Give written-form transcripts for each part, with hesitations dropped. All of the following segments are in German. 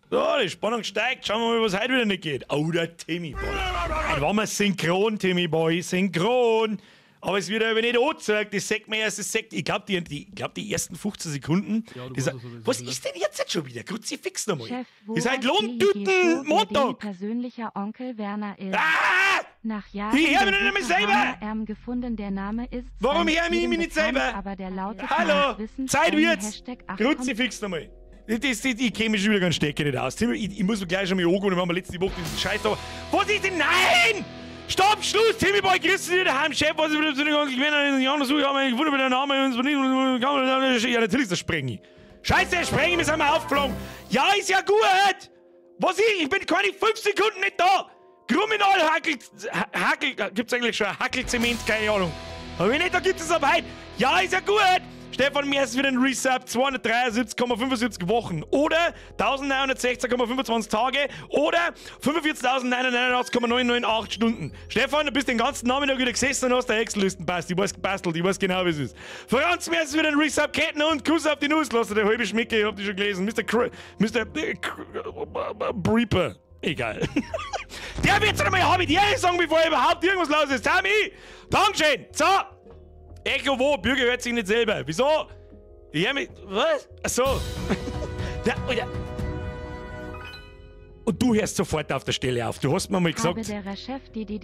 So, die Spannung steigt. Schauen wir mal, was heute wieder nicht geht. Oh, der Timmy Boy. Heute waren wir synchron, Timmy Boy. Synchron. Aber es wird aber nicht angezeigt. Das sagt mir erst, ich glaube, die ersten 15 Sekunden. Ja, was ist denn jetzt schon wieder? Kruzifix nochmal. Chef, ihr seid Lohntüten Montag. Persönlicher Onkel Werner ist. Nach Jahren gefunden, der Name ist. Warum hören wir mich nicht selber? Aber der lauteste Hallo, Zeit wird's. Kruzifix nochmal. Ich käme mich schon wieder ganz stecken nicht aus. Ich muss mir gleich schon mal angehen, wir haben letzte Woche diesen Scheiß da. Was ist denn? Nein! Stopp, Schluss! Timmy Boy, grüß dich daheim, Chef, was ich wieder zu den Onkel Werner in Jahren so, ich habe mich gewundert, der Name und so nicht. Ja, natürlich ist das Sprengi. Scheiße, Sprengi, wir sind mal aufgeflogen. Ja, ist ja gut! Was ich bin keine 5 Sekunden nicht da! Kruminal Hackel, gibt's eigentlich schon Hackelzement, keine Ahnung. Aber wenn nicht, da gibt es aber heute. Ja, ist ja gut! Stefan, mir ist wieder ein Resub, 273,75 Wochen oder 1916,25 Tage oder 45.989,998 Stunden. Stefan, du bist den ganzen Nachmittag wieder gesessen und hast der Excel-Listen passt. Ich weiß gebastelt, ich weiß genau, wie es ist. Franz, mir ist wieder ein Resub, Ketten und Kuss auf die Nuss. Lass dir der halbe Schmecke, ich hab die schon gelesen. Mr. Breeper. Egal. Der wird schon einmal Habitiere sagen, bevor überhaupt irgendwas los ist. Tommy! Dankeschön! So! Echo wo? Bürger hört sich nicht selber. Wieso? Ich hör mich. Was? Achso. Und du hörst sofort auf der Stelle auf. Du hast mir mal gesagt. Habe der Chef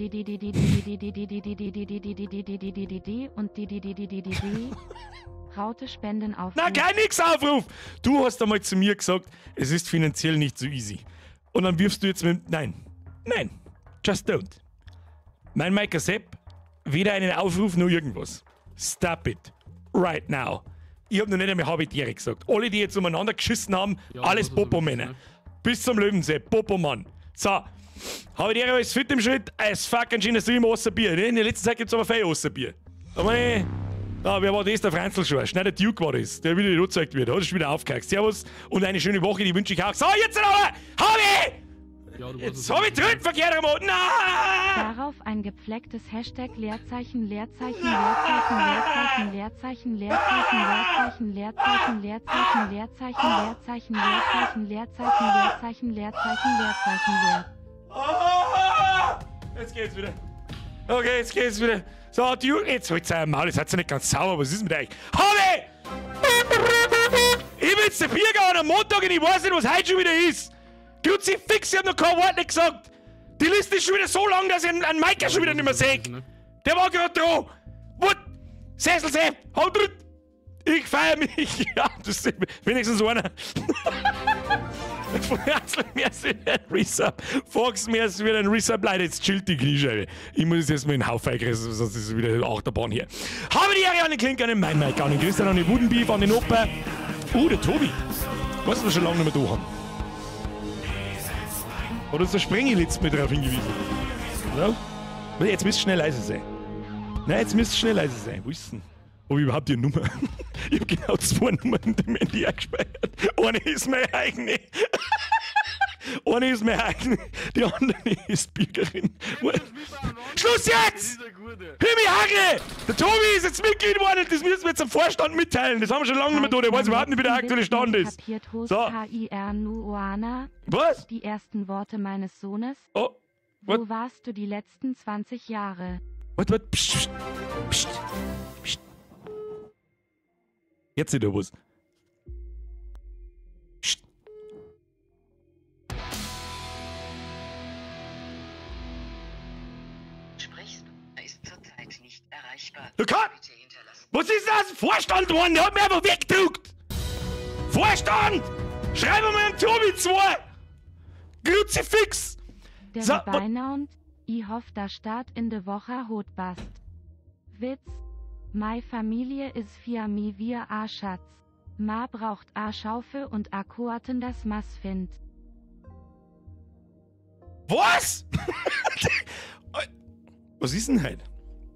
und Raute Spenden auf. Na, kein nix Aufruf! Du hast einmal zu mir gesagt, es ist finanziell nicht so easy. Und dann wirfst du jetzt mit. Nein. Nein. Just don't. Mein Mike Sepp, weder einen Aufruf noch irgendwas. Stop it. Right now. Ich hab noch nicht einmal Habitiere gesagt. Alle, die jetzt umeinander geschissen haben, ja, alles Popo-Männer. Bis zum Löwensee. Popo-Mann. So. Habitiere alles fit im Schritt. Es fucking schön, dass du immer Osserbier. In der letzten Zeit gibt's aber viel Osserbier. Aber nee. Wer war das? Der Franzl-Schorsch. Nein, der Duke war das. Der wieder nicht angezeigt wird. Hat er schon wieder aufgehakt. Servus und eine schöne Woche, die wünsche ich auch. So, jetzt aber! Habi! Ja, jetzt hab ich drin, verkehrt am Nein! Darauf ein gepflegtes Hashtag Leerzeichen, Leerzeichen, Leerzeichen, Leerzeichen, Leerzeichen, Leerzeichen, Leerzeichen, Leerzeichen, Leerzeichen, Leerzeichen, Leerzeichen, Leerzeichen, Leerzeichen, Leerzeichen, Leerzeichen, Leer. Jetzt geht's wieder. Okay, jetzt geht's wieder. So, jetzt holt's euer Maul, jetzt hat's ja nicht ganz sauber, was ist mit euch? Habi! Ich will jetzt ein Bier gehen am Montag und ich weiß nicht, was heute schon wieder ist. Kruzifix, ich hab noch kein Wort nicht gesagt. Die Liste ist schon wieder so lang, dass ich einen Mike schon wieder nicht mehr sehe. Der war gerade dran. What? Sesselsepp, haut drin. Ich feier mich. Ja, das ist wenigstens einer. Merci wieder ein Resub. Fox, merci wieder ein Resub. Leider, jetzt chillt die Kniescheibe. Ich muss jetzt mal in den Haufen einkreisen, sonst ist es wieder eine Achterbahn hier. Habe die Ehre an den Klink, an den Mein Mike, an den Christian, an den Wudenbeef, an den Opa. Der Tobi. Was wir schon lange nicht mehr da haben. Hat uns der Sprengi letztes Mal darauf hingewiesen. Ja? Jetzt müsst ihr schnell leise sein. Nein, jetzt müsst ihr schnell leise sein. Wo ist denn? Habe ich überhaupt die Nummer? Ich habe genau 2 Nummern in dem Handy eingespeichert. Eine ist meine eigene. Eine ist meine eigene. Die andere ist Bürgerin. Schluss jetzt! Himi Hagle! Der Tobi ist jetzt Mitglied geworden. Das müssen wir jetzt am Vorstand mitteilen. Das haben wir schon lange nicht mehr da. Der weiß überhaupt nicht, wie der aktuelle Stand ist. So. Was? Die ersten Worte meines Sohnes. Oh. Wo warst du die letzten 20 Jahre? Was? Psst. Psst. Psst. Jetzt seht ihr was. Psst. Sprichst du? Er ist zurzeit nicht erreichbar. Was ist das? Vorstand, Mann! Der hat mir einfach weggedrückt! Vorstand! Schreib mal einen Tobi 2! Kruzifix! Der so, Beinaund, ich hoff, da Start in de Woche hot bast. Witz, mei Familie is für mi wir a Schatz. Ma braucht a Schaufel und a Koaten das Mass find. Was? Was ist denn heute?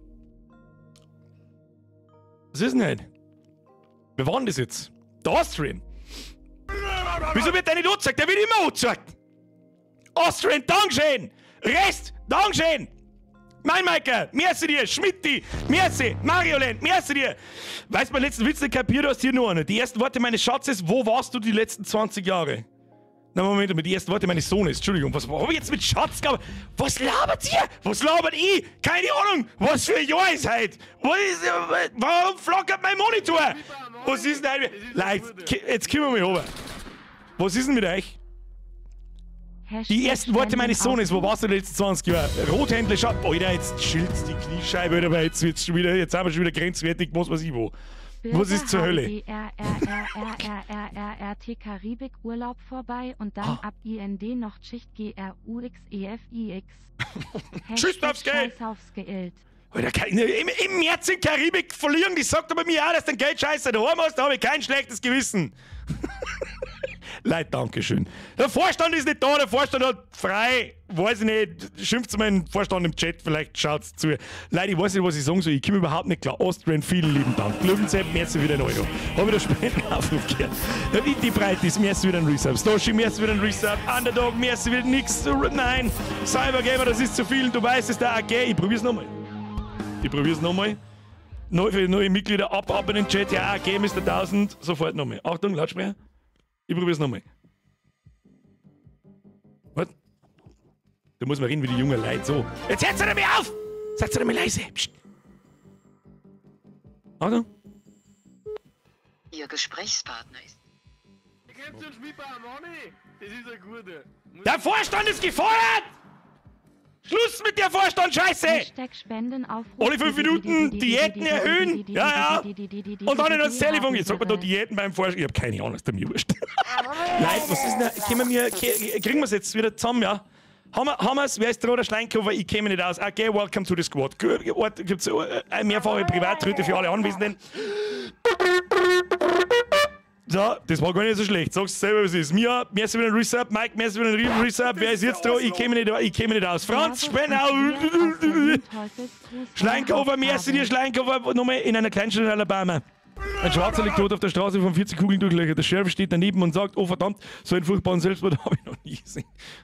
Was ist denn heute? Wer war denn das jetzt? Der Austrian. Wieso wird der nicht angezeigt? Der wird immer angezeigt. Austrian, Dankeschön. Rest, Dankeschön. Mein Maike, merci dir. Schmidti, merci. Mariolen, merci dir. Weißt du, mein letzten Witz nicht kapiert, hast hier nur eine. Die ersten Worte meines Schatzes, wo warst du die letzten 20 Jahre? Na, Moment, mit die ersten Worte meines Sohnes. Entschuldigung, was habe ich jetzt mit Schatz gehabt? Was labert ihr? Was labert ich? Keine Ahnung. Was für ein Jahr ist heute? Warum flackert mein Monitor? Was ist denn heute? Leute, jetzt kommen wir mal rüber. Was ist denn mit euch? Die ersten Worte meines Sohnes, wo warst du die letzten 20 Jahre? Rothändler, schau. Alter, jetzt schilt's die Kniescheibe, aber jetzt haben wir schon wieder grenzwertig, was weiß ich wo. Was ist zur Hölle? RRRRRRRT Karibik Urlaub vorbei und dann ab IND noch Schicht GRUXEFIX. Tschüss aufs Geld! Scheiß aufs Geld. Alter, im März in Karibik verlieren, die sagt aber mir auch, dass du dein Geld scheiße daheim hast, da habe ich kein schlechtes Gewissen. Leute, dankeschön. Der Vorstand ist nicht da, der Vorstand hat frei. Weiß ich nicht, schimpft meinen Vorstand im Chat, vielleicht schaut's zu. Leute, ich weiß nicht, was ich sagen soll, ich komme überhaupt nicht klar. Austrian, vielen lieben Dank. Löwenzeit, merci wieder ein Euro. Habe ich den Spendenaufruf gehört. Der Witty Breitis, merci wieder ein Resub. Stoshi, merci wieder ein Resub. Underdog, merci wieder nix. Nein, Cybergamer, das ist zu viel. Du weißt es, der AG. Ich probier's nochmal. Für neue Mitglieder ab in den Chat. Ja, AG Mr. 1000. Sofort nochmal. Achtung, Lautsprecher. Ich probier's nochmal. Was? Da muss man reden wie die jungen Leute. So. Jetzt hört ihr mir auf! Seid ihr mir leise. Psst. Achtung. Ihr Gesprächspartner ist. Der Vorstand ist gefeuert! Schluss mit der Vorstand, Scheiße! Alle 5 Minuten Diäten erhöhen. Ja. Und dann ins Telefon. Jetzt sagt man da Diäten beim Vorstand. Ich hab keine Ahnung, ist mir wurscht. Leute, was ist denn? Kriegen wir es jetzt wieder zusammen, ja? Haben wir es? Wer ist der Schleinkhofer? Ich käme nicht aus. Okay, welcome to the squad. Gibt es eine mehrfache Privatröte für alle Anwesenden? So, das war gar nicht so schlecht. Sag's selber, was es ist. Mia, merci für den Resub. Mike, merci für den Resub. Wer ist jetzt da? Ich käme nicht aus. Franz, Spenau. Schleinkhofer, merci dir, Schleinkhofer. Nochmal in einer Kleinstadt in Alabama. Ein Schwarzer liegt tot auf der Straße von 40 Kugeln durchlöchert. Der Sheriff steht daneben und sagt, oh verdammt, so einen furchtbaren Selbstmord habe ich noch nie gesehen.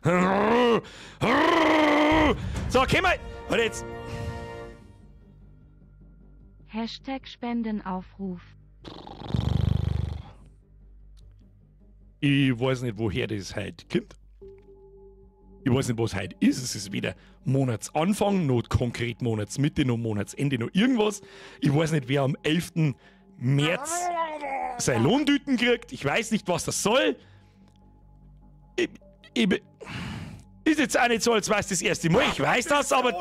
So, komm mal. Warte jetzt. Hashtag Spendenaufruf. Ich weiß nicht, woher das heute kommt. Ich weiß nicht, was heute ist. Es ist weder Monatsanfang, noch konkret Monatsmitte, noch Monatsende, noch irgendwas. Ich weiß nicht, wer am 11. März seine Lohntüten kriegt. Ich weiß nicht, was das soll. Ist jetzt auch nicht so, als wäre es das erste Mal. Ich weiß das, aber...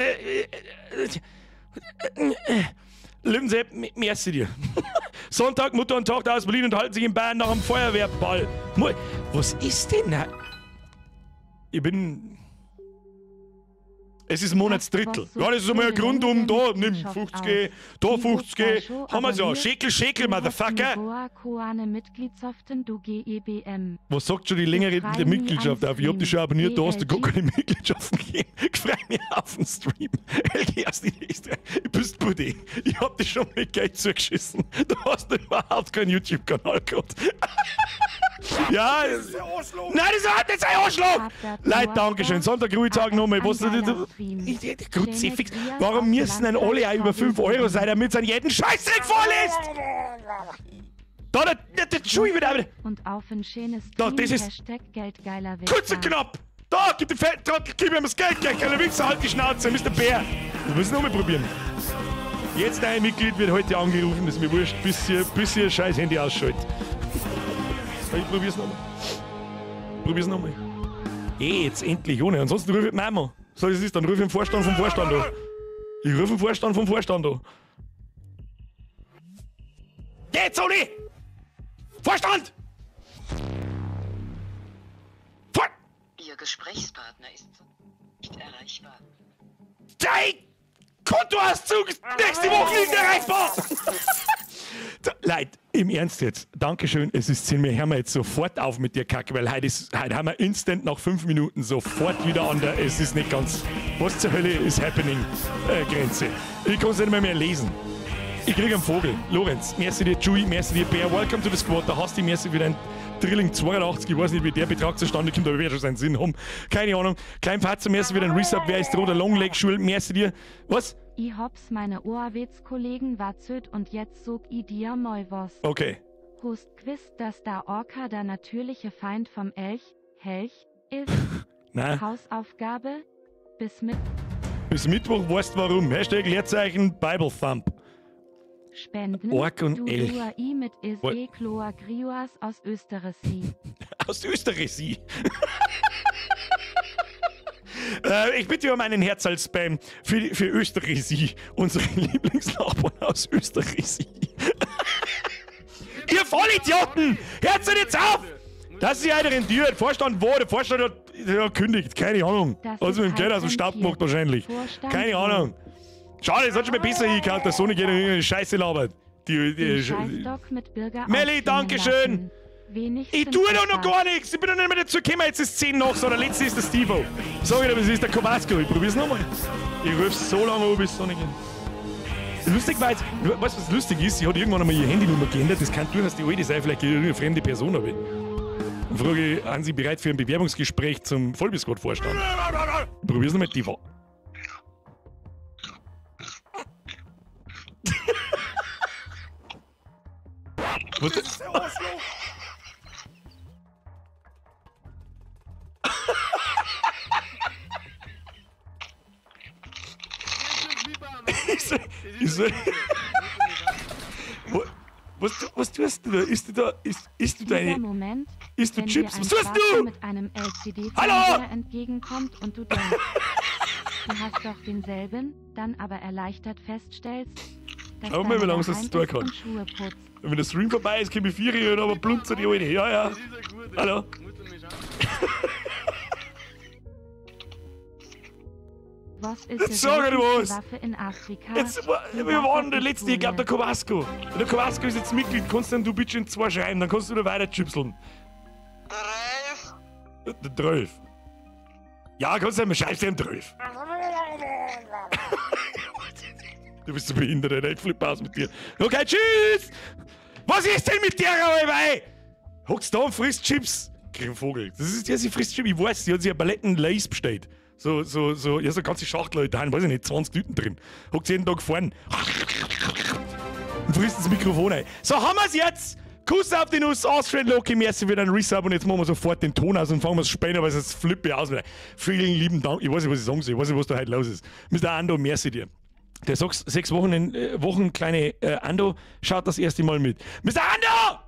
Löwensepp, merci dir. Sonntag, Mutter und Tochter aus Berlin unterhalten sich in Bayern nach einem Feuerwehrball. Was ist denn? Ich bin... Es ist ein Monatsdrittel. Ja, das ist einmal ein Grund, um da, nimm 50, da 50. Haben wir so. Schekel, Motherfucker. Was sagt schon die längere Mitgliedschaft auf? Ich hab dich schon abonniert, da hast du gar keine Mitgliedschaften gegeben. Ich freu mich auf den Stream. LG aus die nächste. Du bist Buddy. Ich hab dich schon mit Geld zugeschissen. Du hast überhaupt keinen YouTube-Kanal gehabt. Ja, das ist ein Arschloch. Nein, das ist nicht ein Arschloch. Leute, dankeschön. Sonntag, Ruhetag nochmal. Was Kruzifix. Warum müssen denn alle auch über 5 € sein, damit es an jeden Scheißdreck vorlässt? Da, der Schuh wieder. Und auf ein schönes da, das ist Hashtag Geldgeiler kurze Knapp. Da, gib den Fetttrottel, gib ihm das Geld, geiler Wichser, halt die Schnauze, Mr. Bär. Wir müssen nochmal probieren. Jetzt ein Mitglied wird heute angerufen, das ist mir wurscht, bis ihr scheiß Handy ausschaltet. Ich probier's nochmal. Jetzt endlich ohne. Ansonsten rufe ich Mama. So es ist, dann rufe ich den Vorstand vom Vorstand an. Ich rufe den Vorstand vom Vorstand an. Geht's, Oli! Vorstand! Ihr Gesprächspartner ist nicht erreichbar. Dein Kontoauszug ist nächste Woche nicht erreichbar! Leute, im Ernst jetzt. Dankeschön, es ist 10 Uhr. Hören wir jetzt sofort auf mit der Kacke, weil heute haben wir instant nach 5 Minuten sofort wieder an der, es ist nicht ganz, was zur Hölle ist happening, Grenze. Ich kann es nicht mehr lesen. Ich krieg einen Vogel. Lorenz, merci dir, Chewie, merci dir, Bär, welcome to the squad. Da hast du merci für dein Drilling 82. Ich weiß nicht, wie der Betrag zustande kommt, aber wer schon seinen Sinn haben. Keine Ahnung. Klein Fatzer, merci für dein Resub. Wer ist der Longleg Schul? Merci dir. Was? Ich hab's meine Ohrwitz-Kollegen watzöt und jetzt sog ich dir mal was. Okay. Hast gewusst, dass der Orca der natürliche Feind vom Elch, Helch ist Nein. Hausaufgabe bis Bis Mittwoch weißt du warum. Hashtag Leerzeichen Bible Thump. Spenden. Ork und Elch. Duai mit Ise Cloa Grioas aus Österreich. Aus Österreich, sie. Ich bitte um einen Herzal-Spam für Österreich, sie. Unsere Lieblingsnachbarn aus Österreich, sie. Ihr Vollidioten! Hört jetzt auf! Das ist einer rentiert. Vorstand wo? Der Vorstand hat gekündigt. Keine Ahnung. Also mit dem Geld aus dem Stab gemacht wahrscheinlich. Keine Ahnung. Schade, es hat schon mal besser hingekaut, dass so nicht jeder irgendeine Scheiße labert. Melli, dankeschön! Ich tue doch noch gar nichts! Ich bin doch nicht mehr dazu gekommen, jetzt ist 10 nach, so der letzte ist der Steve-O. Sag ich dir, das ist der Kowalski. Ich probier's nochmal. Ich ruf's so lange an, bis es so nicht geht. Lustig war jetzt, weißt du, was lustig ist? Sie hat irgendwann einmal ihre Handynummer geändert. Das kann durchaus die alte sein, vielleicht irgendeine fremde Person habe. Und frage ich, sind Sie bereit für ein Bewerbungsgespräch zum Vollbiskott-Vorstand? Ich probier's nochmal, die war. Was ist der Oslo? Was tust du da? Isst du deine... Isst du Chips? Was tust du? Mit einem Hallo! entgegenkommt und du denkst, du hast doch denselben, dann aber erleichtert feststellst, dass schau mal, wie lange es das dauern kann. Wenn der Stream vorbei ist, komme ich 4 Uhr, aber blunzer die Alte. Ja, ja. Hallo. Was ist Jetzt sag ich was! Waffe in Afrika? Jetzt, wir waren der letzte, ich glaube der Kowalski. Der Kowalski ist jetzt Mitglied, kannst dann du bitte in 2 schreiben, dann kannst du da weiter chipseln. Der Drölf. Ja, kannst du einmal schreibst du den Drölf. Du bist so behindert, ich flippe aus mit dir. Okay, tschüss! Was ist denn mit der Räuberei? Hockst da und frisst Chips. Krieg Vogel. Das ist ja, sie frisst Chips. Ich weiß, sie hat sich ein Paletten-Lace bestellt. So ganze Schachtel da, weiß ich nicht, 20 Tüten drin. Hockt jeden Tag vorn. Und frisst das Mikrofon ein. So, haben wir's jetzt! Kuss auf die Nuss, Austrian Loki, merci für deinen Resub und jetzt machen wir sofort den Ton aus und fangen wir das Spähen, weil sonst flippe ich aus. Vielen lieben Dank. Ich weiß nicht, was ich sagen soll. Ich weiß nicht, was da heute los ist. Mr. Ando, merci dir. Der 6 Wochen kleine Ando schaut das erste Mal mit. Mr. Ando!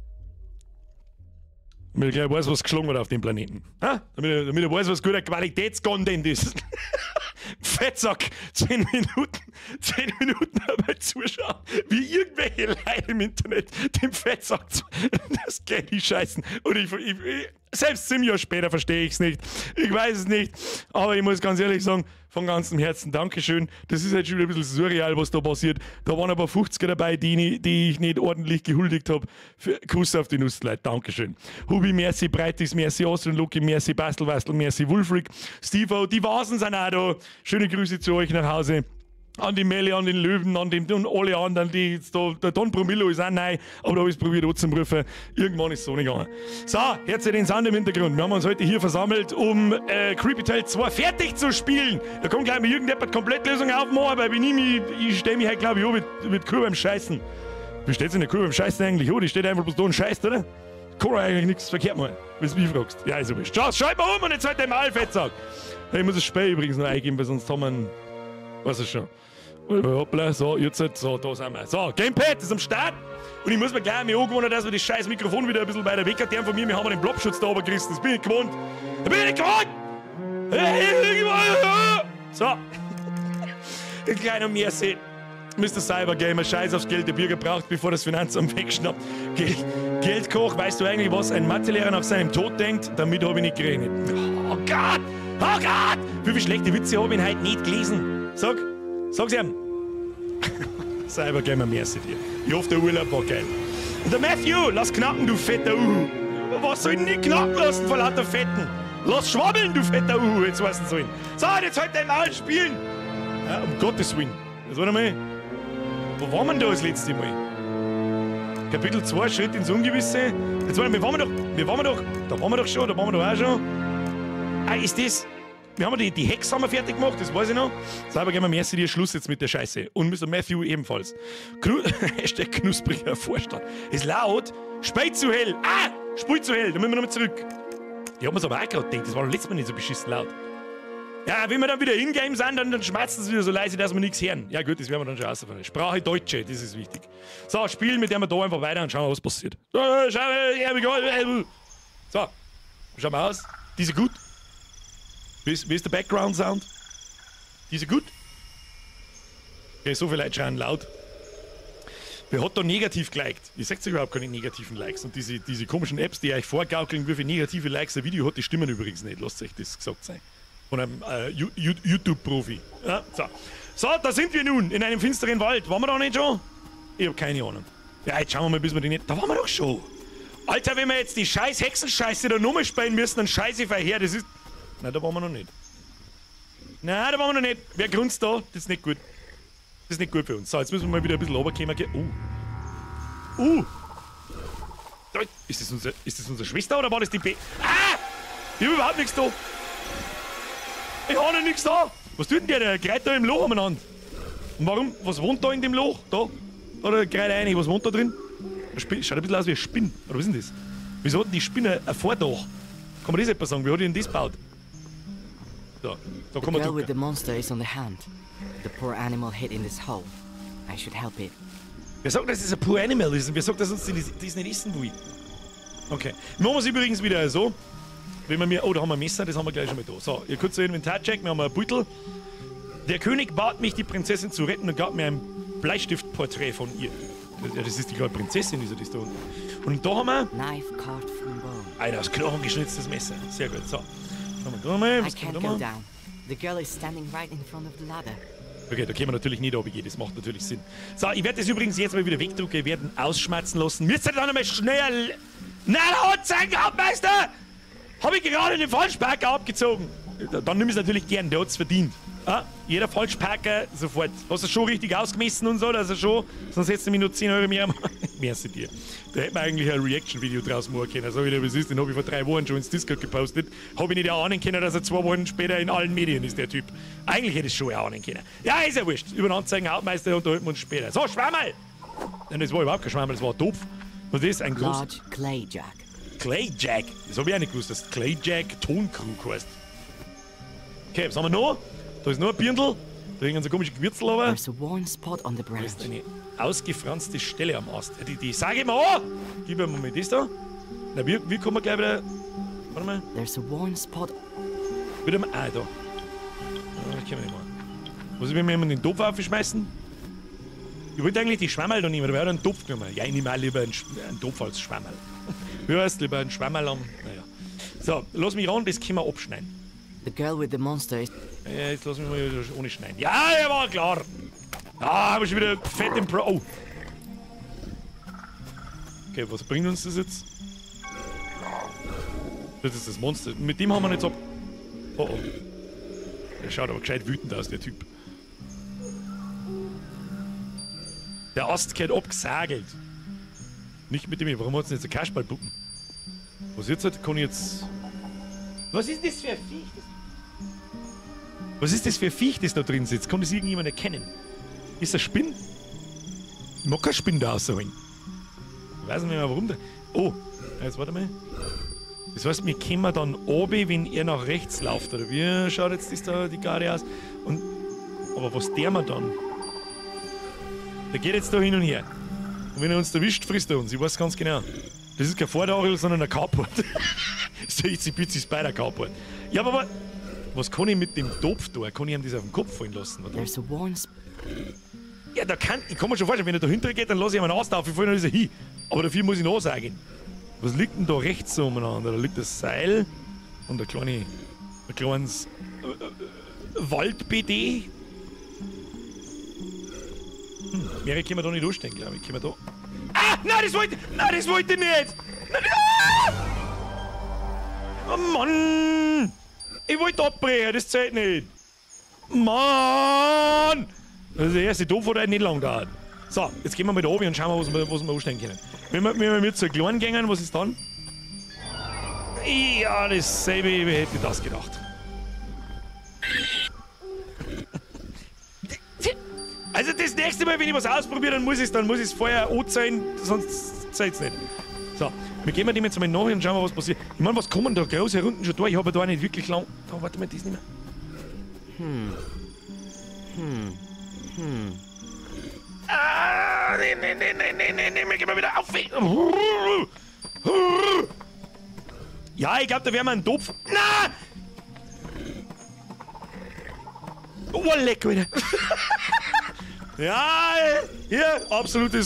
Damit ich gleich weiß, was geschlagen wird auf dem Planeten. Ha? Damit ich weiß, was guter Qualitätscontent ist. Fettsack, 10 Minuten dabei zuschauen, wie irgendwelche Leute im Internet dem Fettsack das Geld scheißen. Und selbst 7 Jahre später verstehe ich es nicht. Ich weiß es nicht. Aber ich muss ganz ehrlich sagen, von ganzem Herzen Dankeschön. Das ist halt schon wieder ein bisschen surreal, was da passiert. Da waren ein paar 50er dabei, die ich nicht ordentlich gehuldigt habe. Kuss auf die Nuss, Leute. Dankeschön. Hubi, merci, Breitis, merci, Austrian Luki, merci, Bastelwastel, merci, Wulfric, Steve-O, die Vasen sind auch da. Schöne Grüße zu euch nach Hause. An die Melle, an den Löwen, und alle anderen, die jetzt da, der Don Promillo ist auch neu, aber da habe ich es probiert anzurufen. Irgendwann ist es so nicht gegangen. So, jetzt den Sound im Hintergrund. Wir haben uns heute hier versammelt, um Creepy Tale 2 fertig zu spielen. Da kommt gleich mal irgendjemand Komplettlösung aufmachen, weil ich stelle mich halt, glaube ich, auch mit Kur beim Scheißen. Wie steht es in der Kur beim Scheißen eigentlich? Oh, die steht einfach bloß da und scheißt, oder? Kann eigentlich nichts verkehrt machen, wenn du mich fragst. Ja, ist so wurscht. Schalt mal um und jetzt halt den Malfettsack. Ich muss das Spiel übrigens noch eingeben, weil sonst haben wir einen... Was ist schon? Hoppla, so, jetzt, so, da sind wir. So, Gamepad ist am Start. Und ich muss mir gleich mal angewöhnen, dass wir das scheiß Mikrofon wieder ein bisschen weiter weg haben von mir. Wir haben den Blobschutz da oben gerissen. Das bin ich gewohnt. Da bin ich gewohnt! So. Ein kleiner Merci. Mr. Cybergamer, scheiß aufs Geld. Der Bürger braucht, bevor das Finanzamt wegschnappt. Geldkoch, weißt du eigentlich, was ein Mathelehrer nach seinem Tod denkt? Damit habe ich nicht gerechnet. Oh Gott! Oh Gott! Wie viele schlechte Witze habe ich heute nicht gelesen? Sag's ihm. Cybergamer, merci dir. Ich hoffe, der Urlaub war geil. Und der Matthew, lass knacken, du fetter Uhu. Was soll ich nicht knacken lassen vor lauter Fetten? Lass schwabbeln, du fetter Uhu, jetzt weißt du so hin. So, jetzt halt dein Maul spielen. Ja, um Gottes Willen. Jetzt warte mal. Wo waren wir denn da das letzte Mal? Kapitel 2, Schritt ins Ungewisse. Jetzt warte mal, da waren wir doch schon. Ah, ist das... Wir haben die Hex haben wir fertig gemacht, das weiß ich noch. Sauber gehen wir merci dir, Schluss jetzt mit der Scheiße. Und Mr. Matthew ebenfalls. Hashtag knuspriger Vorstand. Ist laut. Speit zu hell. Ah! Spult zu hell. Da müssen wir nochmal zurück. Ich hab mir's aber auch gerade gedacht, das war letztes Mal nicht so beschissen laut. Ja, wenn wir dann wieder in-game sind, dann schmerzen sie wieder so leise, dass wir nichts hören. Ja gut, das werden wir dann schon rausfinden. Sprache Deutsche, das ist wichtig. So, spielen mit der wir da einfach weiter und schauen, was passiert. So, so, schauen wir aus. Die ist gut. Wie ist der Background-Sound? Die ist gut. Okay, so viele Leute schauen laut. Wer hat da negativ geliked? Ihr seht überhaupt keine negativen Likes. Und diese komischen Apps, die euch vorgaukeln, wie viele negative Likes ein Video hat, die stimmen übrigens nicht. Lasst euch das gesagt sein. Von einem YouTube-Profi. Ja, so, da sind wir nun, in einem finsteren Wald. Waren wir da nicht schon? Ich hab keine Ahnung. Ja, jetzt schauen wir mal, bis wir die nicht... Da waren wir doch schon. Alter, wenn wir jetzt die scheiß Hexenscheiße da nochmal spielen müssen, dann scheiße ich verher. Das ist... Nein, da waren wir noch nicht. Nein, da waren wir noch nicht. Wer grunzt da? Das ist nicht gut. Das ist nicht gut für uns. So, jetzt müssen wir mal wieder ein bisschen runterkommen. Ist das unsere Schwester oder war das die B? Ah! Ich hab überhaupt nichts da. Ich hab noch nichts da. Was tut denn der Greit da im Loch umeinander? Und warum? Was wohnt da in dem Loch? Da? Oder Greit rein? Was wohnt da drin? Schaut ein bisschen aus wie eine Spinne. Oder was ist denn das? Wieso hat denn die Spinne ein Vordach? Kann man das etwas sagen? Wie hat die denn das gebaut? Da kann man The girl with the monster is on the hand. The poor animal hid in this hole. I should help it. Wer sagt, dass das ein poor animal ist? Und wer sagt, dass uns das nicht essen will? Okay. Machen wir es übrigens wieder so. Wenn wir mir... Oh, da haben wir ein Messer, das haben wir gleich schon mal da. So, ihr kurzer Inventarcheck, wir haben einen Beutel. Der König bat mich, die Prinzessin zu retten und gab mir ein Bleistiftporträt von ihr. Ja, das ist die gerade Prinzessin, ist das da unten. Und da haben wir... Knife carved from bone. Ein aus Knochen geschnitztes Messer. Sehr gut, so. Schauen wir da mal, was I können can't wir da go machen? down. The girl is standing right in front of the ladder. Okay, da können wir natürlich nicht runtergehen, das macht natürlich Sinn. So, ich werde das übrigens jetzt mal wieder wegdrücken, wir werden ausschmerzen lassen. Müsst ihr dann einmal schnell... Nein, Anzeigen, Hauptmeister! Habe ich gerade den Falschparker abgezogen. Dann nimm ich es natürlich gern, der hat es verdient. Ah, jeder Falschparker sofort. Hast du schon richtig ausgemessen und so, dass er schon... Sonst hättest du mir nur 10 Euro mehr machen. Merci dir. Da hätte man eigentlich ein Reaction-Video draus machen können. So wie der was ist, den habe ich vor 3 Wochen schon ins Discord gepostet. Habe ich nicht ahnen können, dass er 2 Wochen später in allen Medien ist, der Typ. Eigentlich hätte ich es schon ahnen können. Ja, ist ja wurscht. Über den Anzeigen Hauptmeister unterhalten wir uns später. So, Schwammerl! Nein, das war überhaupt kein Schwammerl, das war ein Topf. Was ist ein groß... Large clay jack. Clay Jack? Das habe ich auch nicht gewusst, dass Clay Jack Tonkrug heißt. Okay, was haben wir noch? Da ist noch ein Birndl. Da hängen so komische Gewürzel aber. There's a worn spot on the Da branch. ist eine ausgefranste Stelle am Ast. Die sag ich mal an! Gib mir mal das da. Na, wie kommen wir gleich wieder... Warte mal. There's a worn spot. Wieder mal... Ah, da. Ja, das können wir nicht machen. Muss ich mir den Topf aufschmeißen? Ich wollte eigentlich die Schwammerl da nehmen, aber er hat einen Topf genommen. Ja, ich nehme auch lieber einen Topf als Schwammerl. Wie heißt lieber einen Schwammerl am... Naja. So, lass mich ran, das können wir abschneiden. The girl with the monster is... Ja, jetzt lass mich mal wieder ohne schneiden. Ja, ja, war klar. Ah, hab ich schon wieder fett im Pro... Oh. Okay, was bringt uns das jetzt? Das ist das Monster. Mit dem haben wir jetzt ab... Oh, oh. Der schaut aber gescheit wütend aus, der Typ. Der Ast gehört abgesagelt. Nicht mit dem... Warum hat es nicht so Kasperlpuppen? Was jetzt halt? Kann ich jetzt... Was ist das für ein Viech? Was ist das für ein Viech, das da drin sitzt? Kann das irgendjemand erkennen? Ist das Spinn? Ich mag keine Spinn da rausholen. Ich weiß nicht mehr, warum da... Oh, jetzt warte mal. Das heißt, wir kommen dann oben, wenn er nach rechts läuft, oder wie schaut jetzt das da die Garde aus? Und... Aber was der mir dann? Der geht jetzt da hin und her. Und wenn er uns erwischt, frisst er uns. Ich weiß ganz genau. Das ist kein Vordachel, sondern ein Carport. So ist die Pizza Spider-Carport. Ja, aber was kann ich mit dem Topf tun? Kann ich ihm das auf den Kopf fallen lassen? Oder? There's a worn Ja, ich kann mir schon vorstellen, wenn er da hinter geht, dann lasse ich ihm einen Ast auf, ich falle dann hin. Aber dafür muss ich nachsagen. Was liegt denn da rechts so umeinander? Da liegt das Seil und ein kleines Wald-BD. Mehr können wir da nicht durchstehen, glaube ich. Können wir da... Ah! Nein, das wollte ich nicht! Nein, ah! Oh Mann! Ich wollte abbrechen, das zählt nicht! Mann! Das ist der erste Topf, der nicht lang dauert. So, jetzt gehen wir mal da oben und schauen, was wir anstellen können. Wenn wir mit so kleinen gehen, was ist dann? Ja, dasselbe, wer hätte das gedacht? Also das nächste Mal, wenn ich was ausprobiere, dann muss ich es vorher anzeigen, sonst zählt es nicht. So, Wir gehen dem jetzt mal nachher und schauen mal, was passiert. Ich meine, was kommen da große Runden schon da? Ich habe ja da nicht wirklich lang... Da, warte mal, das nicht mehr. Ah, nee, wir gehen mal wieder auf. Ja, ich glaube, da wären wir einen Topf. Na! Oh, leck, wieder. Ja, hier, absolutes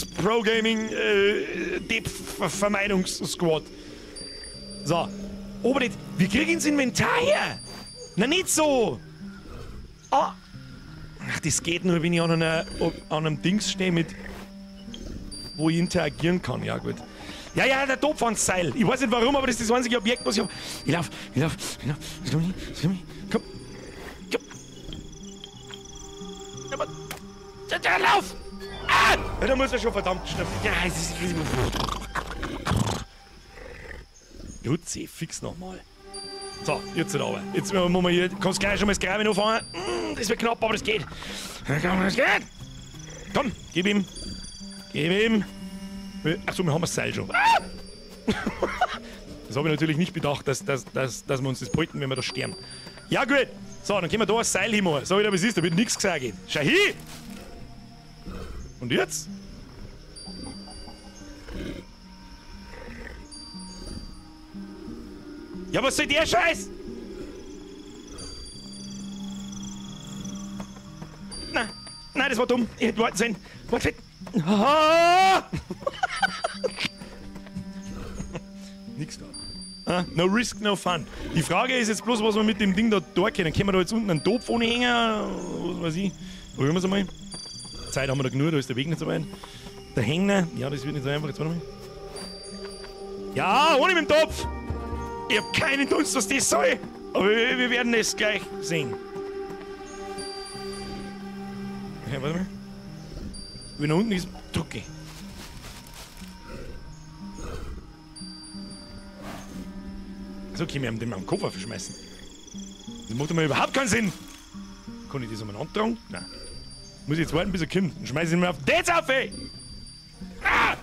Pro-Gaming-Vermeidungs-Squad. So, aber nicht, wir kriegen ins Inventar her. Na, nicht so. Ah. Ach, das geht nur, wenn ich an einem Dings stehe, wo ich interagieren kann. Ja, gut. Ja, der Topf ans Seil. Ich weiß nicht warum, aber das ist das einzige Objekt, was ich habe. Ich lauf. Komm. Ja, lauf! Ah! Ja, da muss er schon verdammt schnell. Ja, Jutzi, fix nochmal. So, jetzt aber. Jetzt muss man hier. Kannst gleich schon mal das Graben anfangen. Das wird knapp, aber das geht. Komm, gib ihm. Achso, wir haben das Seil schon. Ah! Das habe ich natürlich nicht bedacht, dass wir uns das behalten, wenn wir da sterben. Ja, gut. So, dann können wir da ein Seil hinmachen. So wie das ist, da wird nichts gesagt. Schau hin! Und jetzt? Ja, was soll der Scheiß? Nein, das war dumm. Ich hätte warten sollen. Warte. Ah! Nix da. No risk, no fun. Die Frage ist jetzt bloß, was wir mit dem Ding da können. Können wir da jetzt unten einen Topf anhängen? Was weiß ich. Probieren wir es einmal. Zeit haben wir da genug, da ist der Weg nicht so weit. Der Hänger, ja, das wird nicht so einfach. Jetzt warte mal. Ja, ohne mit dem Topf! Ich hab keinen Dunst, was das soll! Aber wir werden es gleich sehen. Ja, warte mal. Wenn er unten ist, drücke. So, können wir den am Koffer verschmeißen. Das macht mal überhaupt keinen Sinn. Kann ich das einmal antragen? Nein. Muss ich jetzt warten, bis er kommt. Dann schmeiß ich ihn mal auf das auf, ey! Ah!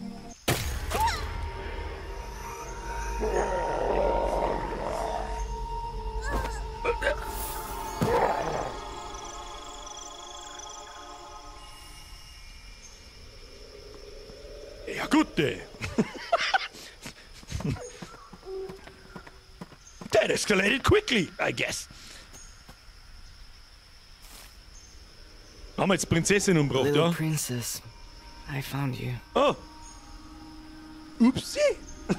Ja, gut, ey. That escalated quickly, I guess. Haben wir jetzt Prinzessin umgebracht, Little ja? princess, I found you. Oh! Upsi!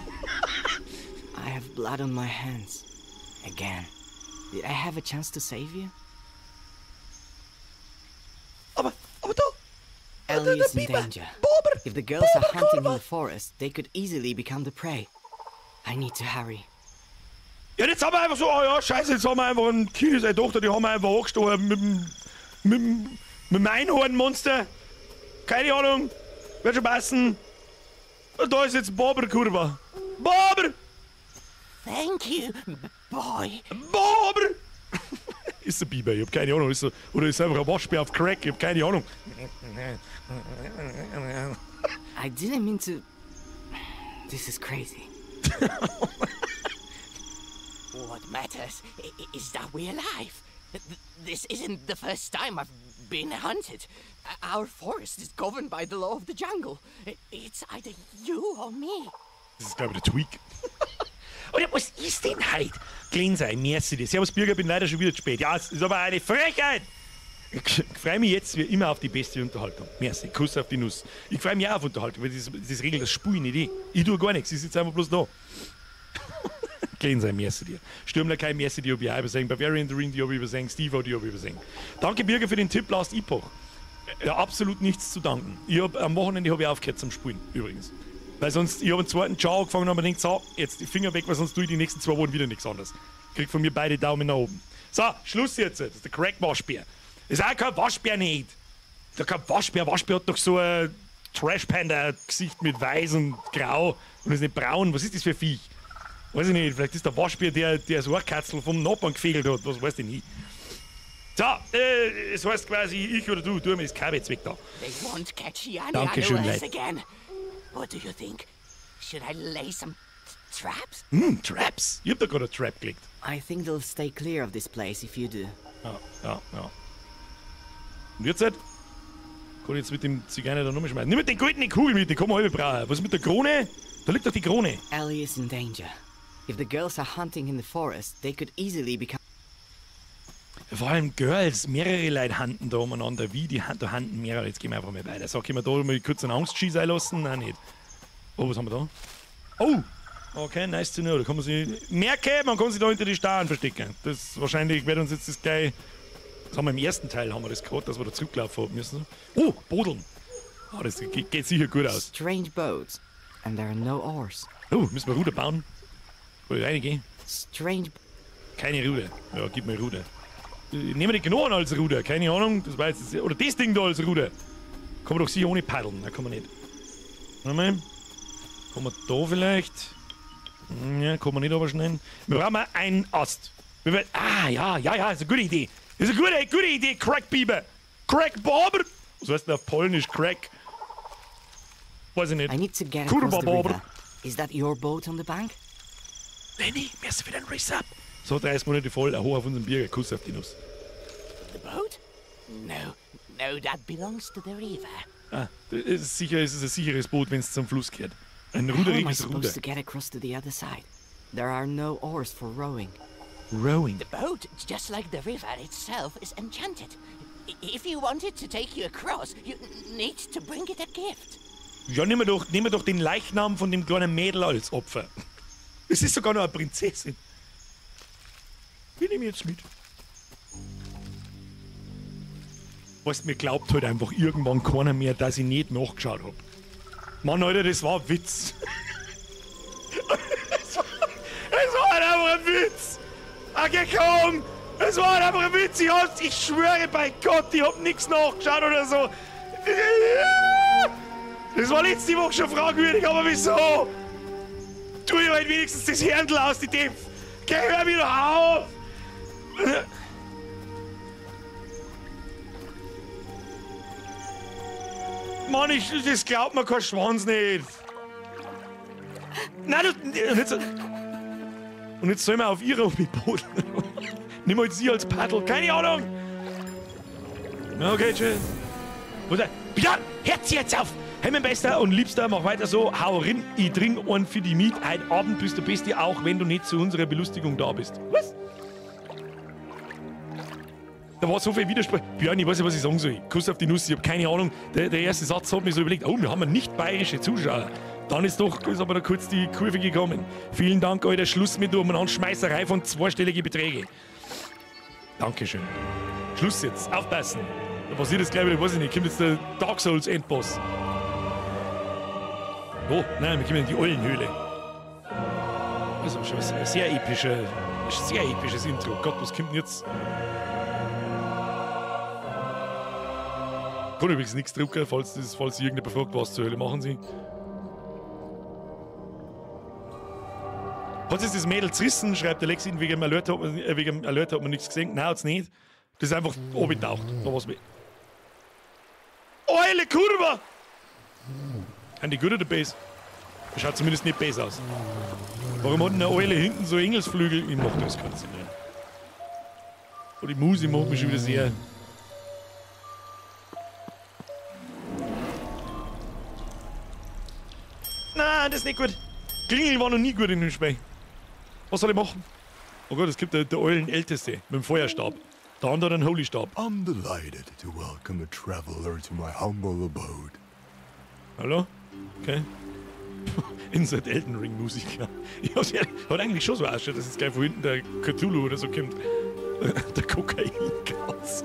I have blood on my hands. Again. Did I have a chance to save you? Aber da! Ellie is in danger. Bober! If the girls are hunting in the forest, they could easily become the prey. I need to hurry. Ja, jetzt haben wir einfach so, oh ja, scheiße, jetzt haben wir einfach ein Kind, seine Tochter, die haben wir einfach angestochen mit dem Einhornmonster. Keine Ahnung, wird schon passen. Und da ist jetzt Bober, Kurva. Bober! Thank you, boy. Bober! Ist ein Biber, ich hab keine Ahnung. Oder ist einfach ein Waschbär auf Crack, ich hab keine Ahnung. I didn't mean to... This is crazy. What matters is that we're alive. This isn't the first time I've been hunted. Our forest is governed by the law of the jungle. It's either you or me. Das ist, glaube ich, der Tweak. Oder was ist denn heute? Glinser, merci dir. Servus Bürger, bin leider schon wieder zu spät. Ja, es ist aber eine Frechheit. Ich freue mich jetzt wie immer auf die beste Unterhaltung. Merci, Kuss auf die Nuss. Ich freue mich auch auf Unterhaltung, weil das regelt das Spiel nicht. Ich tue gar nichts, ich sitze einfach bloß da. Glinser, merci dir. Stürmler, kein merci, die habe ich auch übersehen. Bavarian the Ring, die habe ich übersehen. Steve, die habe ich übersehen. Danke Bürger für den Tipp, Last Epoch. Ja, absolut nichts zu danken. Am Wochenende habe ich aufgehört zum Spielen, übrigens. Weil sonst, ich habe einen zweiten Ciao angefangen und habe mir gedacht, so, jetzt die Finger weg, weil sonst tue ich die nächsten 2 Wochen wieder nichts anderes. Krieg von mir beide Daumen nach oben. So, Schluss jetzt. Das ist der Crack-Waschbär. Das ist auch kein Waschbär nicht. Das ist kein Waschbär. Waschbär hat doch so ein Trash-Panda-Gesicht mit weiß und grau und ist nicht braun. Was ist das für ein Viech? Weiß ich nicht. Vielleicht ist der Waschbär, der das Ohrkatzel vom Nachbarn gefegelt hat. Was weiß ich nicht. So, es heißt quasi, ich oder du mir das Kabel weg da. They won't catch Yanni Dankeschön, unless Leid. again. What do you think? Should I lay some traps? Traps. Ich hab da gerade eine Trap gelegt. I think they'll stay clear of this place if you do. Ja. Und jetzt halt? Kann ich jetzt mit dem Zigeuner da nochmal schmeißen. Nimm mit den goldenen Kugel mit, die kann man halbe brauchen. Was mit der Krone? Da liegt doch die Krone. Ellie is in danger. If the girls are hunting in the forest, they could easily become... Vor allem Girls, mehrere Leute handen da umeinander. Wie die da handen mehrere. Jetzt gehen wir einfach mal weiter. So, können wir da mal kurz einen Angstschieß einlassen? Nein, nicht. Oh, was haben wir da? Oh! Okay, nice to know. Da kann man sich merken, man kann sich da hinter die Starren verstecken. Das wahrscheinlich wird uns jetzt das gleich... Das haben wir im ersten Teil, haben wir das gehabt, dass wir da zurücklaufen haben müssen. Oh, Bodeln! Ah, das geht sicher gut aus. Strange boats. And there are no oars. Oh, müssen wir Ruder bauen? Will ich reingehen? Strange... Keine Ruder. Ja, gib mir Ruder. Nehmen wir die Knochen als Ruder, keine Ahnung. Das war jetzt, oder das Ding da als Ruder. Kann man doch sicher ohne paddeln. Nein, kann man nicht. Warte mal. Kann man da vielleicht? Ja, kann man nicht aber schnell. Wir brauchen mal einen Ast. Ja, ist eine gute Idee. Das ist eine gute Idee, Crackbiber. Crackbarber. Was heißt denn auf Polnisch Crack? Weiß ich nicht. I need to get across the river. Is that your boat on the bank? Lenny, merci für den Race Up. So, 30 Monate voll, ein Hoch auf unseren Bierger, Kuss auf die Nuss. The boat? No, that belongs to the river. Ah, es ist ein sicheres Boot, wenn es zum Fluss geht. Ein How am I ruderiges supposed Ruder. to get across to the other side? There are no oars for rowing. Rowing. The boat, just like the river itself, is enchanted. If you want it to take you across, you need to bring it a gift. Ja, nehmen wir doch den Leichnam von dem kleinen Mädel als Opfer. Es ist sogar noch eine Prinzessin. Wir nehmen jetzt mit. Weißt, mir glaubt halt einfach irgendwann keiner mehr, dass ich nicht nachgeschaut hab. Mann, Alter, das war ein Witz. Es war halt einfach ein Witz. Okay, komm. Es war halt einfach ein Witz. Ich schwöre bei Gott, ich hab nichts nachgeschaut oder so. Das war letzte Woche schon fragwürdig, aber wieso? Tu ich halt wenigstens das Händel aus, die Depp. Geh, hör mir doch auf. Mann, das glaubt mir kein Schwanz nicht. Nein, und jetzt sollen wir auf ihre Boot. Nimm halt sie als Paddel, keine Ahnung. Okay, tschüss. Björn, hört sie jetzt auf. Hey, mein Bester und Liebster, mach weiter so. Hau rein, ich trink einen für die Miet. Heute Abend bist du der Beste, auch wenn du nicht zu unserer Belustigung da bist. Was? Da war so viel Widerspruch. Björn, ich weiß nicht, was ich sagen soll. Kuss auf die Nuss, ich hab keine Ahnung. Der erste Satz hat mir so überlegt, oh, wir haben nicht bayerische Zuschauer. Dann ist aber da kurz die Kurve gekommen. Vielen Dank, Alter. Schluss mit der Anschmeißerei von zweistelligen Beträgen. Dankeschön. Schluss jetzt. Aufpassen. Da passiert jetzt gleich wieder, weiß ich nicht. Kommt jetzt der Dark Souls Endboss. Oh, nein, wir kommen in die Eulenhöhle. Also schon ein sehr episches Intro. Gott, was kommt denn jetzt? Ich kann übrigens nichts drucken, falls irgendjemand fragt, was zur Hölle machen sie. Hat sich das Mädel zerrissen, schreibt der Lexi, wegen dem Alert hat man nichts gesehen. Nein, hat's nicht. Das ist einfach abgetaucht. Da war's mit. Eule Kurve! Haben die gut oder Base? Das schaut zumindest nicht besser aus. Warum hat eine Eule hinten so Engelsflügel? Ich mach das ganz nicht. Und die Musik macht mich schon wieder sehr. Nein, das ist nicht gut. Klingel war noch nie gut in dem Spiel. Was soll ich machen? Oh Gott, es gibt der Eulen-Älteste mit dem Feuerstab. Der andere einen Holy-Stab. I'm delighted to welcome a traveler to my humble abode. Hallo? Okay. Inside Elden Ring Musik. Ja, hat eigentlich schon so ausschaut, dass jetzt gleich von hinten der Cthulhu oder so kommt. Der Kokain-Kauz.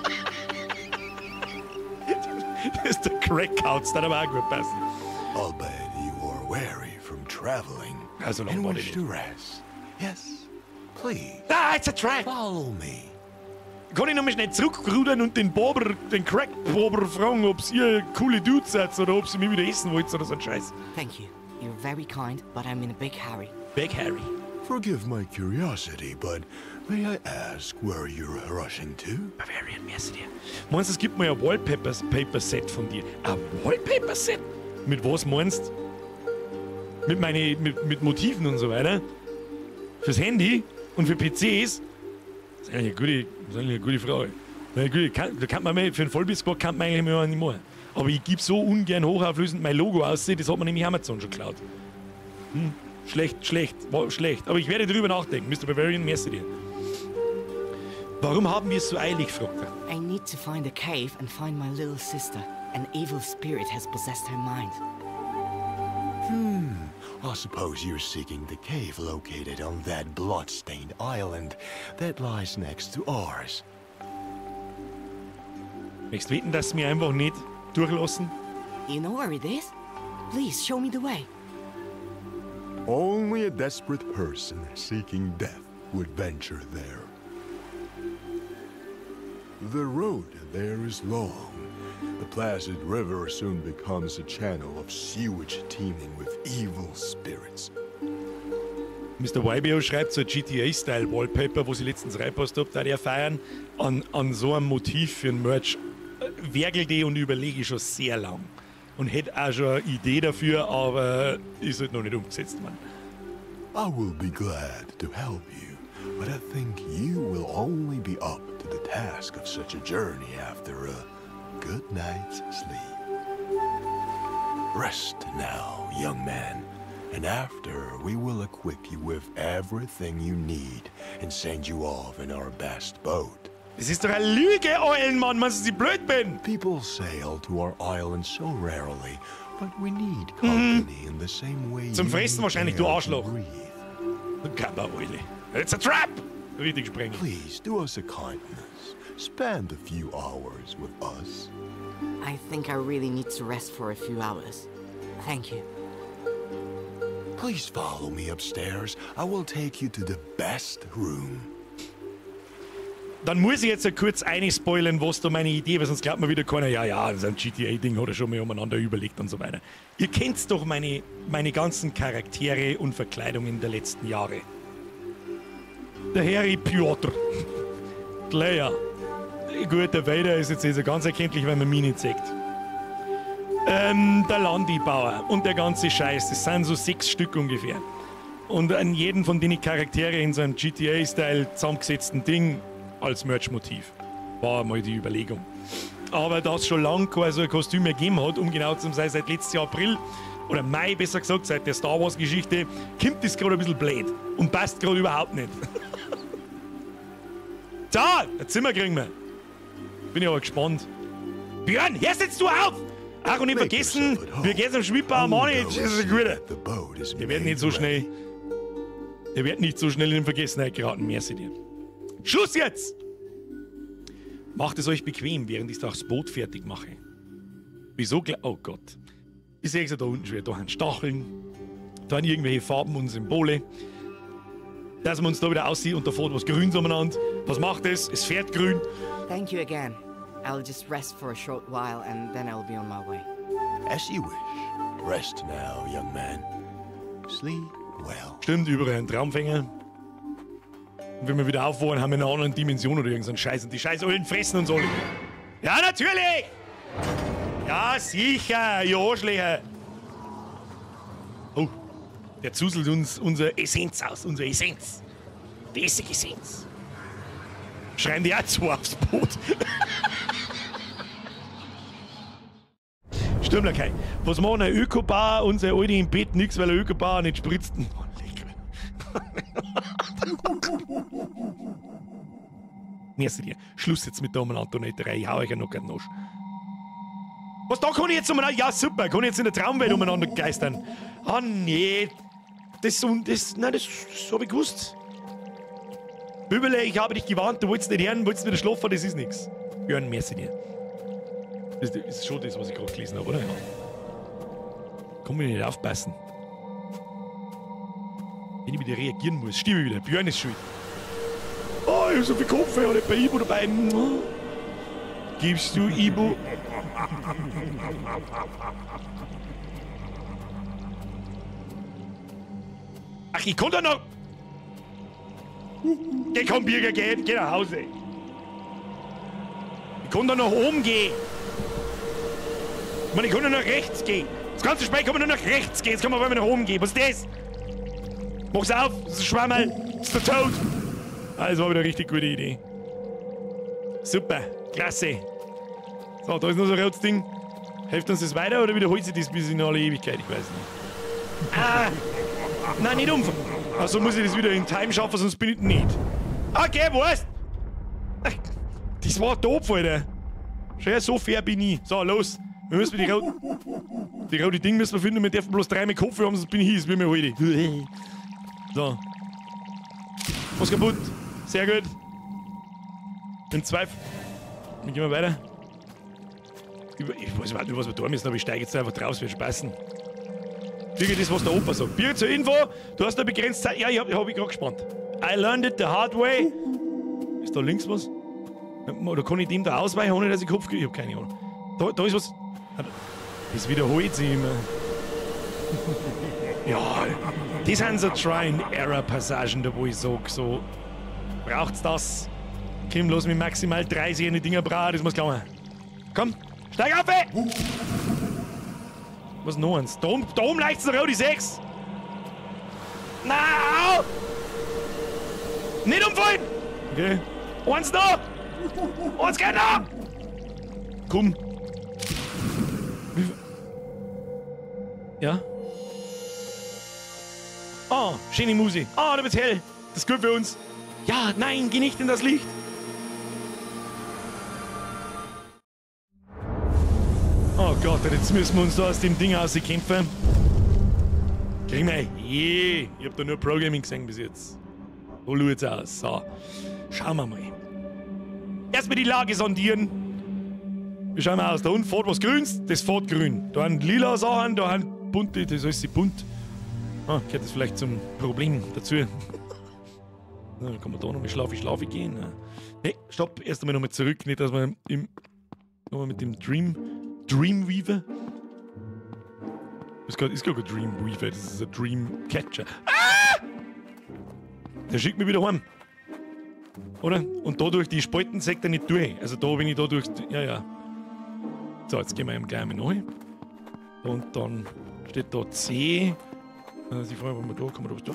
Das ist der Crack-Kauz, der aber auch gut passen. I'll bet you are weary from traveling Also lang and war wish die to rest. Yes, please, Ah, it's a track! follow me. Kann ich noch mal schnell zurückrudern und den Crack-Barber fragen, ob ihr coole Dudes seid oder ob sie mich wieder essen wollt oder so ein Scheiß. Thank you. You're very kind, but I'm in a big hurry. Big Harry. Forgive my curiosity, but may I ask where you're rushing to? Bavarian Messenger. Meinst du, es gibt mal ein Wallpaper-Set von dir? Ein Wallpaper-Set? Mit was meinst du? mit Motiven und so weiter. Fürs Handy und für PCs. Das ist eigentlich eine gute Frage. Da kann man mal, für einen Vollbissquad kann man eigentlich nicht mehr. Aber ich gebe so ungern hochauflösend mein Logo aussehen, das hat man nämlich Amazon schon geklaut. Schlecht. Aber ich werde drüber nachdenken. Mr. Bavarian, merci dir. Warum haben wir es so eilig, fragt er. I need to find a cave and find my little sister. An evil spirit has possessed her mind. I suppose you're seeking the cave located on that blood-stained island that lies next to ours. Möchtest du wetten, dass wir einfach nicht durchlassen? You know where it is? Please show me the way. Only a desperate person seeking death would venture there. The road there is long. The placid river soon becomes a channel of sewage teeming with evil spirits. Mr. YBO schreibt so ein GTA-Style-Wallpaper, wo sie letztens reinpasst habe, da der feiern, an so einem Motiv für ein Merch. Werkelt und überlege ich schon sehr lang. Und hätte auch schon eine Idee dafür, aber ist halt noch nicht umgesetzt, Mann. I will be glad to help you, but I think you will only be up to the task of such a journey after a good night's sleep. Rest now, young man, and after we will equip you with everything you need and send you off in our best boat. Das ist doch eine Lüge, Eulenmann, was ich blöd bin. People sail to our island so rarely, but we need company in the same way. Zum Fressen wahrscheinlich, du Arschloch. Breathe. Kabaroile. It's a trap! Richtig sprengen. Please do us a kindness. Spend a few hours with us. I think I really need to rest for a few hours. Thank you. Please follow me upstairs. I will take you to the best room. Dann muss ich jetzt kurz einspoilern, was da meine Idee war, sonst glaubt mir wieder keiner, ja, das ist ein GTA-Ding, hat er schon mal umeinander überlegt und so weiter. Ihr kennt doch meine ganzen Charaktere und Verkleidungen der letzten Jahre. Der Harry Piotr. Leia. Gut, der Vader ist jetzt also ganz erkenntlich, weil man mich nicht sieht. Der Landibauer und der ganze Scheiß, das sind so 6 Stück ungefähr. Und an jeden von den Charaktere in so einem GTA-Style zusammengesetzten Ding als Merch-Motiv. War mal die Überlegung. Aber da es schon lange kein so ein Kostüm mehr gegeben hat, um genau zu sein, seit letztes Jahr April, oder Mai besser gesagt, seit der Star Wars-Geschichte, kommt das gerade ein bisschen blöd und passt gerade überhaupt nicht. So, ein Zimmer kriegen wir. Bin ich aber gespannt. Björn, hörst jetzt du auf! Ach, und nicht vergessen, wir gehen zum Schwimmbad am Mann. Das ist ein guter. Wir werden nicht so schnell. Ihr werdet nicht so schnell in Vergessenheit geraten, merci dir. Schluss jetzt! Macht es euch bequem, während ich das Boot fertig mache. Wieso? Oh Gott. Ich sehe es ja da unten schon. Da haben Stacheln, da haben irgendwelche Farben und Symbole. Dass man uns da wieder aussieht und da fährt was Grünes umeinander. Was macht es? Es fährt grün. Thank you again. I'll just rest for a short while and then I'll be on my way. As you wish. Rest now, young man. Sleep well. Stimmt, überall ein Traumfänger. Und wenn wir wieder aufwachen, haben wir in einer anderen Dimension oder irgendeinen Scheiß und die Scheiß Eulen fressen uns alle. Ja, natürlich! Ja, sicher, ihr Arschlöcher! Oh, der zuselt uns unsere Essenz aus, unsere Essenz. Die Essig-Essenz. Schreiben die auch zu aufs Boot. Stimmt, okay. Was machen ein Ökobauer, unser Alte im Bett, nix, weil ein Ökobauer nicht spritzt. Oh, merci dir. Schluss jetzt mit der Antonetterei. Ich hau euch ja noch keinen Nosch. Was, da kann ich jetzt umeinander... Ja, super. Kann ich jetzt in der Traumwelt umeinander geistern. Ah, nee. Das hab ich gewusst. Bübele, ich habe dich gewarnt. Du wolltest nicht hören, wolltest wieder schlafen. Das ist nichts. Björn, merci dir. Das ist schon das, was ich gerade gelesen habe, oder? Kann ich nicht aufpassen. Wenn ich wieder reagieren muss, stimme ich wieder. Björn ist schuld. Oh, ich hab so viel Kopfweh, oder bei Ibo dabei. Gibst du Ibo? Ach, ich kann da noch... Geh, komm, Birger, geh nach Hause. Ich kann da nach oben gehen. Ich meine, ich kann da nach rechts gehen. Das ganze Spiel kann man nur nach rechts gehen. Jetzt kann man aber nach oben gehen. Was ist das? Mach's auf. Das ist ein Schwammerl. Das ist der Tod. Ah, das war wieder eine richtig gute Idee. Super. Klasse. So, da ist noch so ein rotes Ding. Hilft uns das weiter oder wiederholt sich das bis in alle Ewigkeit? Ich weiß nicht. Ah! Nein, nicht umfangen. Also muss ich das wieder in Time schaffen, sonst bin ich nicht. Okay, was? Das war doof, Alter. Schau, so fair bin ich. So, los. Wir müssen die rote Ding müssen wir finden. Wir dürfen bloß 3 mit Kopf haben, sonst bin ich wie mir heute. So. Was kaputt? Sehr gut. In 2. Dann gehen wir weiter. Ich weiß nicht, was wir da müssen, aber ich steige jetzt einfach draus, wir spaßen. Birgit, das, was der Opa sagt. Birgit, zur Info, du hast eine begrenzte Zeit. Ja, ich hab ich gerade gespannt. I learned it the hard way. Ist da links was? Oder kann ich dem da ausweichen, ohne dass ich Kopf kriege? Ich hab keine Ahnung. Da ist was. Das wiederholt sich immer. Ja, das sind so Try-and-Error-Passagen, da wo ich sag, so. Braucht's das? Kim, los mit maximal 30 in die Dinger bra, das muss klauen. Komm, steig auf, ey! Was noch eins? Da oben leicht es rot, die 6. Na, au! Nicht umfallen! Okay. Eins noch! Eins geht noch! Komm. Ja? Oh, schöne Musik. Oh, da wird's hell. Das ist gut für uns. Ja, nein, geh nicht in das Licht. Oh Gott, jetzt müssen wir uns da aus dem Ding rauskämpfen. Kriegen wir. Je. Ich hab da nur Programming gesehen bis jetzt. So schaut's aus. So. Schauen wir mal. Erstmal die Lage sondieren. Wir schauen mal aus. Da unten fährt was Grünes, das fährt grün. Da haben lila Sachen, da haben bunte, das heißt sie bunt. Ah, gehört das vielleicht zum Problem dazu. Na, dann kann man da noch mit Schlaufi gehen. Ne, stopp. Erst einmal nochmal zurück. Nicht, dass wir nochmal mit dem Dreamweaver. Ist gar kein Dreamweaver, das ist ein Dreamcatcher. Ah! Der schickt mich wieder heim. Oder? Und da durch die Spalten sagt er nicht durch. Also da, wenn ich da durch... Ja. So, jetzt gehen wir ihm gleich mal neu. Und dann steht da C. Also die Frage, wenn wir da, kann man da was tun?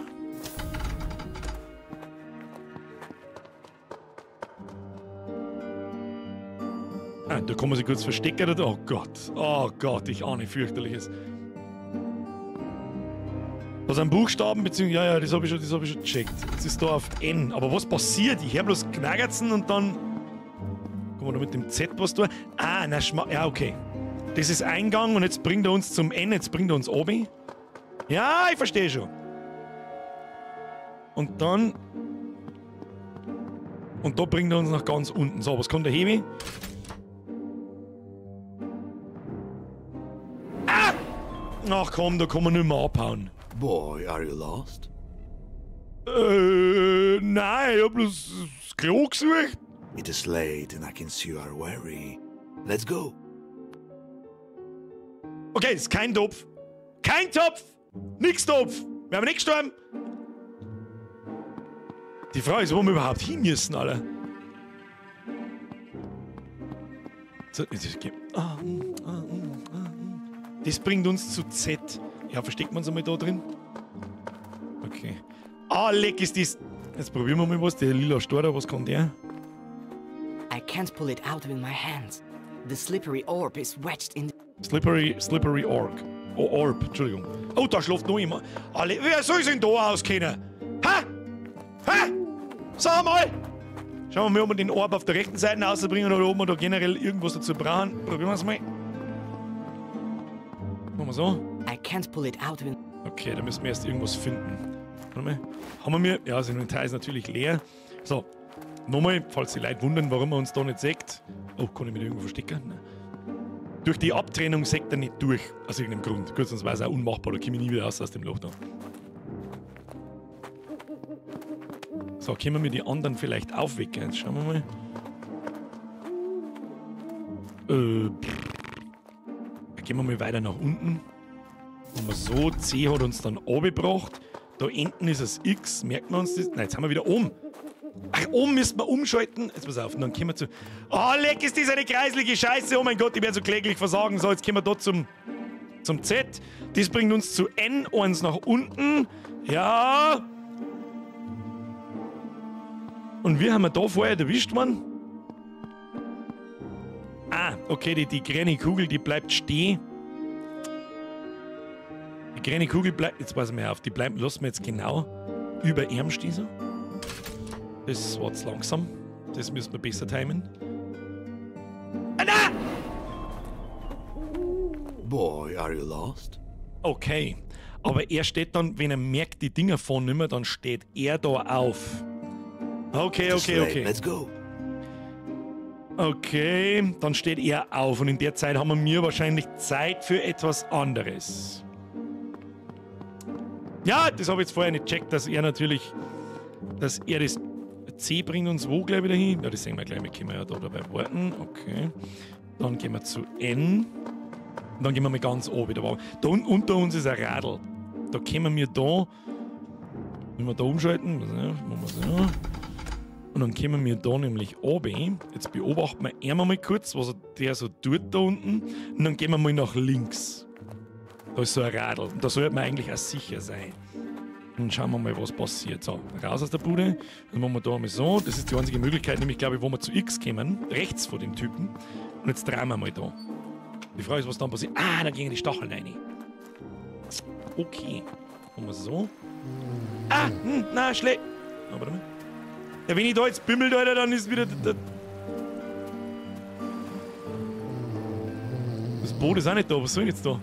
Ah, da kann man sich kurz verstecken. Oder? Oh Gott, ich ahne fürchterliches. Da sind Buchstaben, beziehungsweise, ja, das hab ich schon gecheckt. Jetzt ist da auf N. Aber was passiert? Ich höre bloß Knaggertzen und dann. Kann man da mit dem Z was tun? Ah, na, ja, okay. Das ist Eingang und jetzt bringt er uns zum N, jetzt bringt er uns oben. Ja, ich verstehe schon. Und dann. Und da bringt er uns nach ganz unten. So, was kommt der Hebi? Ah! Ach komm, da kann man nicht mehr abhauen. Boy, are you lost? Nein, ich hab bloß das Klo gesucht. It is late and I can see you are weary. Let's go. Okay, ist kein Topf. Kein Topf! Nix Topf! Wir haben nicht gestorben. Die Frage ist, wo wir überhaupt hin müssen, alle. So, das bringt uns zu Z. Ja, versteckt man uns einmal da drin? Okay. Ah, leck ist das. Jetzt probieren wir mal was. Der lila Stor, was kann der? I can't pull it out with my hands. The slippery orb is wedged in. Slippery Orb. Oh, Orb, Entschuldigung. Oh, da schläft noch jemand. Alle, wer soll sich denn da auskennen? Ha? Sag mal! Schauen wir mal, ob wir den Orb auf der rechten Seite rausbringen oder ob wir da generell irgendwas dazu brauchen. Probieren wir es mal. Machen wir so. I can't pull it out with. Okay, da müssen wir erst irgendwas finden. Warte mal. Haben wir ja, das Inventar ist natürlich leer. So, nochmal, falls die Leute wundern, warum er uns da nicht sägt. Oh, kann ich mich irgendwo verstecken? Nein. Durch die Abtrennung sägt er nicht durch, aus irgendeinem Grund. Gut, sonst wäre es auch unmachbar, da komme ich nie wieder raus aus dem Loch da. So, können wir die anderen vielleicht aufwecken? Jetzt schauen wir mal. Gehen wir mal weiter nach unten. Und wir so, C hat uns dann runtergebracht. Da hinten ist das X, merkt man uns das? Nein, jetzt haben wir wieder oben. Ach, oben müssen wir umschalten. Jetzt pass auf, und dann kommen wir zu... Oh, leck, ist das eine kreislige Scheiße. Oh mein Gott, ich werde so kläglich versagen. So, jetzt kommen wir da zum... zum Z. Das bringt uns zu N, eins nach unten. Ja. Und wie haben wir da vorher erwischt, Mann? Ah, okay, die grüne Kugel, die bleibt stehen. Die grüne Kugel bleibt, jetzt pass mal auf, die bleibt, lassen wir jetzt genau über ihrem stehen. Das war zu langsam. Das müssen wir besser timen. Ah, nein! Boy, are you lost? Okay, aber er steht dann, wenn er merkt, die Dinger von nimmer, dann steht er da auf. Okay. Let's go. Okay, dann steht er auf und in der Zeit haben wir wahrscheinlich Zeit für etwas anderes. Ja, das habe ich jetzt vorher nicht gecheckt, dass er das C bringt uns wo gleich wieder hin? Ja, das sehen wir gleich, wir können ja da dabei warten. Okay, dann gehen wir zu N. Und dann gehen wir mal ganz oben wieder. Da unter uns ist ein Radl. Da können wir da, wenn wir da umschalten, machen wir so. Und dann kommen wir da nämlich oben. Jetzt beobachten wir einmal kurz, was der so tut da unten. Und dann gehen wir mal nach links. Da ist so ein Radl. Und da sollte man eigentlich auch sicher sein. Und schauen wir mal, was passiert. So, raus aus der Bude. Dann machen wir da mal so. Das ist die einzige Möglichkeit, nämlich, glaube ich, wo wir zu X kommen. Rechts von dem Typen. Und jetzt drehen wir mal da. Die Frage ist, was dann passiert. Ah, da gehen die Stacheln rein. Okay. Machen wir so. Ah, nein, schlecht. Oh, warte mal. Ja, wenn ich da jetzt bimmelt, Alter, dann ist wieder... Das Boot ist auch nicht da. Was soll ich jetzt da?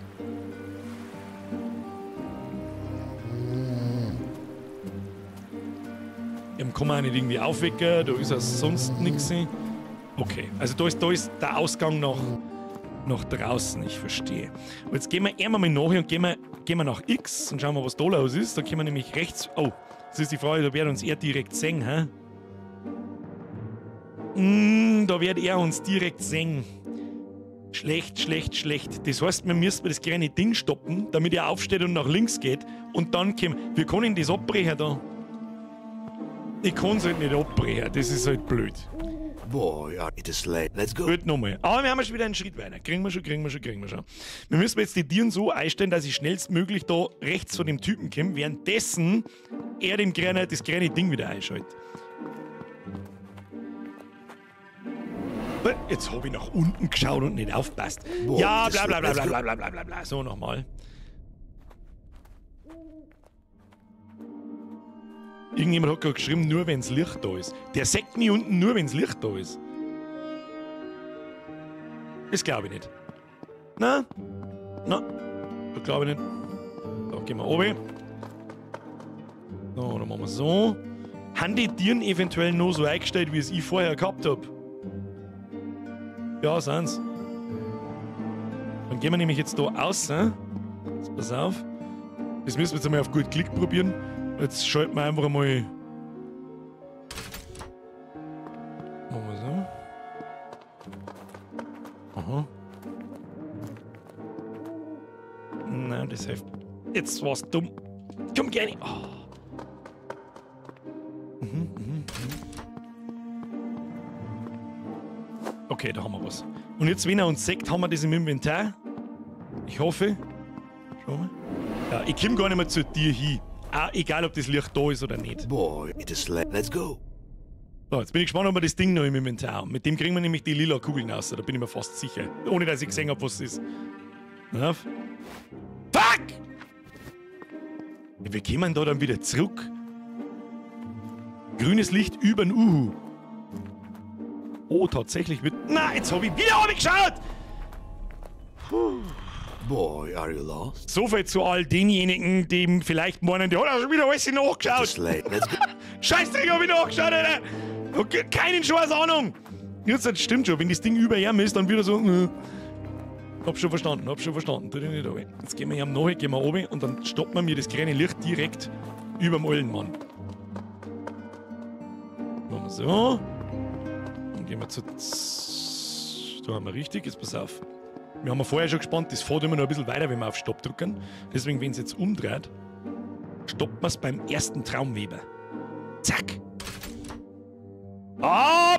Dem kann man auch nicht irgendwie aufwecken. Da ist ja sonst nichts. Okay, also da ist der Ausgang nach draußen. Ich verstehe. Und jetzt gehen wir einmal mal nachher und gehen wir nach X und schauen wir, was da los ist. Da können wir nämlich rechts... Oh, das ist die Frage, da wird uns er direkt sehen, hä? Da wird er uns direkt sehen. Schlecht. Das heißt, wir müssen das kleine Ding stoppen, damit er aufsteht und nach links geht. Und dann kommen... Wir können das abbrechen da. Ich kann es halt nicht abbrechen, das ist halt blöd. Boy, it is late. Let's go. Gut, nochmal. Aber wir haben schon wieder einen Schritt weiter. Kriegen wir schon. Wir müssen jetzt die Tieren so einstellen, dass ich schnellstmöglich da rechts von dem Typen komme, währenddessen er das kleine Ding wieder einschaltet. Jetzt habe ich nach unten geschaut und nicht aufpasst. Boah, Ja, bla. So, nochmal. Irgendjemand hat gerade geschrieben, nur wenn das Licht da ist. Der sagt nie unten, nur wenn das Licht da ist. Das glaube ich nicht. Nein, das glaube ich nicht. Da gehen wir oben. So, dann machen wir so. Haben die Tieren eventuell noch so eingestellt, wie es ich vorher gehabt habe? Ja, sind's. Dann gehen wir nämlich jetzt da raus. Jetzt pass auf. Das müssen wir jetzt einmal auf gut Klick probieren. Jetzt schalten wir einfach mal. Machen wir so. Aha. Nein, das hilft. Jetzt war's dumm. Komm gerne. Oh. Okay, da haben wir was. Und jetzt, wenn er uns sagt, haben wir das im Inventar. Ich hoffe. Schau mal. Ja, ich komme gar nicht mehr zu dir hin. Auch egal, ob das Licht da ist oder nicht. Boy, it is late. Let's go. So, jetzt bin ich gespannt, ob wir das Ding noch im Inventar haben. Mit dem kriegen wir nämlich die lila Kugeln raus. Da bin ich mir fast sicher. Ohne, dass ich gesehen habe, was es ist. Ja. Fuck! Wir kommen da dann wieder zurück. Grünes Licht über den Uhu. Oh, tatsächlich wird... Na, jetzt habe ich wieder geschaut! Boy, are you lost? So viel zu all denjenigen, die vielleicht meinen, der hat auch schon wieder alles nachgeschaut. It's late. Let's go. Scheißdreck, hab ich nachgeschaut, Alter! Okay, keine Scheiß Ahnung! Jetzt, das stimmt schon, wenn das Ding über ihm ist, dann wieder so... Hab schon verstanden. Tu dich nicht runter. Jetzt gehen wir hier nachher, gehen wir oben und dann stoppen wir das kleine Licht direkt über dem alten Mann. Machen wir so. Dann gehen wir zu... Da haben wir richtig, jetzt pass auf. Wir haben vorher schon gespannt, das fährt immer noch ein bisschen weiter, wenn wir auf Stopp drücken. Deswegen, wenn es jetzt umdreht, stoppen wir es beim ersten Traumweber. Zack! Ah,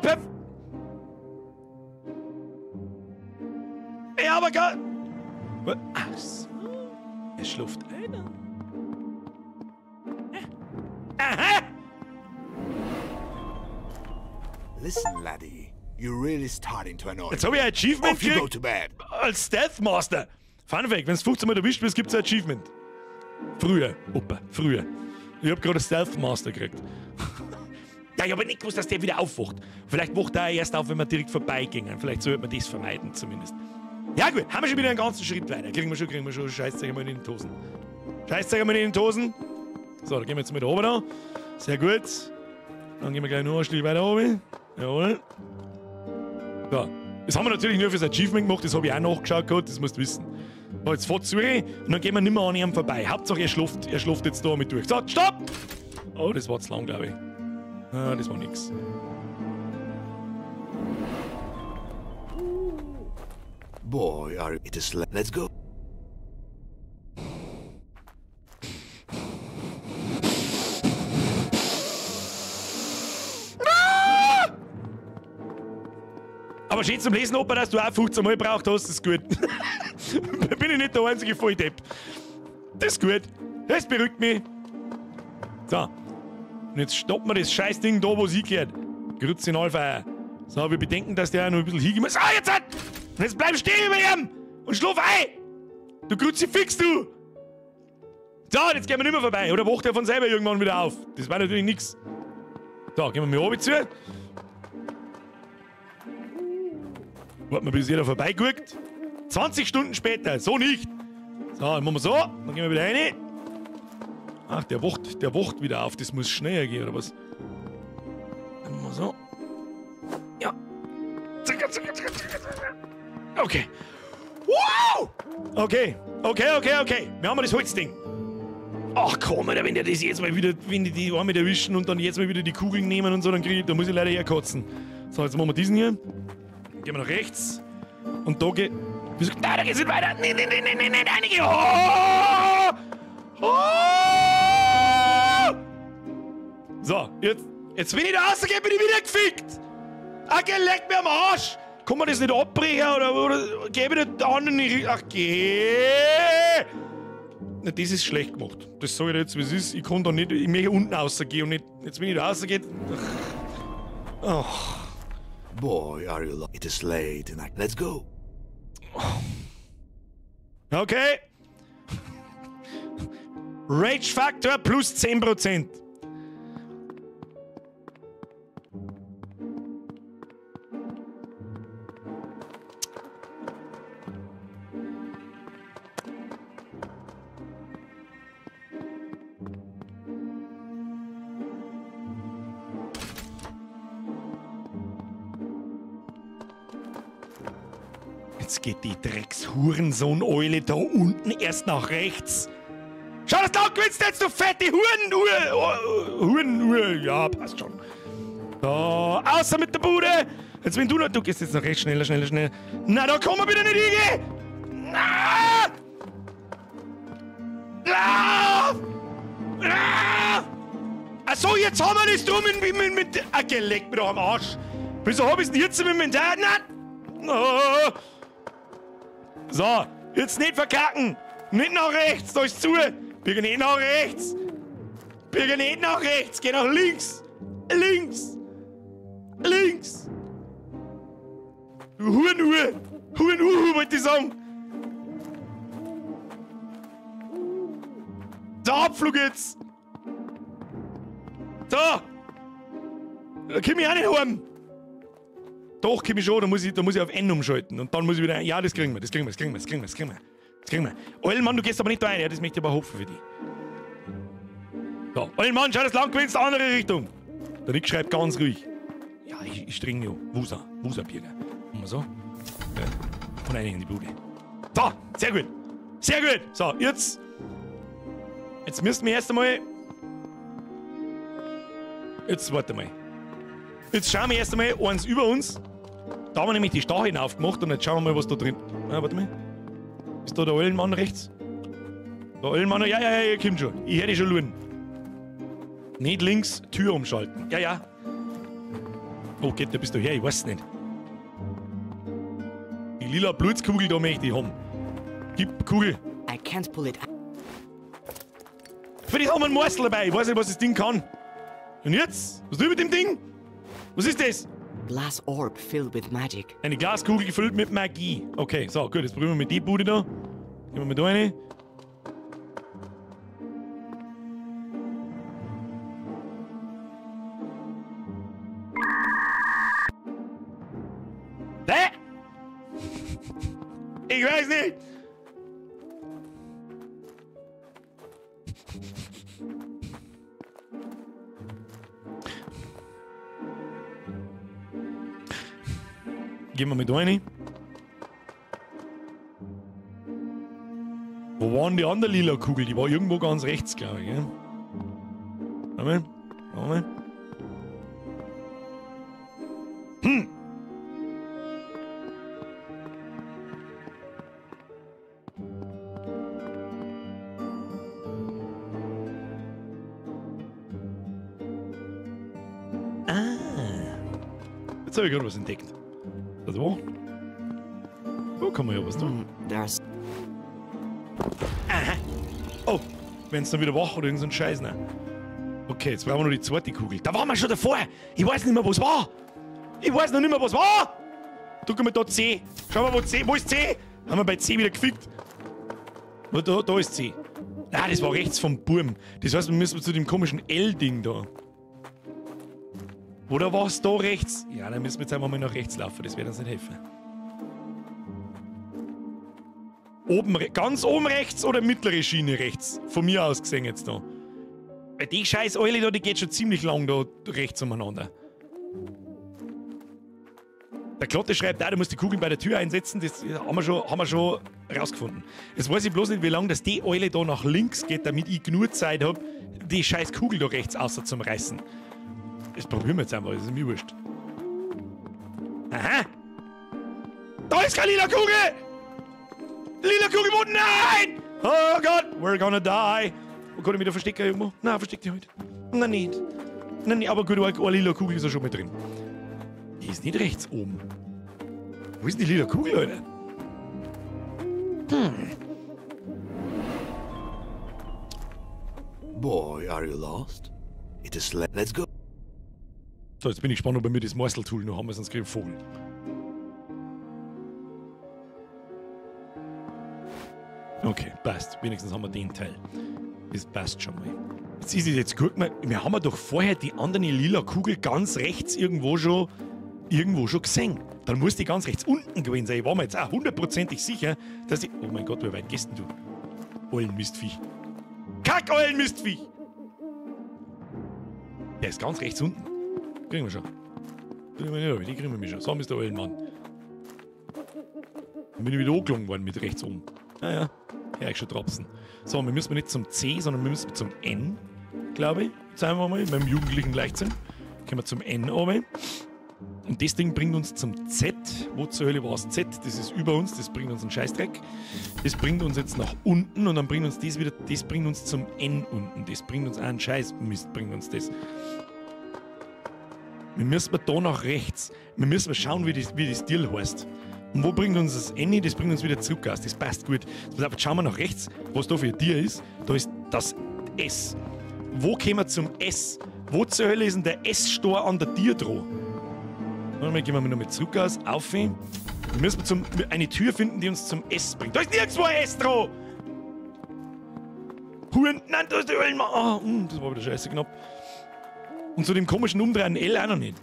ja, aber geil! Ach so. Es schluft einer. Aha! Listen, laddie. You're really starting to annoy Jetzt habe ich ein Achievement Off you go gekriegt to bed. als Stealth Master. Fun Fact, wenn es 15 Mal erwischt wird, gibt es ein Achievement. Früher, Opa, früher. Ich habe gerade Stealth Master gekriegt. Ja, ich habe nicht gewusst, dass der wieder aufwacht. Vielleicht wacht er erst auf, wenn wir direkt vorbeigingen. Vielleicht sollte man das vermeiden zumindest. Ja gut, haben wir schon wieder einen ganzen Schritt weiter. Kriegen wir schon. Scheißzeug mal in den Tosen. Scheißzeug mal in den Tosen. So, dann gehen wir jetzt mit oben da. Sehr gut. Dann gehen wir gleich noch ein Stück weiter oben. Jawohl. So. Das haben wir natürlich nur fürs Achievement gemacht, das habe ich auch nachgeschaut gehabt, das musst du wissen. So, jetzt fährt zu und dann gehen wir nicht mehr an ihm vorbei. Hauptsache er schläft jetzt da mit durch. So, stopp! Oh, das war zu lang, glaube ich. Ah, das war nix. Boy, are it is let's go. Aber schön zum Lesen, Opa, dass du auch 15 Mal gebraucht hast, das ist gut. Bin ich nicht der einzige Volldepp. Das ist gut. Das beruhigt mich. So. Und jetzt stoppen wir das Scheißding da, wo es hingehört. Grütze in Allfeier. So, wir bedenken, dass der auch noch ein bisschen hingehen muss. Ah, jetzt hat! Und jetzt bleib stehen über ihm! Und schlaf ein! Du Grütze fix, du! So, jetzt gehen wir nicht mehr vorbei. Oder wacht er von selber irgendwann wieder auf? Das war natürlich nix. So, gehen wir mal oben zu. Warten wir, bis jeder vorbeigeguckt. 20 Stunden später, so nicht. So, dann machen wir so, dann gehen wir wieder rein. Ach, der wacht wieder auf, das muss schneller gehen, oder was? Dann machen wir so. Ja. Okay. Wow! Okay. Wir haben das Holzding. Ach komm, Alter, wenn der das jetzt mal wieder, wenn die Arme erwischen und dann jetzt mal wieder die Kugeln nehmen und so, dann da muss ich leider herkotzen. So, jetzt machen wir diesen hier. Gehen wir nach rechts. Und da geht. Wieso? Nein, da geht's nicht weiter. Nein, einige. So, jetzt wenn ich da rausgehe, bin ich wieder gefickt. Okay, leck mir am Arsch. Kann man das nicht abbrechen oder gebe ich den anderen nicht. Ach, geh. Na, das ist schlecht gemacht. Das sage ich jetzt, wie es ist. Ich kann da nicht. Ich möchte unten rausgehen und nicht. Jetzt, wenn ich da rausgehe. Ach. Boy, are you it is late and let's go. Okay. Rage Factor plus 10%. Jetzt geht die Drecks-Hurensohn-Eule da unten erst nach rechts. Schau, das da gewinnst jetzt, du fette Hurenuhr. Ja, passt schon. Da, außer mit der Bude. Jetzt, wenn du gehst jetzt noch rechts, schneller. Na, da kommen wir wieder nicht hingehen. Na! Lauf! Achso, jetzt haben wir das drum mit... Okay, leck mir doch am Arsch. Wieso hab ich's denn jetzt mit dem Inventar? Oh. So, jetzt nicht verkacken. Nicht nach rechts, da ist zu. Birge nicht nach rechts. Birge nicht nach rechts, geh nach links. Links. Du Hurenuhr, wollte ich sagen. Der Abflug jetzt. So. Da komm ich auch nicht heim. Doch, komm ich schon, da muss ich auf N umschalten. Und dann muss ich wieder... Ja, das kriegen wir. Eulenmann, du gehst aber nicht da rein. Ja, das möchte ich aber hoffen für dich. So, Eulenmann, schau, das lang gewinnst, andere Richtung. Der Rick schreibt ganz ruhig. Ja, ich streng ja. Wusa-Birger. Machen wir so. Ja, von einem in die Bude. So, sehr gut. So, jetzt müssten wir erst einmal... Jetzt, warte mal. Jetzt schauen wir erst einmal eins über uns. Da haben wir nämlich die Stacheln aufgemacht und jetzt schauen wir mal, was da drin... warte mal. Ist da der Eulenmann rechts? Der Eulenmann, ja, kommt schon. Ich hätte schon schauen. Nicht links, Tür umschalten. Ja. Oh, geht, da bist du her, ich weiß nicht. Die lila Blutkugel da möchte ich haben. Gib Kugel. I can't pull it. Für das haben wir einen Morsel dabei. Ich weiß nicht, was das Ding kann. Und jetzt? Was tue ich mit dem Ding? Was ist das? Glass orb filled with magic. Eine Glaskugel gefüllt mit Magie. Okay, so, gut, jetzt probieren wir mit die Bude da. Gehen wir mit da rein. Hä? Ich weiß nicht. Gehen wir mit rein. Wo waren die andere lila Kugel? Die war irgendwo ganz rechts, glaube ich. Gell? Moment. Moment. Jetzt habe ich gerade was entdeckt. Das war? Da kann man ja was tun. There's... Aha. Oh, wenn es dann wieder wach oder irgend so ein Scheiß, ne? Okay, jetzt brauchen wir noch die zweite Kugel. Da waren wir schon davor. Ich weiß nicht mehr, wo es war. Ich weiß noch nicht mehr, was war. Drück mal da C. Schau mal, wo C. Wo ist C? Haben wir bei C wieder gefickt. Da ist C. Ah, das war rechts vom Burm. Das heißt, wir müssen zu dem komischen L-Ding da. Oder war es da rechts? Ja, dann müssen wir jetzt einfach mal nach rechts laufen. Das wird uns nicht helfen. Oben, ganz oben rechts oder mittlere Schiene rechts? Von mir aus gesehen jetzt da. Weil die scheiß Eule da, die geht schon ziemlich lang da rechts umeinander. Der Klotte schreibt auch, du musst die Kugeln bei der Tür einsetzen. Das haben wir schon rausgefunden. Jetzt weiß ich bloß nicht, wie lange das die Eule da nach links geht, damit ich genug Zeit habe, die scheiß Kugel da rechts außer zum Reißen. Das probieren wir jetzt einfach, das ist mir wurscht. Aha! Da ist keine lila Kugel! Lila Kugel, wo? Nein! Oh Gott, we're gonna die! Wo kann ich mich da verstecken irgendwo? Nein, versteck dich halt. Nein, nicht. Nein, nicht, aber gut, eine lila Kugel ist ja schon mit drin. Die ist nicht rechts oben. Wo ist denn die lila Kugel, Leute? Boy, are you lost? It is let's go. So, jetzt bin ich gespannt, ob wir mir das Morsel-Tool noch haben, sonst kriegen wir Vogel. Okay, passt. Wenigstens haben wir den Teil. Das passt schon mal. Jetzt ist es jetzt, guck mal, wir haben doch vorher die andere lila Kugel ganz rechts irgendwo schon gesehen. Dann muss die ganz rechts unten gewesen sein. Ich war mir jetzt auch hundertprozentig sicher, dass die... Oh mein Gott, wie weit gehst denn du? Eulenmistviech. Kack-Eulenmistviech! Der ist ganz rechts unten. Kriegen wir schon. Die kriegen wir schon. So ist der Eulenmann. Dann bin ich wieder angelangt worden mit rechts oben. Naja, ja, ich schon trapsen. So, wir müssen nicht zum C, sondern wir müssen zum N, glaube ich. Jetzt einfach mal, in meinem jugendlichen Leichtsinn. Gehen wir zum N runter. Und das Ding bringt uns zum Z. Wo zur Hölle war es Z? Das ist über uns, das bringt uns einen Scheißdreck. Das bringt uns jetzt nach unten und dann bringt uns das wieder, das bringt uns zum N unten. Das bringt uns auch einen Scheißmist, bringt uns das. Wir müssen da nach rechts. Wir müssen schauen, wie das Deal heißt. Und wo bringt uns das N? Das bringt uns wieder zurück aus. Das passt gut. Jetzt schauen wir nach rechts, was da für ein Tier ist. Da ist das S. Wo kommen wir zum S? Wo zur Hölle ist denn der S-Stor an der Tier dran? Warte mal, gehen wir noch mit zurück aus. Auf. Wir müssen eine Tür finden, die uns zum S bringt. Da ist nirgendwo ein S dran! Huren, nein, da ist der Ölmann. Ah, das war wieder scheiße knapp. Und zu dem komischen umdrehenden L auch noch nicht.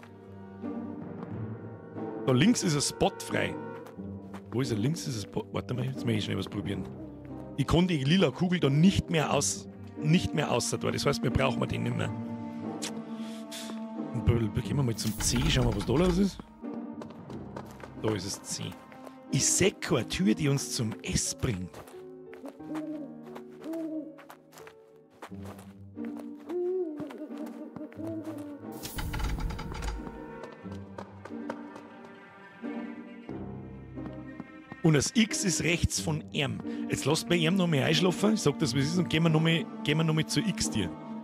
Da links ist ein Spot frei. Wo ist er? Links ist ein Spot. Warte mal, jetzt möchte ich schnell was probieren. Ich kann die lila Kugel da nicht mehr außer. Das heißt, wir brauchen den nicht mehr. Und gehen wir mal zum C, schauen wir, was da los ist. Da ist es C. Ich sehe keine Tür, die uns zum S bringt. Und das X ist rechts von ihm. Jetzt lasst bei ihm noch mehr einschlafen. Ich sag das, wie es ist, und gehen wir noch mal zu X-Tier.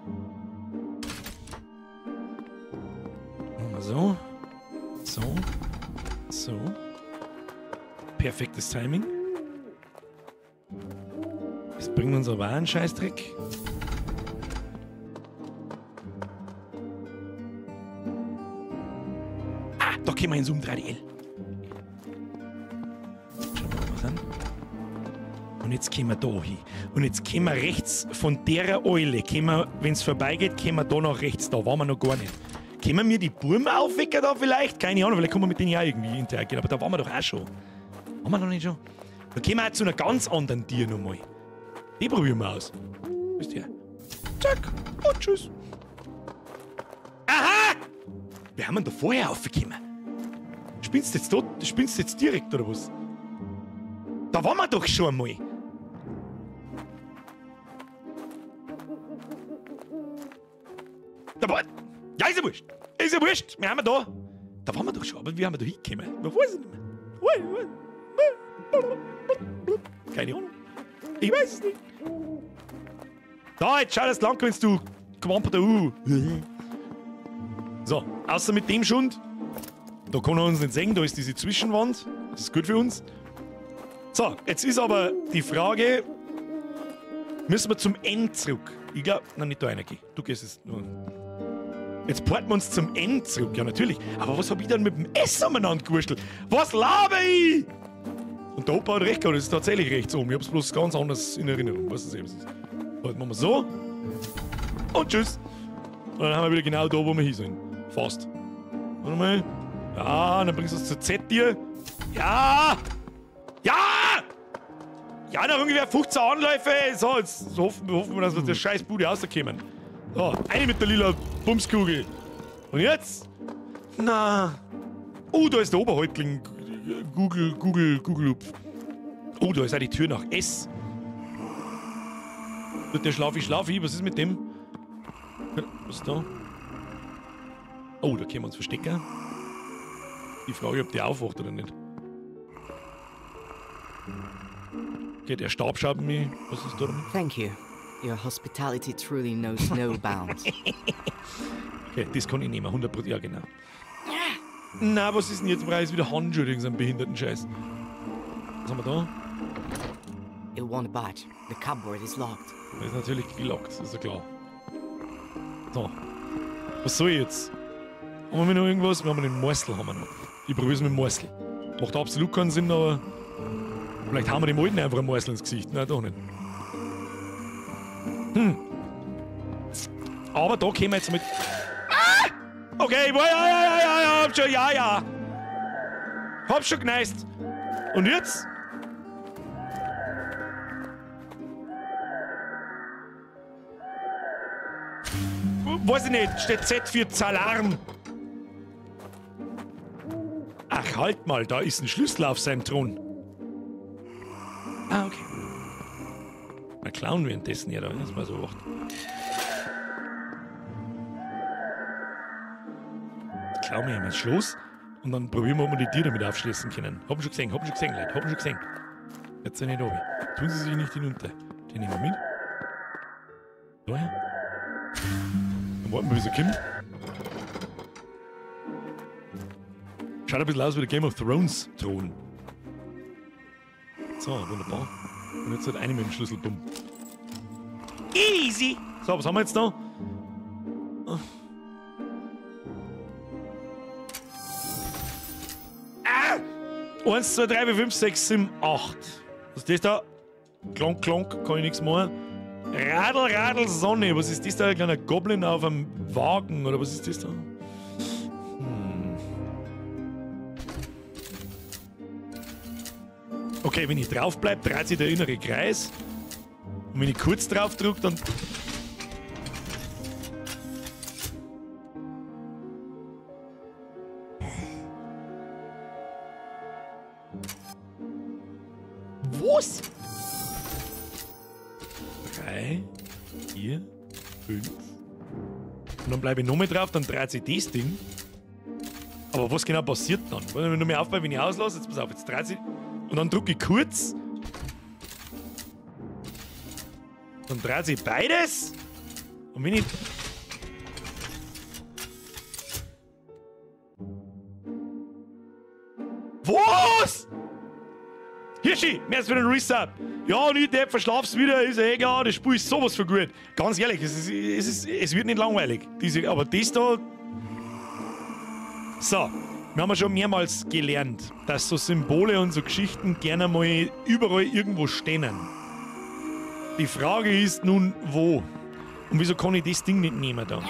So. So. So. Perfektes Timing. Das bringt uns aber auch einen Scheißdreck. da können wir ins Umdrehen. Schauen wir mal, was an. Und jetzt gehen wir da hin. Und jetzt gehen wir rechts von der Eule. Wenn es vorbeigeht, gehen wir da nach rechts. Da waren wir noch gar nicht. Können wir die Burm aufwecken da vielleicht? Keine Ahnung, vielleicht können wir mit denen ja irgendwie interagieren. Aber da waren wir doch auch schon. Waren wir noch nicht schon? Da gehen wir auch zu einer ganz anderen Tier nochmal. Die probieren wir aus. Wisst ihr? Zack. Und tschüss. Aha! Wir haben da vorher aufgekommen. Spinnst du jetzt dort? Spinnst du jetzt direkt oder was? Da waren wir doch schon einmal. Da war... Ja, ist ja wurscht. Ist ja wurscht. Wir haben da. Da waren wir doch schon, aber wie haben wir da hingekommen? Ich weiß es nicht mehr. Keine Ahnung. Ich weiß es nicht. Da, jetzt schau das lang, wenn du gewampert So, außer mit dem Schund. Da kann er uns nicht sehen, da ist diese Zwischenwand. Das ist gut für uns. So, jetzt ist aber die Frage, müssen wir zum End zurück? Ich glaube, nein, nicht da reingehen. Du gehst es nur. Jetzt porten wir uns zum End zurück. Ja, natürlich. Aber was hab ich dann mit dem S umeinander gewurschtelt? Was laber ich? Und der Opa hat recht gehabt, das ist tatsächlich rechts oben. Ich hab's bloß ganz anders in Erinnerung, was das eben ist. Heute machen wir so. Und tschüss. Und dann haben wir wieder genau da, wo wir hin sind. Fast. Warte mal. Ja, dann bringst du es zur Z-Tier. Ja! Ja! Ja, noch ungefähr 15 Anläufe. So, jetzt hoffen wir, dass wir aus der scheiß Bude rauskommen. So, eine mit der lila Bumskugel. Und jetzt? Na. Oh, da ist der Oberhäuptling. Google. Oh, da ist auch die Tür nach S. Der Schlafi. Was ist mit dem? Was ist da? Oh, da können wir uns verstecken. Die Frage, ob der aufwacht oder nicht. Okay, der Stab schaut mich. Was ist da? Thank you. Your hospitality truly knows no bounds. Okay, das kann ich nehmen. 100%. Ja, genau. Na, was ist denn jetzt? Brauche ich wieder Handschuhe, irgendeinen behinderten Scheiß. Was haben wir da? It won't budge. The cupboard is locked. Das ist natürlich gelockt, ist ja klar. So. Was soll ich jetzt? Haben wir noch irgendwas? Wir haben den Morsel, haben wir noch. Ich probiere es mit dem Morsel. Macht absolut keinen Sinn, aber vielleicht haben wir dem Alten einfach ein Morsel ins Gesicht. Nein, doch nicht. Aber da kämen wir jetzt mit... Ah! Okay, ja. Hab schon geneist. Und jetzt? Weiß ich nicht, steht Z für Zalarm. Ach, halt mal, da ist ein Schlüssel auf seinem Thron. Ah, okay. Na, klauen wir währenddessen ja da, das mal so wacht. Klauen wir ihm ins Schloss und dann probieren wir, ob wir die Tür damit aufschließen können. Haben schon gesehen, Leute, haben schon gesehen. Jetzt sind nicht oben. Tun Sie sich nicht hinunter. Den nehmen wir mit. Daher. Dann warten wir, bis er kommt. Schaut ein bisschen aus wie der Game of Thrones Thron. So, wunderbar. Und jetzt hat eine mit dem Schlüssel, bumm. Easy! So, was haben wir jetzt da? Oh. 1, 2, 3, 4, 5, 6, 7, 8. Was ist das da? Klonk, klonk, kann ich nichts machen. Radl, Radl, Sonne. Was ist das da? Ein kleiner Goblin auf einem Wagen, oder was ist das da? Okay, wenn ich drauf bleibe, dreht sich der innere Kreis. Und wenn ich kurz drauf drücke, dann... Was? 3, 4, 5. Und dann bleibe ich nochmal drauf, dann dreht sich das Ding. Aber was genau passiert dann? Wenn ich nur mehr aufbleibe, wenn ich auslasse, jetzt pass auf, jetzt dreht sich... Und dann drücke ich kurz. Dann dreht sich beides. Und wenn ich... Was? Hirschi, mehr als für den Reset. Ja, und ich der verschlaf's wieder, ist ja eh klar, das Spiel ist sowas von gut. Ganz ehrlich, es wird nicht langweilig. Aber das da... So. Wir haben ja schon mehrmals gelernt, dass so Symbole und so Geschichten gerne mal überall irgendwo stehen. Die Frage ist nun, wo? Und wieso kann ich das Ding nicht nehmen da?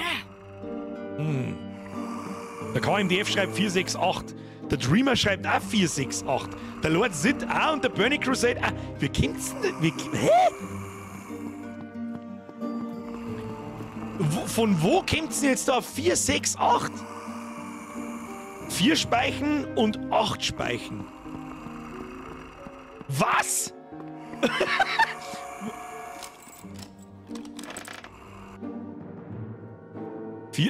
Der KMDF schreibt 468. Der Dreamer schreibt auch 468. Der Lord Sid auch und der Burning Crusade auch. Wie kommt's denn? Hä? Von wo kommt's denn jetzt da auf 468? 4 Speichen und 8 Speichen. Was? Vier.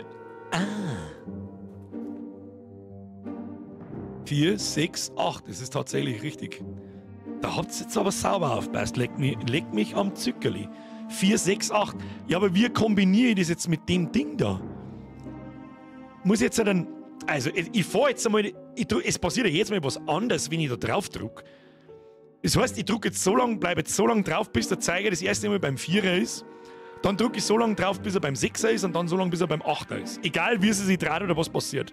4, 6, 8. Das ist tatsächlich richtig. Da habt's jetzt aber sauber aufpasst. Leckt mich am Zückerli. 4, 6, 8. Ja, aber wie kombiniere ich das jetzt mit dem Ding da? Muss ich jetzt dann. Also, ich fahre jetzt einmal. Es passiert ja jetzt mal was anderes, wenn ich da drauf drücke. Das heißt, ich drücke jetzt so lange, bleibe jetzt so lange drauf, bis der Zeiger das erste Mal beim 4er ist. Dann drücke ich so lange drauf, bis er beim 6er ist und dann so lange, bis er beim 8er ist. Egal, wie es sich dreht oder was passiert.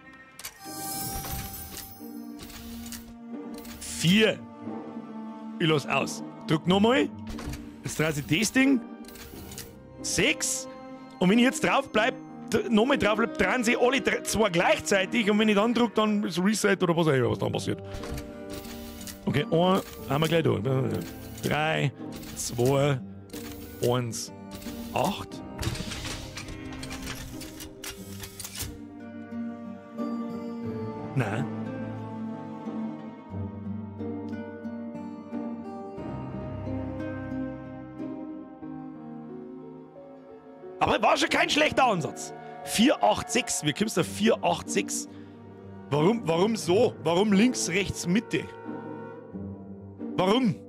4. Ich lass aus. Drück nochmal. Jetzt dreht sich das Ding. 6. Und wenn ich jetzt drauf bleibe, nochmal drauf bleibe, drehen sie alle 2 gleichzeitig. Und wenn ich dann drücke, dann ist Reset oder was auch immer, was dann passiert. Okay, 1, haben wir gleich da. 3, 2, 1, 8. Nein. Aber war schon kein schlechter Ansatz. 486, wie kommst du auf 486? Warum so? Warum links, rechts, Mitte? Warum?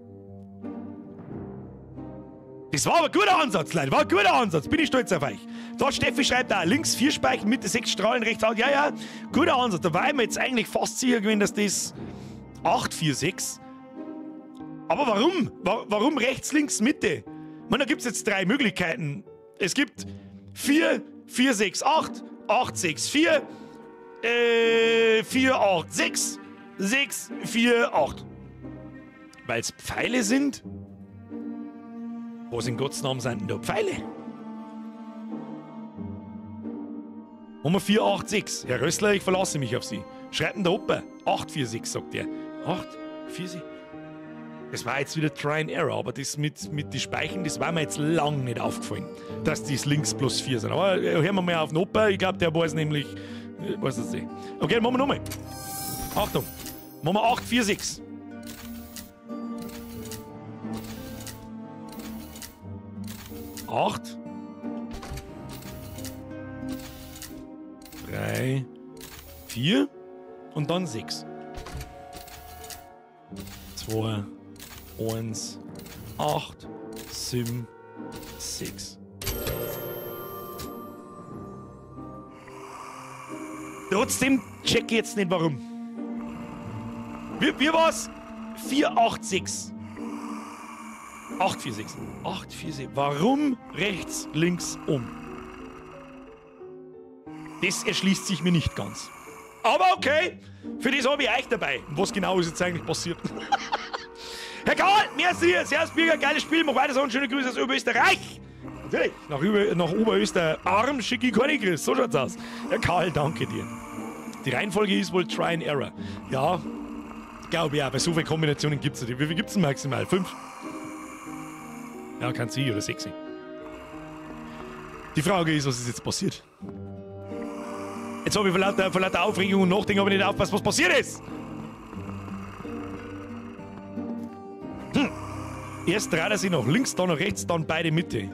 Das war aber ein guter Ansatz, Leute. War ein guter Ansatz. Bin ich stolz auf euch. Da Steffi schreibt da, links 4 Speichen, Mitte 6 Strahlen, rechts 8. Ja, guter Ansatz. Da war ich mir jetzt eigentlich fast sicher gewesen, dass das 846. Aber warum? Warum rechts, links, Mitte? Man, da gibt es jetzt 3 Möglichkeiten. Es gibt 4, 4, 6, 8, 8, 6, 4, 4, 8, 6, 6, 4, 8. Weil es Pfeile sind? Was in Gottes Namen sind denn da Pfeile? Nummer 4, 8, 6. Herr Rössler, ich verlasse mich auf Sie. Schreibt denn der Opa? 8, 4, 6, sagt er. 8, 4, 6. Das war jetzt wieder Try and Error, aber das mit den Speichen, das war mir jetzt lang nicht aufgefallen, dass das links plus 4 sind. Aber hören wir mal auf den Opa, ich glaube, der weiß nämlich, weiß das nicht. Okay, dann machen wir nochmal. Achtung, machen wir 8, 4, 6. Acht. 3, 4 und dann 6. 2, 1, 8, 7, 6. Trotzdem check ich jetzt nicht warum. Wie war's? 4, 8, 6. 8, 4, 6. 8, 4, 6. Warum rechts, links, um? Das erschließt sich mir nicht ganz. Aber okay, für das habe ich euch dabei. Was genau ist jetzt eigentlich passiert? Herr Karl, merci, Servus Bürger, geiles Spiel, mach weiter so und schöne Grüße aus Oberösterreich. Natürlich, nach Oberösterreich arm, schicke ich keine Grüße, so schaut's aus. Herr Karl, danke dir. Die Reihenfolge ist wohl Try and Error. Ja, glaube ich auch, bei so vielen Kombinationen gibt es nicht. Wie viel gibt es denn maximal? 5? Ja, kann sie oder 6. Die Frage ist, was ist jetzt passiert? Jetzt habe ich vor lauter Aufregung und Nachdenken aber nicht aufgepasst, was passiert ist. Erst dreht er sich nach links, dann nach rechts, dann beide Mitte.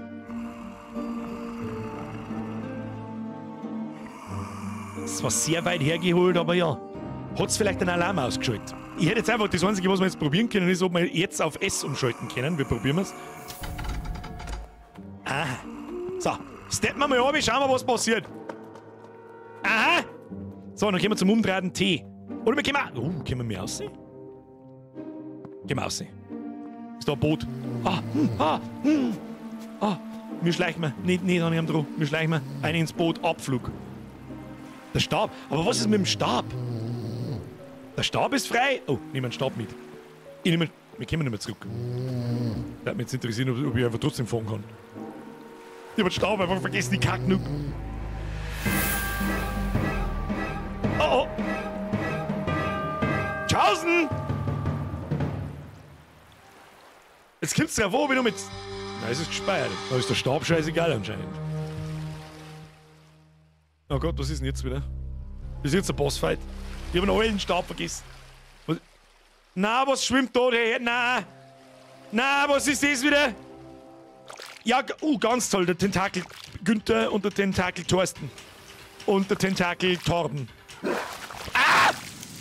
Das war sehr weit hergeholt, aber ja. Hat es vielleicht einen Alarm ausgeschaltet? Ich hätte jetzt einfach das Einzige, was wir jetzt probieren können, ist, ob wir jetzt auf S umschalten können. Wir probieren es. Aha. So, steppen wir mal ab, schauen wir, was passiert. Aha. So, dann gehen wir zum Umdrehen T. Oder wir gehen wir... können wir mehr aussehen? Gehen wir aussehen. Ist da ein Boot? Wir schleichen wir. Nicht an ihm dran. Wir schleichen wir. Ein ins Boot, Abflug. Der Stab. Aber was ist mit dem Stab? Der Stab ist frei. Oh, nehmen einen Stab mit. Wir kommen nicht mehr zurück. Das hat mich jetzt interessieren, ob ich einfach trotzdem fahren kann. Ich hab den Stab einfach vergessen, die Kacknuck. Oh oh! Tschaußen! Jetzt kommt's drauf an, wie du mit... Nein, es ist gespeichert. Da ist der Stab scheißegal anscheinend. Oh Gott, was ist denn jetzt wieder? Das ist jetzt ein Bossfight. Ich hab noch allen Stab vergessen. Was? Na, was schwimmt da? Na! Na, was ist das wieder? Ja, ganz toll. Der Tentakel Günther und der Tentakel Thorsten. Und der Tentakel Torben. Ah!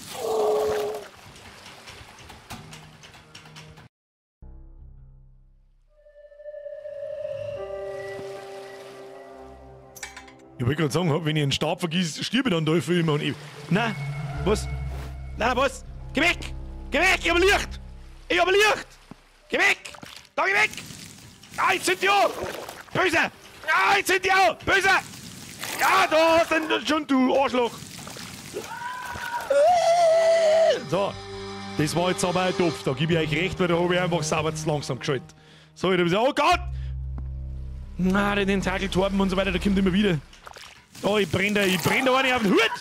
Ich wollte gerade sagen, wenn ich einen Stab vergieße, stirbe ich dann da für immer und ewig. Na, was? Na, was? Geh weg! Geh weg! Ich hab Licht! Ich hab Licht! Geh weg! Da, geh weg! Ah, jetzt sind die auch! Böse! Ah, jetzt sind die auch! Böse! Ja, da hast du schon, du Arschloch! So, das war jetzt aber ein Topf, da gebe ich euch recht, weil da habe ich einfach sauber zu langsam geschaltet. So, ich hab gesagt, oh Gott! Na, der Tentakel Torben und so weiter, der kommt immer wieder. Oh, ich brenne da eine auf den Hut!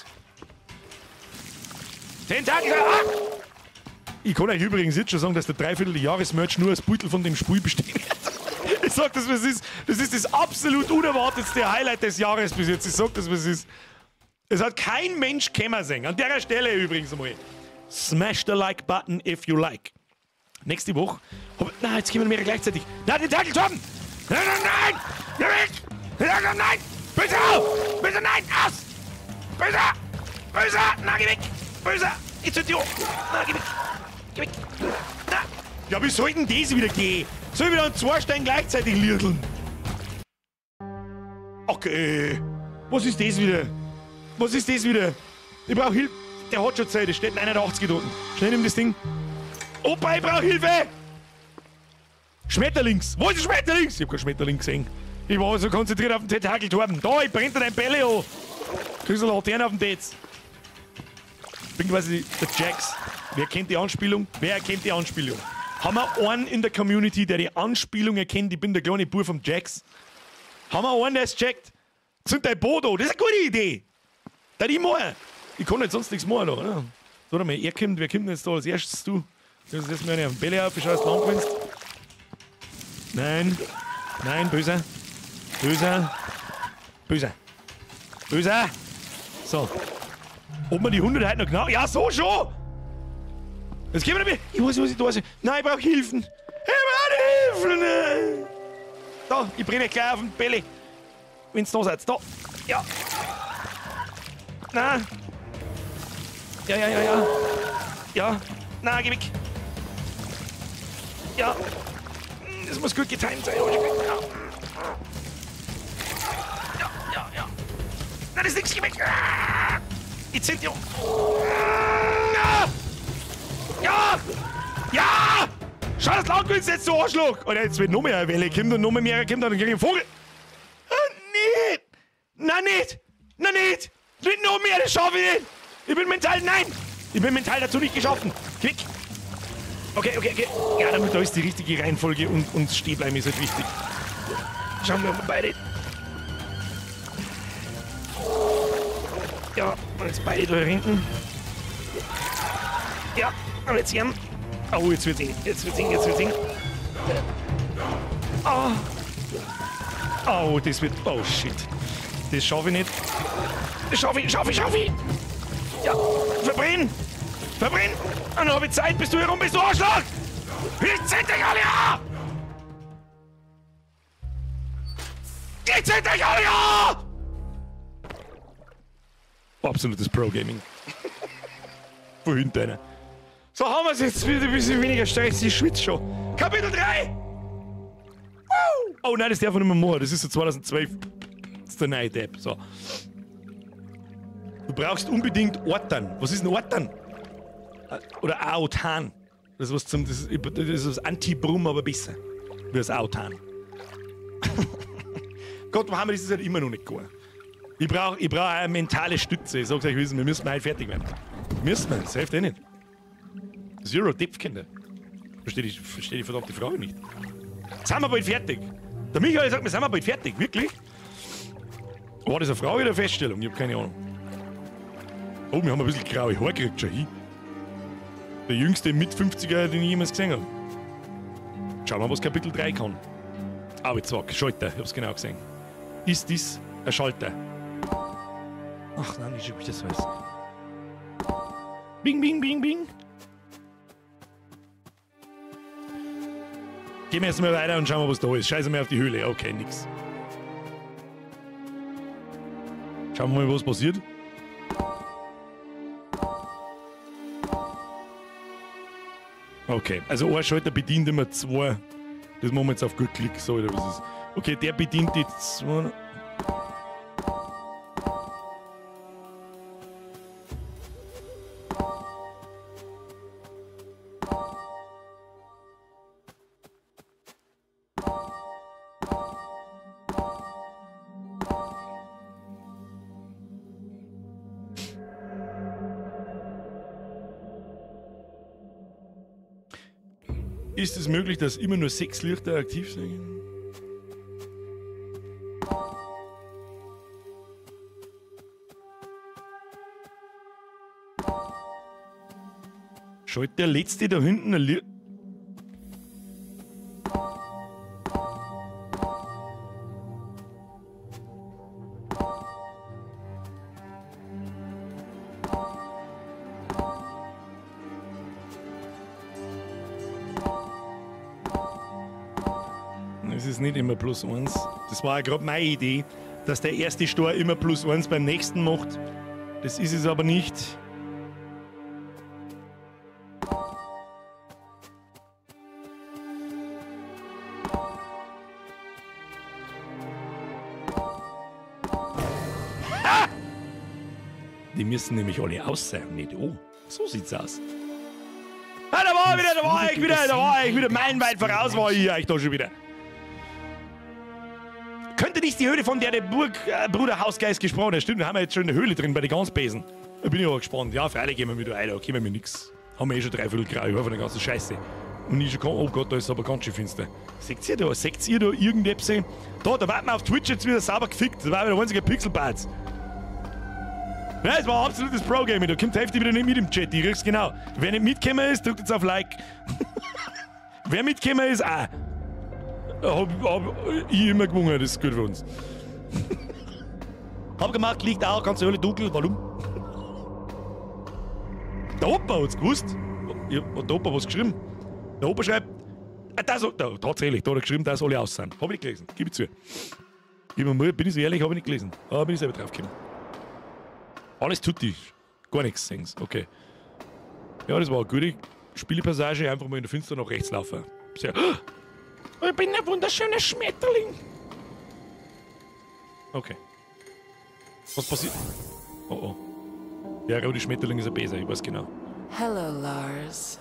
Tentakel! Ah! Ich kann euch übrigens jetzt schon sagen, dass der Dreiviertel-Jahres-Merch nur als Beutel von dem Spiel besteht. Ich sag das, was ist. Das ist das absolut unerwartetste Highlight des Jahres bis jetzt. Ich sag das, was ist. Es hat kein Mensch kämmer sehen. An der Stelle übrigens einmal. Smash the Like-Button if you like. Nächste Woche. Nein, jetzt kommen wir mehr gleichzeitig. Nein, den Tentakel Torben! Nein, nein, nein! Nein, nein, nein, nein! Böse auf! Böse, nein! Aus! Böse! Böse! Na, geh weg! Böse! Jetzt sind die hoch! Na, geh weg! Geh weg! Na! Ja, wie soll denn das wieder gehen? Soll ich wieder an 2 Steinen gleichzeitig lirteln? Okay. Was ist das wieder? Was ist das wieder? Ich brauch Hilfe. Der hat schon Zeit. Es steht 89 gedruckt. Schnell nimm das Ding. Opa, ich brauch Hilfe! Schmetterlings! Wo ist der Schmetterlings? Ich hab keinen Schmetterling gesehen. Ich war so konzentriert auf den Tentakel Torben. Da, ich brenne dir dein Bälle an. Kriegst du eine Laterne auf dem Dates. Ich bin quasi der Jax. Wer kennt die Anspielung? Wer erkennt die Anspielung? Haben wir einen in der Community, der die Anspielung erkennt? Ich bin der kleine Bub vom Jax. Haben wir einen, der es checkt? Zünd dein Bodo, das ist eine gute Idee. Da ich machen. Ich kann jetzt sonst nichts machen, oder? So, mal, wer kommt denn jetzt da als erstes? Du. Du setzt mir eine auf den Bälle auf, wie schaust du lang gewinnst. Nein. Nein, böse. Böse. Böse. Böse. So. Ob man die 100 heute noch genau... Ja, so schon! Jetzt gehen wir nicht mehr. Ich weiß, was ich da soll. Nein, ich brauch Hilfen. Ich brauch Hilfen. Da, ich brenne gleich auf den Bälle. Wenn's da seid. Da. Ja. Nein. Ja. Ja. Nein, geh weg. Ja. Das muss gut getimt sein. Ja. Nein, das ist nichts. Geh weg. Jetzt sind die... Ja! Schau, das Lautgewinn jetzt so Arschloch! Oder jetzt wird noch mehr eine Welle kommt und noch mehr kommt, dann krieg ich einen Vogel. Nicht! Nein, nicht! Nein, nicht! Nicht noch mehr, das schaffe ich nicht! Ich bin mental, nein! Ich bin mental dazu nicht geschaffen. Klick! Okay. Ja, damit da ist die richtige Reihenfolge und Stehbleiben ist halt wichtig. Schauen wir mal beide. Ja, und jetzt beide da hinten. Ja, und jetzt hier. Oh, jetzt wird's eng. Oh, das wird... Oh, shit. Das schaffe ich nicht. Das schaffe ich. Ja, verbrennen. Und dann habe ich Zeit, bis du herum bist, du Arschloch. Ich zähl dich alle an. Absolutes Pro-Gaming. Von hinten einer. So haben wir es jetzt wieder ein bisschen weniger Stress, ich schwitze schon. Kapitel 3! Oh nein, das darf man nicht mehr machen, das ist so 2012. Das ist der neue Tab. So. Du brauchst unbedingt Ortan. Was ist ein Ortan? Oder Aotan. Das ist was Anti-Brumm, aber besser. Wie das Aotan. Gott, wo haben wir das halt immer noch nicht gegangen. Ich brauch eine mentale Stütze. Ich sag's euch, wir müssen halt fertig werden. Müssen wir, das hilft eh nicht. Zero Depth kennt er. Verstehe die verdammte Frage nicht. Sind wir bald fertig? Der Michael sagt mir, sind wir bald fertig? Wirklich? War das eine Frage oder eine Feststellung? Ich habe keine Ahnung. Oh, wir haben ein bisschen graue Haare gekriegt, schon hin. Der jüngste Mit-50er, den ich jemals gesehen habe. Schauen wir mal, was Kapitel 3 kann. Arbeitswagen, Schalter, ich hab's genau gesehen. Ist dies ein Schalter? Ach nein, ich schon wieder so was. Bing, bing, bing, bing. Gehen wir erstmal weiter und schauen wir, was da ist. Scheiße mal auf die Höhle. Okay, nix. Schauen wir mal, was passiert. Okay, also ein Schalter bedient immer 2. Das machen wir jetzt auf gut Klick. So, oder was ist. Okay, der bedient die 2. Ist es möglich, dass immer nur 6 Lichter aktiv sind? Schaut der letzte da hinten ein Licht? Es ist nicht immer +1. Das war ja gerade meine Idee, dass der erste Stor immer +1 beim nächsten macht. Das ist es aber nicht. Ah! Die müssen nämlich alle aus sein, nicht oh. So sieht's aus. Ah, da war ich wieder. Meilenweit voraus war ich euch da schon wieder. Könnte dies die Höhle, von der Bruder Hausgeist gesprochen hat? Stimmt, wir haben ja jetzt schon eine Höhle drin bei den Gansbesen. Da bin ich aber gespannt. Ja, freilich gehen wir wieder rein, da können wir nix. Haben wir eh schon 3/4 graue Haare von der ganzen Scheiße. Und ich schon kann, oh Gott, da ist es aber ganz schön finster. Seht ihr da irgendetwas? Da wird man auf Twitch jetzt wieder sauber gefickt. Da war wieder einziger Pixelparts. Ja, es war absolutes Pro-Gaming. Da kommt die Hälfte wieder nicht mit im Chat. Ich riech's genau. Wer nicht mitgekommen ist, drückt jetzt auf Like. Wer mitgekommen ist, hab ich immer gewonnen, das ist gut für uns. Hab gemacht, liegt auch, ganz Höhle dunkel, warum? Der Opa hat's gewusst. Hat der Opa was geschrieben? Der Opa schreibt, tatsächlich, da hat er geschrieben, dass alle aus sind. Hab ich nicht gelesen, gib ich zu. Bin ich so ehrlich, hab ich nicht gelesen. Aber bin ich selber draufgekommen. Alles tut die. Gar nichts sehen. Okay. Ja, das war eine gute Spielpassage, einfach mal in der Finster nach rechts laufen. Sehr. Ich bin ein wunderschöner Schmetterling. Okay. Was passiert? Oh oh. Der rote Schmetterling ist ein Besen, ich weiß genau. Hello, Lars.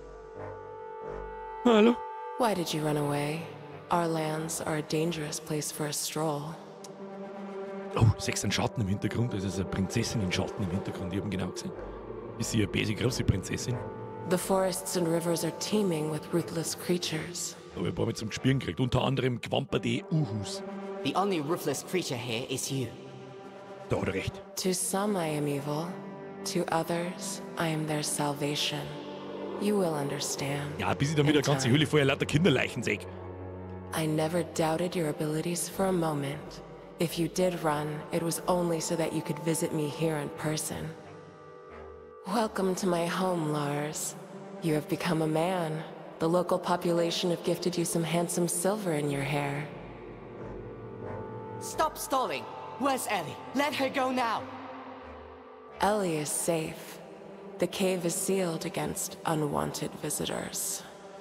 Hallo? Why did you run away? Our lands are a dangerous place for a stroll. Oh, sechs einen Schatten im Hintergrund. Das ist eine Prinzessin in Schatten im Hintergrund. Ich hab ihn genau gesehen. Ist sie eine basic große Prinzessin? The forests and rivers are teeming with ruthless creatures. Da hab ich ein paar mit zum Gespüren gekriegt. Unter anderem Quamperde Uhus. The only ruthless creature here is you. Da hat er recht. To some I am evil. To others, I am their salvation. You will understand. Ja, bis ich dann wieder eine ganze Höhle voller lauter Kinderleichen sehe. I never doubted your abilities for a moment. If you did run, it was only so that you could visit me here in person. Welcome to my home, Lars. You have become a man. The local population have gifted you some handsome silver in your hair. Stop stalling! Where's Ellie? Let her go now! Ellie is safe. The cave is sealed against unwanted visitors.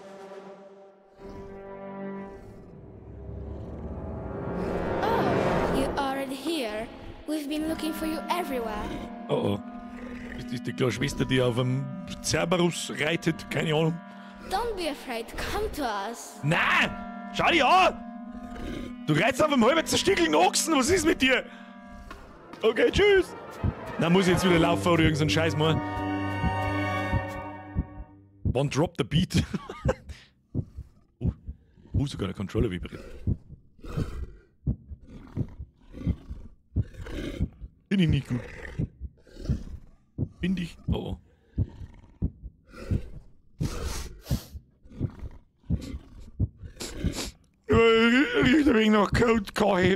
Oh, you already here. We've been looking for you everywhere. Oh oh. Ist das die kleine Schwester, die auf einem Cerberus reitet? Keine Ahnung. Don't be afraid, come to us. Nein! Schau dich an! Du reitest auf einem halben zerstückelten Ochsen, was ist mit dir? Okay, tschüss! Dann muss ich jetzt wieder laufen oder irgendeinen Scheiß machen. One drop the beat. Sogar der Controller vibriert. Bin ich nicht gut. Bin ich. Oh. Riecht ein wenig nach Kaffee.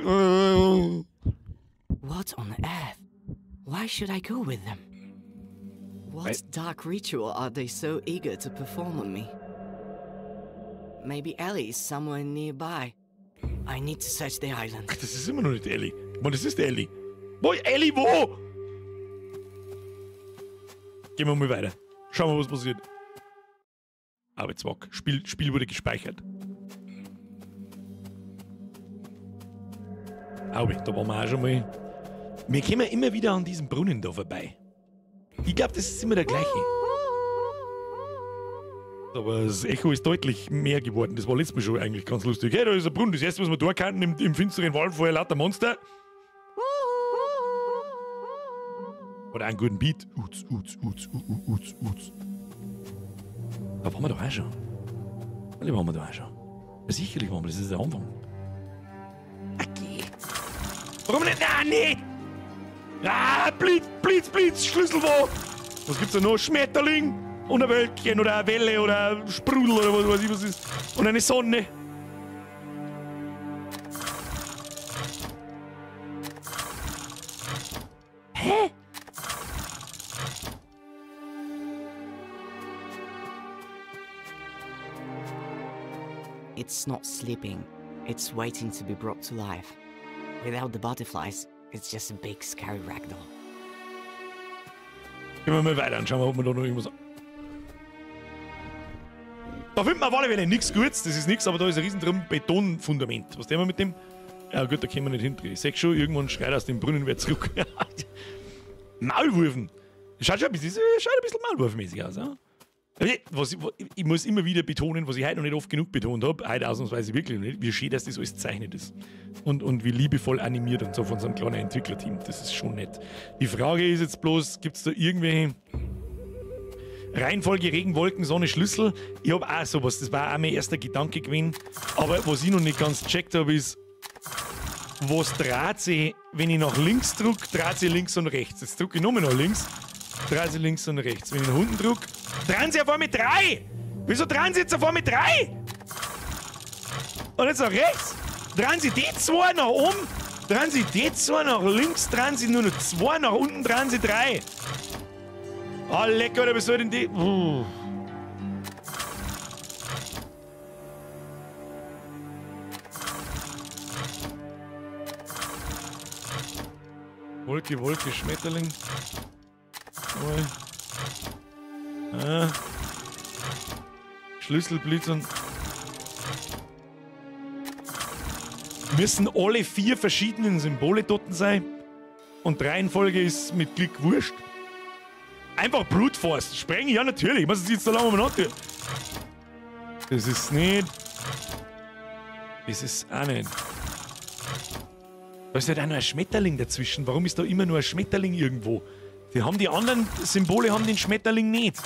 What on earth? Why should I go with them? What dark ritual are they so eager to perform on me? Maybe Ellie is somewhere nearby. I need to search the island. Ach, das ist immer noch nicht Ellie. Mann, das ist Ellie. Wo? Ellie, wo? Gehen wir mal weiter. Schauen wir, was passiert. Arbeitswack. Spiel wurde gespeichert. Aubi, da waren wir auch schon mal. Wir kommen immer wieder an diesem Brunnen da vorbei. Ich glaube, das ist immer der gleiche. Aber das Echo ist deutlich mehr geworden. Das war letztes Mal schon eigentlich ganz lustig. Hey, da ist ein Brunnen. Das erste, was wir da kannten im finsteren Wald, vorher lauter Monster. Oder einen guten Beat. Uts. Da waren wir doch auch schon. Alle waren wir da auch schon. Ja, sicherlich waren wir. Das ist der Anfang. Okay. Warum nicht? Nein, nicht! Ah, Blitz, Schlüssel wo? Was gibt's da noch? Schmetterling? Und ein Wölkchen oder eine Welle oder ein Sprudel oder was weiß ich was ist. Und eine Sonne. Hä? It's not sleeping. It's waiting to be brought to life. Without the butterflies, it's just a big scary ragdoll. Gehen wir mal weiter und schauen wir, ob wir da noch irgendwas. Da findet man auf alle Fälle nichts Gutes, das ist nichts, aber da ist ein riesen Betonfundament. Was tun wir mit dem? Ja gut, da können wir nicht hinten. Ich sehe schon, irgendwann schreit aus dem Brunnen wieder zurück. Maulwurfen! Schaut schon ein bisschen Maulwurfmäßig aus, ja? Ich muss immer wieder betonen, was ich heute noch nicht oft genug betont habe, heute ausnahmsweise wirklich nicht, wie schön, dass das alles gezeichnet ist. Und wie liebevoll animiert und so von so einem kleinen Entwicklerteam. Das ist schon nett. Die Frage ist jetzt bloß, gibt es da irgendwelche Reihenfolge, Regenwolken, Sonne, Schlüssel? Ich habe auch sowas, das war auch mein erster Gedanke gewesen. Aber was ich noch nicht ganz gecheckt habe, ist, was dreht sie, wenn ich nach links drücke, dreht sie links und rechts. Jetzt drücke ich nochmal nach links, dreht sie links und rechts. Wenn ich nach unten drücke, drehen sie auf einmal mit 3! Wieso drehen sie jetzt auf einmal mit 3? Und jetzt nach rechts? Drehen sie die 2 nach oben? Drehen sie die 2 nach links? Drehen sie nur noch 2 nach unten? Drehen sie 3? Ah, lecker, oder was soll denn die? Wolke, Schmetterling. Schlüsselblitz und. Müssen alle 4 verschiedenen Symbole dort sein? Und Reihenfolge ist mit Klick wurscht? Einfach Brute Force. Sprengen, ja natürlich. Ich muss es jetzt so lange mal nachdenken. Das ist nicht. Das ist auch nicht. Da ist halt auch noch ein Schmetterling dazwischen. Warum ist da immer nur ein Schmetterling irgendwo? Die anderen Symbole haben den Schmetterling nicht.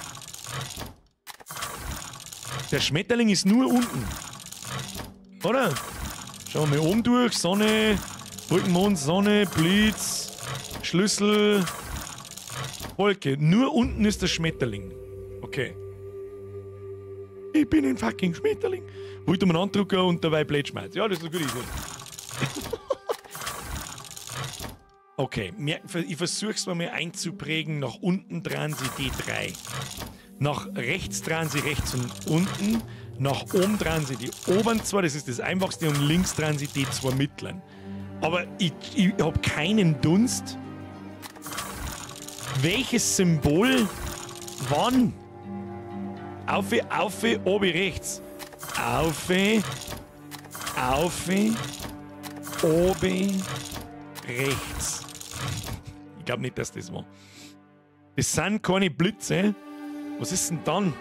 Der Schmetterling ist nur unten. Oder? Schauen wir oben durch. Sonne, Wolkenmond, Sonne, Blitz, Schlüssel, Wolke. Nur unten ist der Schmetterling. Okay. Ich bin ein fucking Schmetterling. Wollte man andrücken und dabei Blade schmeißen. Ja, das ist eine gute Idee. Okay, ich versuche es mal einzuprägen. Nach unten drehen sie D3. Nach rechts drehen sie rechts und unten. Nach oben drehen sie die oberen 2, das ist das einfachste. Und links drehen sie D2 mittleren. Aber ich habe keinen Dunst. Welches Symbol wann? Auf, oben rechts. Auf, oben rechts. Ich glaube nicht, dass das war. Das sind keine Blitze. Was ist denn dann?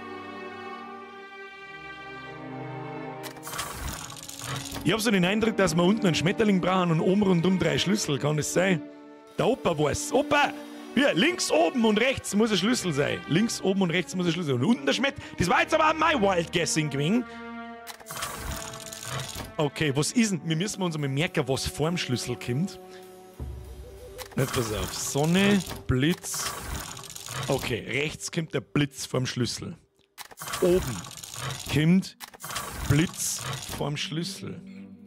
Ich habe so den Eindruck, dass wir unten einen Schmetterling brauchen und oben rundum 3 Schlüssel. Kann das sein? Der Opa weiß. Opa! Hier, links oben und rechts muss ein Schlüssel sein. Links oben und rechts muss ein Schlüssel sein. Und unten der Schmidt. Das war jetzt aber mein Wild Guessing gewesen. Okay, was ist denn? Wir müssen uns einmal merken, was vor dem Schlüssel kommt. Jetzt pass auf. Sonne, Blitz. Okay, rechts kommt der Blitz vorm Schlüssel. Oben kommt Blitz vorm Schlüssel.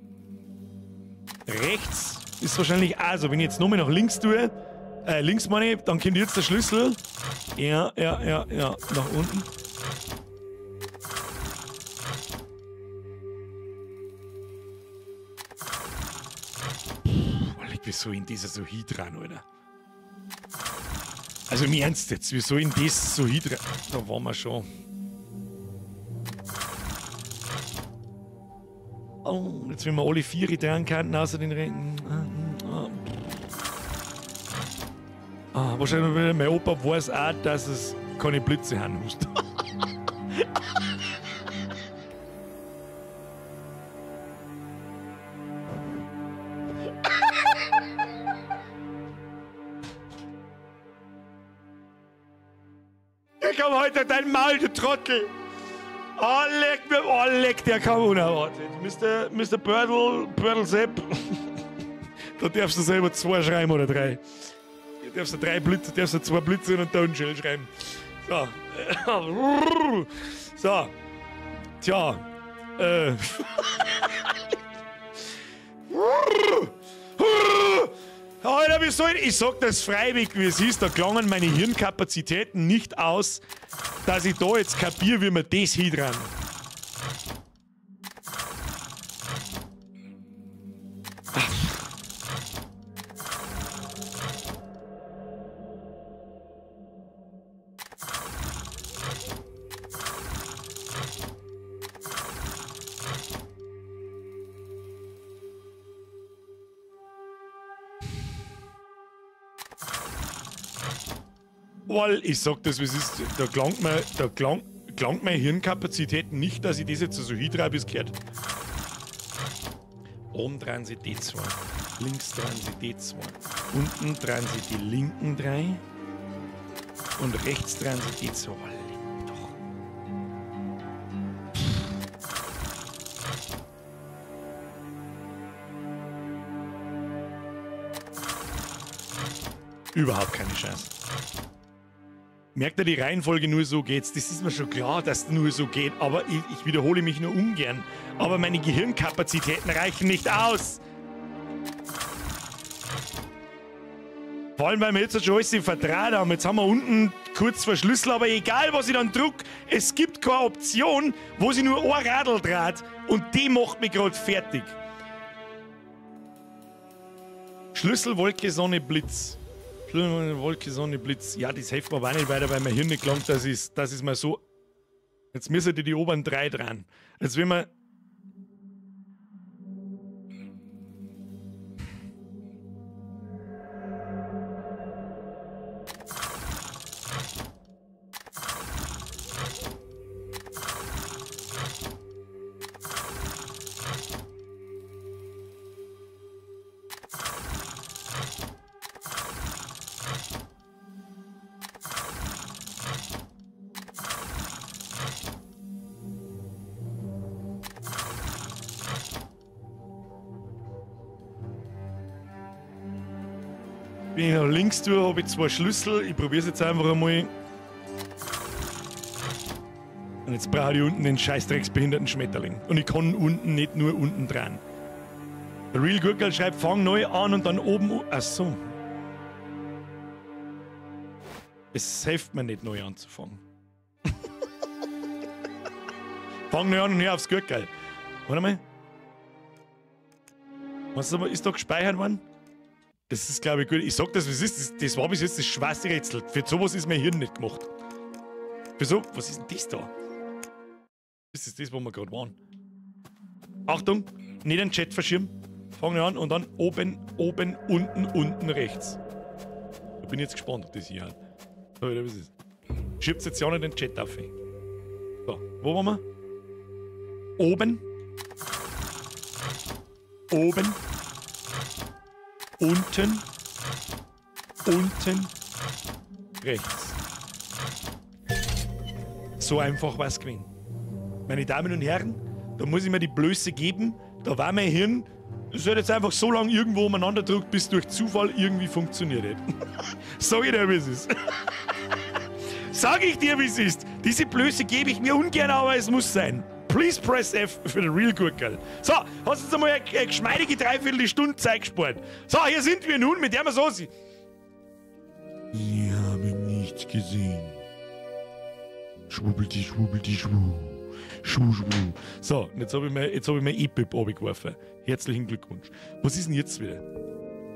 Rechts ist wahrscheinlich auch so. Wenn ich jetzt nochmal nach links tue, links meine ich, dann kommt jetzt der Schlüssel. Ja, nach unten. Wieso in dieser so dran, oder? Also im Ernst jetzt, wieso in das so dran? Da waren wir schon. Oh, jetzt wenn wir alle 4 dran kannten, außer den Rennen. Wahrscheinlich mein Opa weiß auch, dass es keine Blitze haben muss. Komm heute dein Maul, du Trottel! Leck, der kam unerwartet. Mr. Bördel Sepp. Da darfst du selber 2 schreiben oder 3. Da darfst du 3 Blitze, darfst du 2 Blitze und einen Tonschell schreiben. So. So. Tja. Alter, wie soll ich sag das freiwillig, wie es ist, da klangen meine Hirnkapazitäten nicht aus, dass ich da jetzt kapiere, wie man das hindran. Weil ich sag das, wie es ist, da klangt meine Hirnkapazität nicht, dass ich das jetzt so hintreibe, wie es gehört. Oben dran sie die 2, links dran sie die 2, unten dran sie die linken 3 und rechts dran sie die 2. Doch. Überhaupt keine Chance. Merkt ihr, die Reihenfolge nur so geht's. Das ist mir schon klar, dass es nur so geht, aber ich wiederhole mich nur ungern. Aber meine Gehirnkapazitäten reichen nicht aus. Vor allem, weil wir jetzt schon alles im Vertrag haben. Jetzt haben wir unten kurz vor Schlüssel, aber egal, was ich dann druck, es gibt keine Option, wo sie nur ein Radl dreht und die macht mich gerade fertig. Schlüssel, Wolke, Sonne, Blitz. Wolke, Sonne, Blitz. Ja, das hilft mir aber auch nicht weiter, weil mein Hirn nicht gelangt, dass es mal so. Jetzt müssen die oberen 3 dran. Jetzt will man. Wenn ich nach links tue, habe ich 2 Schlüssel. Ich probiere es jetzt einfach einmal. Und jetzt brauche ich unten den scheißdrecksbehinderten Schmetterling. Und ich kann unten nicht nur unten dran. Der Real Gurkel schreibt, fang neu an und dann oben. Ach so. Es hilft mir nicht, neu anzufangen. Fang neu an und hör aufs Gurkel. Warte mal. Was ist da gespeichert worden? Das ist, glaube ich, gut. Ich sag das, wie es ist. Das war bis jetzt das schwerste Rätsel. Für sowas ist mein Hirn nicht gemacht. Für so. Was ist denn das da? Das ist das, wo wir gerade waren. Achtung, nicht den Chat verschirmen. Fangen wir an und dann oben, unten, rechts. Da bin ich jetzt gespannt, ob das hier hat. So, wie das ist. Schiebt jetzt ja nicht den Chat auf. So, wo waren wir? Oben. Unten, Rechts. So einfach war es gewesen. Meine Damen und Herren, da muss ich mir die Blöße geben, da war mein Hirn, es hat jetzt einfach so lange irgendwo umeinander gedrückt, bis durch Zufall irgendwie funktioniert hat. Sag ich dir, wie es ist. Sag ich dir, wie es ist. Diese Blöße gebe ich mir ungern, aber es muss sein. Please press F für den Real Good Girl. So, hast du jetzt einmal eine geschmeidige Dreiviertelstunde Zeit gespart. So, hier sind wir nun, mit der wir so sind. Ich habe nichts gesehen. Schwubbelti, schwubbelti, schwu. Schwu, schwu. So, und jetzt hab ich mein E-Pip runtergeworfen. Herzlichen Glückwunsch. Was ist denn jetzt wieder? So.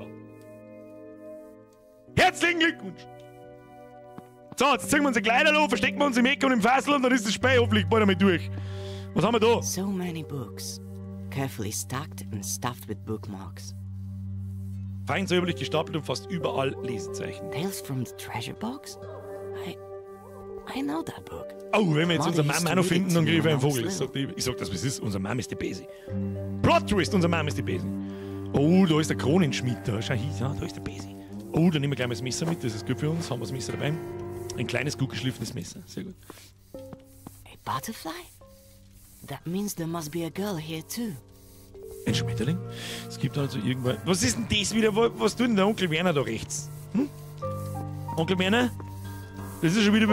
Herzlichen Glückwunsch! So, jetzt ziehen wir unsere Kleider an, verstecken wir uns im Eck und im Fassel und dann ist das Spiel hoffentlich bald einmal durch. Was haben wir da? So many books, carefully stacked and stuffed with bookmarks. Fein säuberlich gestapelt und fast überall Lesezeichen. Tales from the Treasure Box? I know that book. Oh, wenn wir jetzt unsere Mother Mama auch noch used to read finden, dann it kriege ich to me einen when I Vogel. was Ich sag das, wie es ist. Unsere Mama ist die Besi. Plot Twist, unsere Mama ist die Besi. Oh, da ist der Kronenschmied da. Schau hin, ja, da ist der Besi. Oh, dann nehmen wir gleich mal das Messer mit. Das ist gut für uns. Haben wir das Messer dabei. Ein kleines, gut geschliffenes Messer. Sehr gut. A butterfly? That means there must be a girl here too. Ein Schmetterling? Es gibt also irgendwo... Was ist denn das wieder? Was tut denn der Onkel Werner da rechts? Hm? Onkel Werner? Das ist schon wieder...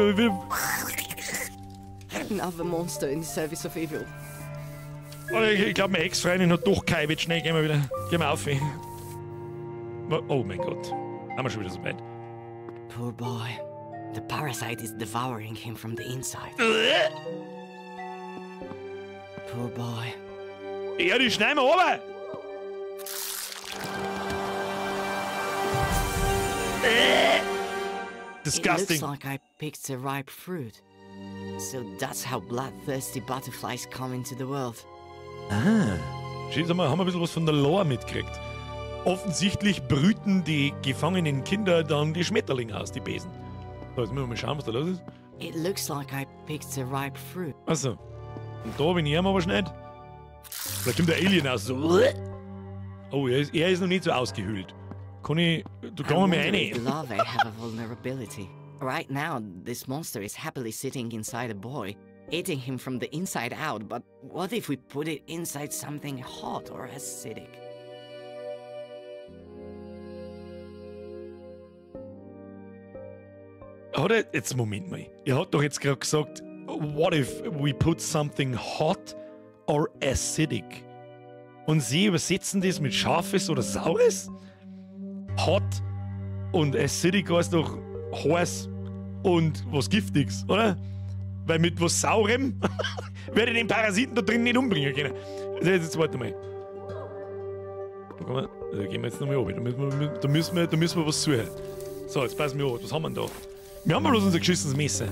Another monster in the service of evil. Oh, ich glaube, meine Ex-Freundin hat doch Kai. Schnell, gehen wir wieder. Gehen wir auf. Oh mein Gott. Haben wir schon wieder so weit. Poor boy. The parasite is devouring him from the inside. Poor boy. Ja, die schneiden wir runter. Disgusting. It looks like I picked a ripe fruit. So that's how bloodthirsty butterflies come into the world. Ah. Schön, haben wir ein bisschen was von der Lore mitgekriegt. Offensichtlich brüten die gefangenen Kinder dann die Schmetterlinge aus, die Besen. So, jetzt müssen wir mal schauen, was da los ist. It looks like I picked a ripe fruit. Achso. Und da, wenn ich ihn aber schneide, vielleicht kommt der Alien aus. So. Oh, er ist noch nicht so ausgehöhlt. Kann ich... Du kannst mir if the rein. larvae have a vulnerability. Right now, this monster is happily sitting inside a boy, eating him from the inside out, but what if we put it inside something hot or acidic? Hat er... Jetzt, Moment mal. Er hat doch jetzt gerade gesagt, what if we put something hot or acidic? Und sie übersetzen das mit Scharfes oder Saures? Hot und acidic heißt doch heiß und was Giftiges, oder? Weil mit was Saurem werde ich den Parasiten da drin nicht umbringen können. Jetzt warte mal. Da gehen wir jetzt nochmal runter. Da müssen wir was suchen. So, jetzt passen wir auf. Was haben wir denn da? Wir haben bloß unser geschissenes Messer.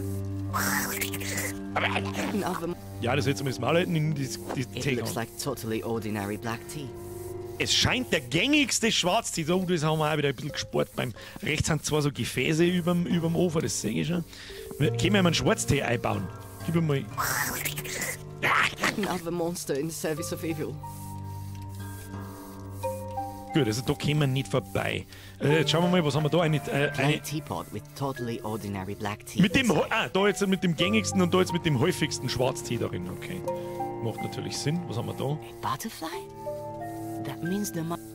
Ja, das jetzt mal das Mal halten in die It Tee. looks like totally ordinary black tea. Es scheint der gängigste Schwarztee. Oh, das haben wir auch wieder ein bisschen gespart. Rechts sind zwar so Gefäße überm Ofen, das sehe ich schon. Können wir mal einen Schwarztee einbauen? Gib mir mal. Another monster in the service of evil. Gut, also da kommen wir nicht vorbei. Jetzt schauen wir mal, was haben wir da? Eine Teapot with totally ordinary black tea. mit dem, inside. da jetzt mit dem gängigsten und da jetzt mit dem häufigsten Schwarztee darin. Okay. Macht natürlich Sinn. Was haben wir da? A butterfly? That means there must...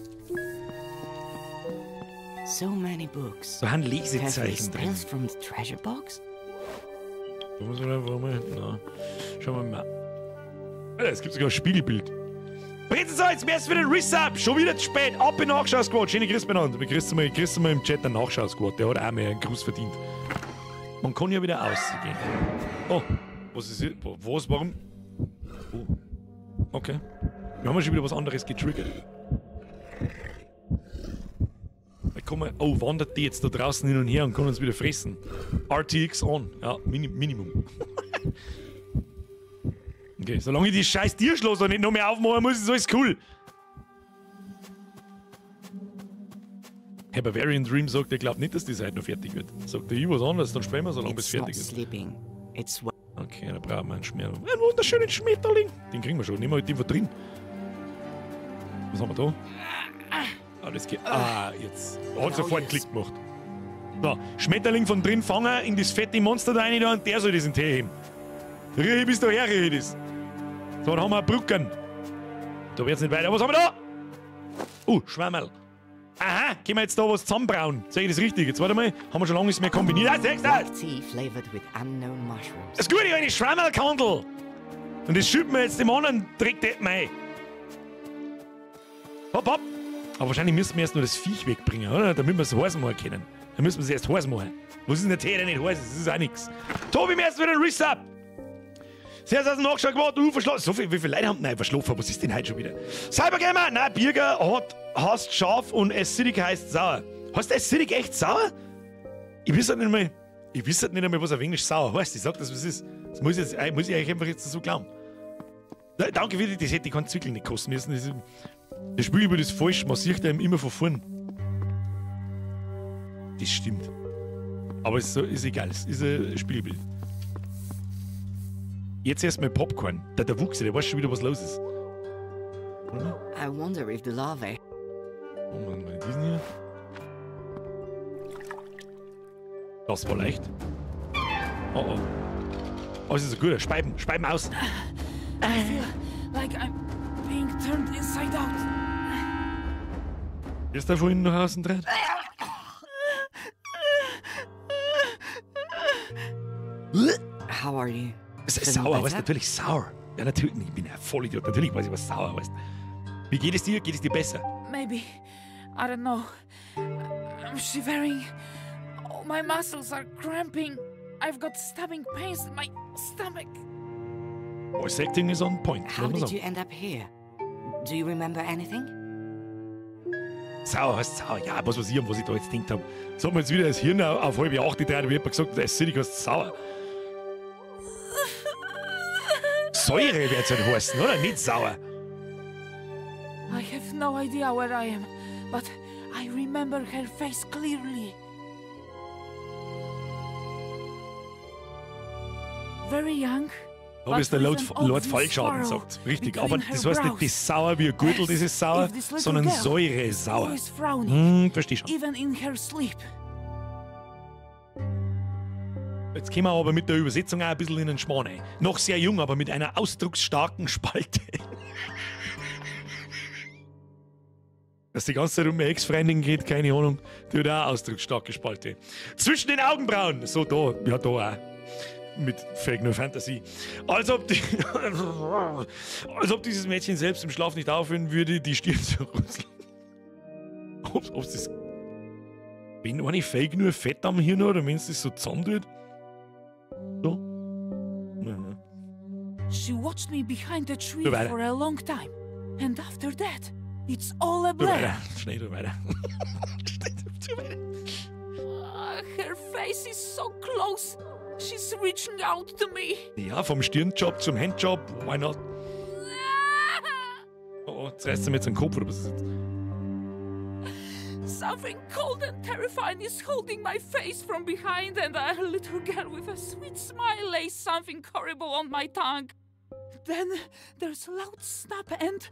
So many books. Da haben Carefully Lesezeichen drin. tales from the treasure box? Da muss man einfach mal. Na, schauen wir mal. Es gibt sogar ein Spiegelbild. Jetzt wär's für den Riss-Up. Schon wieder zu spät. Ab in den Nachschau-Squad. Schöne Grüße benannt. Wir grüßen mal im Chat einen Nachschau-Squad. Der hat auch mal einen Gruß verdient. Man kann ja wieder ausgehen. Oh, was ist hier? Was? Warum? Oh. Okay. Wir haben ja schon wieder was anderes getriggert. Oh, wandert die jetzt da draußen hin und her und kann uns wieder fressen. RTX on. Ja, Minimum. Okay, solange ich die scheiß Tierschlosser nicht noch mehr aufmachen muss, ist alles cool. Hey, Bavarian Dream sagt, er glaubt nicht, dass die Seite noch fertig wird. Sagt er, ich was anderes, dann spielen wir so lange, bis It's fertig not ist. sleeping. It's Okay, dann brauchen wir einen Schmetterling. Einen wunderschönen Schmetterling. Den kriegen wir schon, nehmen wir halt den von drin. Was haben wir da? Ah, das geht. Ah, jetzt. Hat sofort einen Klick gemacht. So, Schmetterling von drin fangen, in das fette Monster da rein da und der soll das in den Tee heben. Riech bis daher, riech das. So, dann haben wir Brücken. Da wird's nicht weiter. Was haben wir da? Schwammerl. Aha, können wir jetzt da was zusammenbrauen? Sag ich das richtig? Jetzt warte mal, haben wir schon lange nichts mehr kombiniert. Ah, sechs, Tea flavored with unknown mushrooms. das gute alte Schwammerl-Kandel. Und das schütten wir jetzt dem anderen Dreckdeppen ein. Hopp, hopp. Aber wahrscheinlich müssen wir erst nur das Viech wegbringen, oder? Damit wir es heiß machen können. Dann müssen wir es erst heiß machen. Was ist denn der Tee, der nicht heiß ist? Das ist auch nichts. Tobi, mir erst wieder ein Riss-Up. Sie hat aus dem Nachschlag gewartet, verschlafen. So viel, wie viele Leute haben denn verschlafen? Was ist denn heute schon wieder? Cybergamer, nein, Birger heißt scharf und acidic heißt sauer. Heißt acidic echt sauer? Ich weiß halt nicht einmal, was auf Englisch sauer heißt. Ich sag das, was es ist. Das muss ich euch einfach jetzt so glauben. Danke für das hätte ich keinen Zwickel nicht kosten müssen. Das Spiel über das falsch, man sieht einem immer von vorn. Das stimmt. Aber es ist egal, es ist ein Spielbild. Jetzt erstmal Popcorn. Der Wuchse, der weiß schon wieder, was los ist. I wonder if the larvae... Oh Mann, was ist diesen hier? Das war leicht. Oh oh. Oh, das ist ein guter. Speiben aus. I feel like I'm being turned inside out. Ist der vorhin nach außen dreht? How are you? Es ist sauer, weißt du, natürlich sauer. Ja, natürlich, ich bin ein Vollidiot. Natürlich weiß ich, was sauer heißt. Wie geht es dir? Geht es dir besser? Maybe. I don't know. I'm shivering. Oh, my muscles are cramping. I've got stabbing pains in my stomach. Voice acting is on point. How did you end up here? Do you remember anything? Sauer heißt sauer. Ja, was ich da jetzt gedacht habe. Sag mal jetzt wieder das Hirn auf halb 8 gedreht, wie jemand gesagt hat, acidic heißt sauer. Säure wird es halt heißen, oder? Nicht sauer. I have no idea where I am, but I remember her face clearly. Very young. Da ist der Lord Fallschaden sagt. Richtig, aber das heißt nicht das sauer wie ein Gürtel, das ist sauer, sondern Säure ist sauer. Versteh schon. Even in her sleep. Jetzt kommen wir aber mit der Übersetzung auch ein bisschen in den Schmarrn rein. Noch sehr jung, aber mit einer ausdrucksstarken Spalte. Dass die ganze Zeit um eine Ex-Freundin geht, keine Ahnung, die hat auch eine ausdrucksstarke Spalte. Zwischen den Augenbrauen, so da, ja da auch. Mit Fake Nur Fantasy. Als ob dieses Mädchen selbst im Schlaf nicht aufhören würde, die Stirn zu runzeln. Ob's das... Wenn eine Fake nur Fett am Hirn hat, oder wenn es das so zusammen tut? So? Mhm. She watched me behind the tree for a long time. And after that, it's all a blur. Schnell weiter. Her face is so close. She's reaching out to me. Ja, vom Stirnjob zum Handjob, why not? Oh, jetzt reißt sie mir jetzt den Kopf, oder was ist jetzt? Something cold and terrifying is holding my face from behind, and a little girl with a sweet smile lays something horrible on my tongue. Then there's a loud snap and...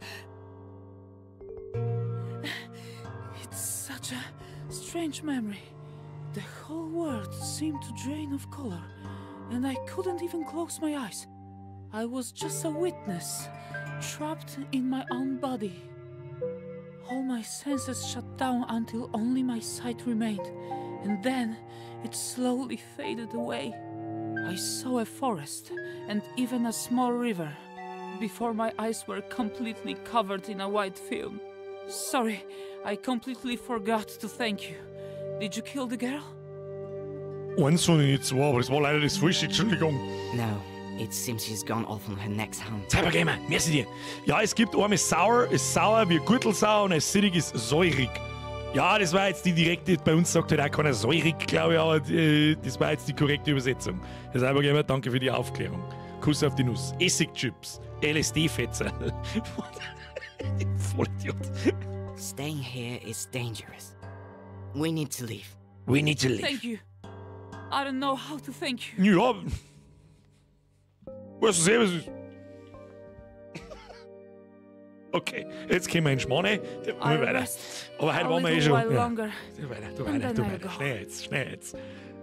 It's such a strange memory. The whole world seemed to drain of color, and I couldn't even close my eyes. I was just a witness, trapped in my own body. All my senses shut down until only my sight remained, and then it slowly faded away. I saw a forest, and even a small river, before my eyes were completely covered in a white film. Sorry, I completely forgot to thank you. Did you kill the girl? Eins von den zwei, aber das war leider das Falsche, Entschuldigung. No, it seems she's gone off on her next hunt. Cybergamer, merci dir. Ja, es gibt einmal sauer, ist sauer wie Gürtelsauer und acidic ist säurig. Ja, das war jetzt die direkte, bei uns sagt halt auch keiner säurig, glaube ich, aber das war jetzt die korrekte Übersetzung. Herr Cybergamer, danke für die Aufklärung. Kuss auf die Nuss. Essigchips, LSD-Fetzer. Vollidiot. Staying here is dangerous. We need to leave. We need to leave. Thank you. I don't know how to thank you. Ja. Weißt du selber, was ist? Okay, jetzt können wir in Schmane. I'll Weiter. rest Aber heute a waren wir eh little schon. while Ja. longer. Du weiter, du And weiter, then du I'll weiter. go. Schnell jetzt, schnell jetzt.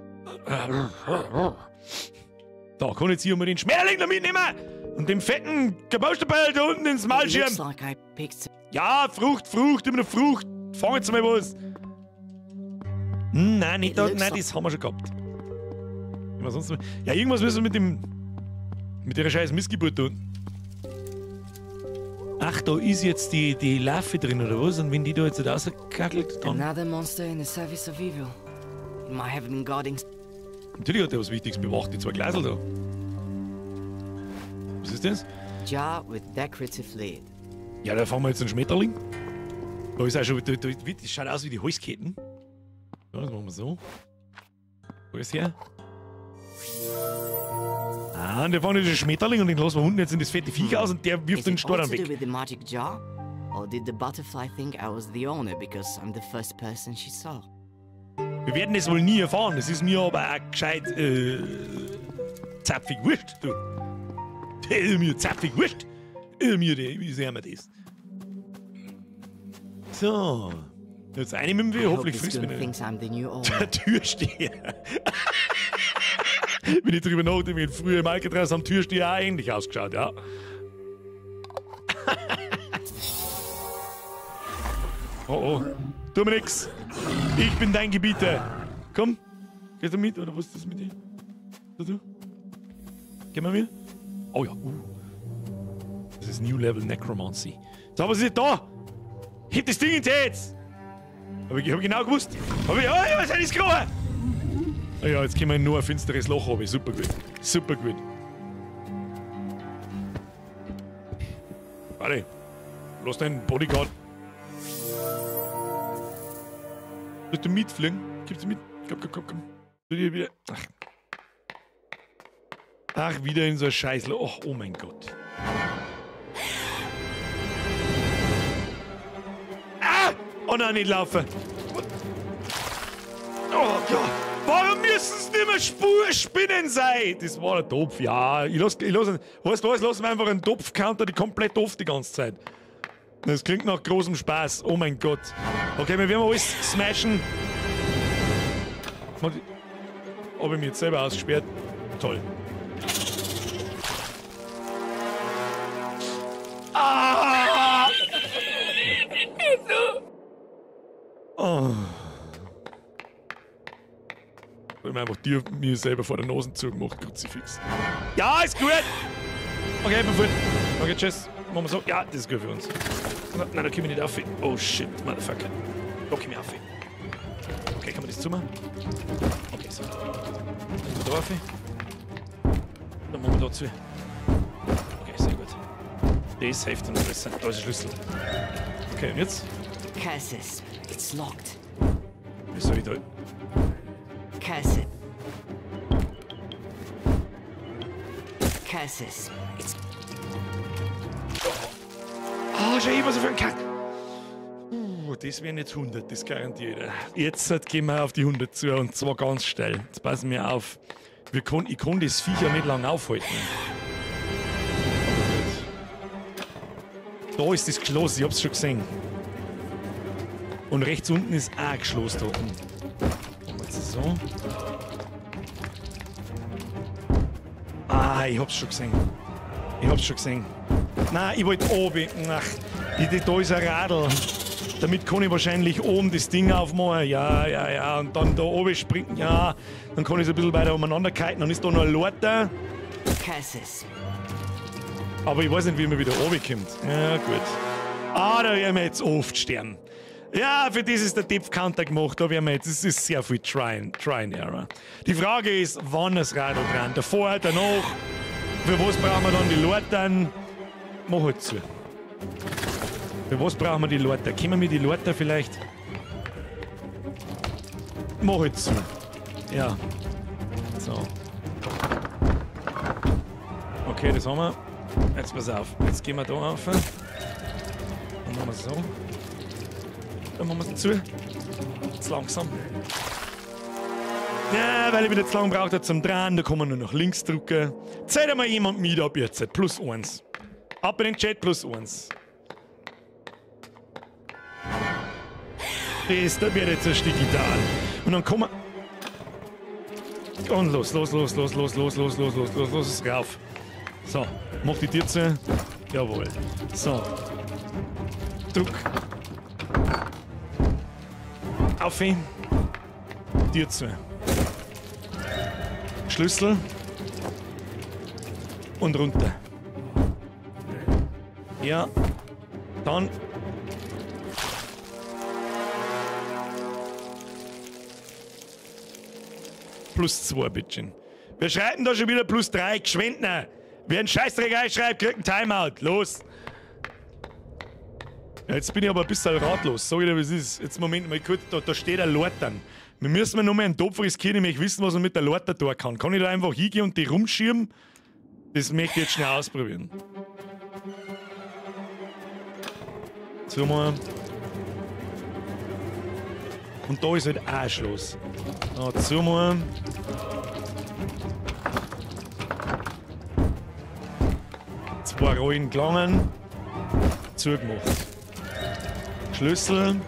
Da kann jetzt hier mal den Schmetterling da mitnehmen und den fetten Gebauschtebeil da unten ins Maulschirm. Looks like I picked. Ja, Frucht, immer eine Frucht. Fang jetzt mal was. Nein, nicht da, nein, das haben wir schon gehabt. Was sonst noch? Ja, irgendwas müssen wir mit der scheiß Missgeburt tun. Ach, da ist jetzt die Larve drin, oder was? Und wenn die da jetzt rauskackelt, dann... Another monster in the service of evil. It might have been guarding. Natürlich hat er was Wichtiges bewacht, die 2 Gleisel da. Was ist das? Jar with decorative lid. Ja, da fangen wir jetzt einen Schmetterling. Da ist auch schon... Das schaut aus wie die Halsketten. Ja, das machen wir so. Wo ist her? Ah, und der fangen den Schmetterling und den lassen wir unten jetzt in das fette Viech aus und der wirft den Stor dann to do weg. with the magic jar? Or did the butterfly think I was the owner because I'm the first person she saw? Wir werden das wohl nie erfahren, das ist mir aber auch gescheit zapfig wurscht, du. Mir zapfig wurscht. Wie sehen wir das? So. Jetzt einnehmen wir, hoffentlich frisst mir nicht. Thinks I'm the new owner. Der Türsteher. Wenn ich drüber nachdenke, wie früher im Alcatraz haben Türsteher auch ähnlich ausgeschaut, ja. Oh oh, tu mir nix. Ich bin dein Gebieter. Komm, gehst du mit oder was ist das mit dir? Du? Geh mal mit? Oh ja, Das ist New Level Necromancy. So, was ist da? Heb das Ding ins Herz! Hab ich genau gewusst. Was ist das gerade? Ah ja, jetzt können wir nur ein finsteres Loch haben. Super gut. Super gut. Warte. Lass deinen Bodyguard. Willst du mitfliegen? Gibst du mit? Komm. Du dir wieder. Ach, wieder in so ein Scheißloch. Oh mein Gott. Ah! Oh nein, nicht laufen. Oh ja. Warum müssen es nicht mehr Spurspinnen sein? Das war der Topf, ja. Weißt du was? Lassen wir einfach einen Topf-Counter die komplett auf die ganze Zeit. Das klingt nach großem Spaß. Oh mein Gott. Okay, wir werden alles smashen. Habe ich mich jetzt selber ausgesperrt? Toll. Ah! Oh. Ich hab mir einfach mir selber vor der Nase zugemacht, Kruzifix. Ja, ist gut! Okay, bevor. Okay, tschüss. Machen wir so. Ja, das ist gut für uns. Nein, da können wir nicht auf. Oh shit, Motherfucker. Lock ich mich auf. Okay, kann man das zumachen? Okay, so. Dann da auf. Dann machen wir da zu. Okay, sehr gut. Das hilft uns besser. Da ist der Schlüssel. Okay, und jetzt? Curses. It's locked. Wie soll ich da? Curses. Curses. It's. Ah, schon immer so für einen Kack. Das wären jetzt 100, das garantiert. Jetzt gehen wir auf die 100 zu und zwar ganz schnell. Jetzt passen wir auf. Ich kann das Viech ja nicht lange aufhalten. Da ist das geschlossen, ich hab's schon gesehen. Und rechts unten ist auch geschlossen da unten. Machen wir jetzt so. Ah, ich hab's schon gesehen. Nein, ich wollte oben. Ach, da ist ein Radl. Damit kann ich wahrscheinlich oben das Ding aufmachen. Ja. Und dann da oben springen. Ja, dann kann ich es ein bisschen weiter umeinander kiten. Dann ist da noch ein Leiter. Curses. Aber ich weiß nicht, wie man wieder oben kommt. Ja, gut. Ah, da werden wir jetzt oft sterben. Ja, für das ist der Depth-Counter gemacht. Da werden wir jetzt, das ist sehr viel Try-and-Error. Die Frage ist, wann das Radl dran? Davor, danach. Für was brauchen wir dann die Leitern? Mach halt zu. Für was brauchen wir die Leiter? Können wir die Leiter vielleicht? Mach halt zu. Ja. So. Okay, das haben wir. Jetzt pass auf. Jetzt gehen wir da rauf. Dann machen wir es so. Dann machen wir es zu. Jetzt langsam. Ja, weil ich wieder zu lang brauche zum Drehen, da kann man nur nach links drücken. Zählt einmal jemand mit ab jetzt. +1. Ab in den Chat +1. Das wird jetzt ein Stück getan. Und dann kommen wir... Und los, rauf. So, mach die Tür zu. Jawohl. So. Druck. Auf ihn. Tür zu. Schlüssel. Und runter. Ja. Dann. +2, bitte. Wir schreiben da schon wieder +3. Geschwindner. Wer einen Scheißdreck einschreibt, kriegt ein Timeout. Los. Ja, jetzt bin ich aber ein bisschen ratlos. Sag ich dir, wie es ist. Jetzt Moment mal kurz, da steht ein Lortern. Wir müssen mir nochmal einen Topf riskieren, ich möchte wissen, was man mit der Lorter tun kann. Kann ich da einfach hingehen und die rumschieben? Das möchte ich jetzt schnell ausprobieren. So mal. Und da ist halt auch ein Schloss. Da, zu mal. Zwei Rollen gelangen. Zugemacht. Schlüssel.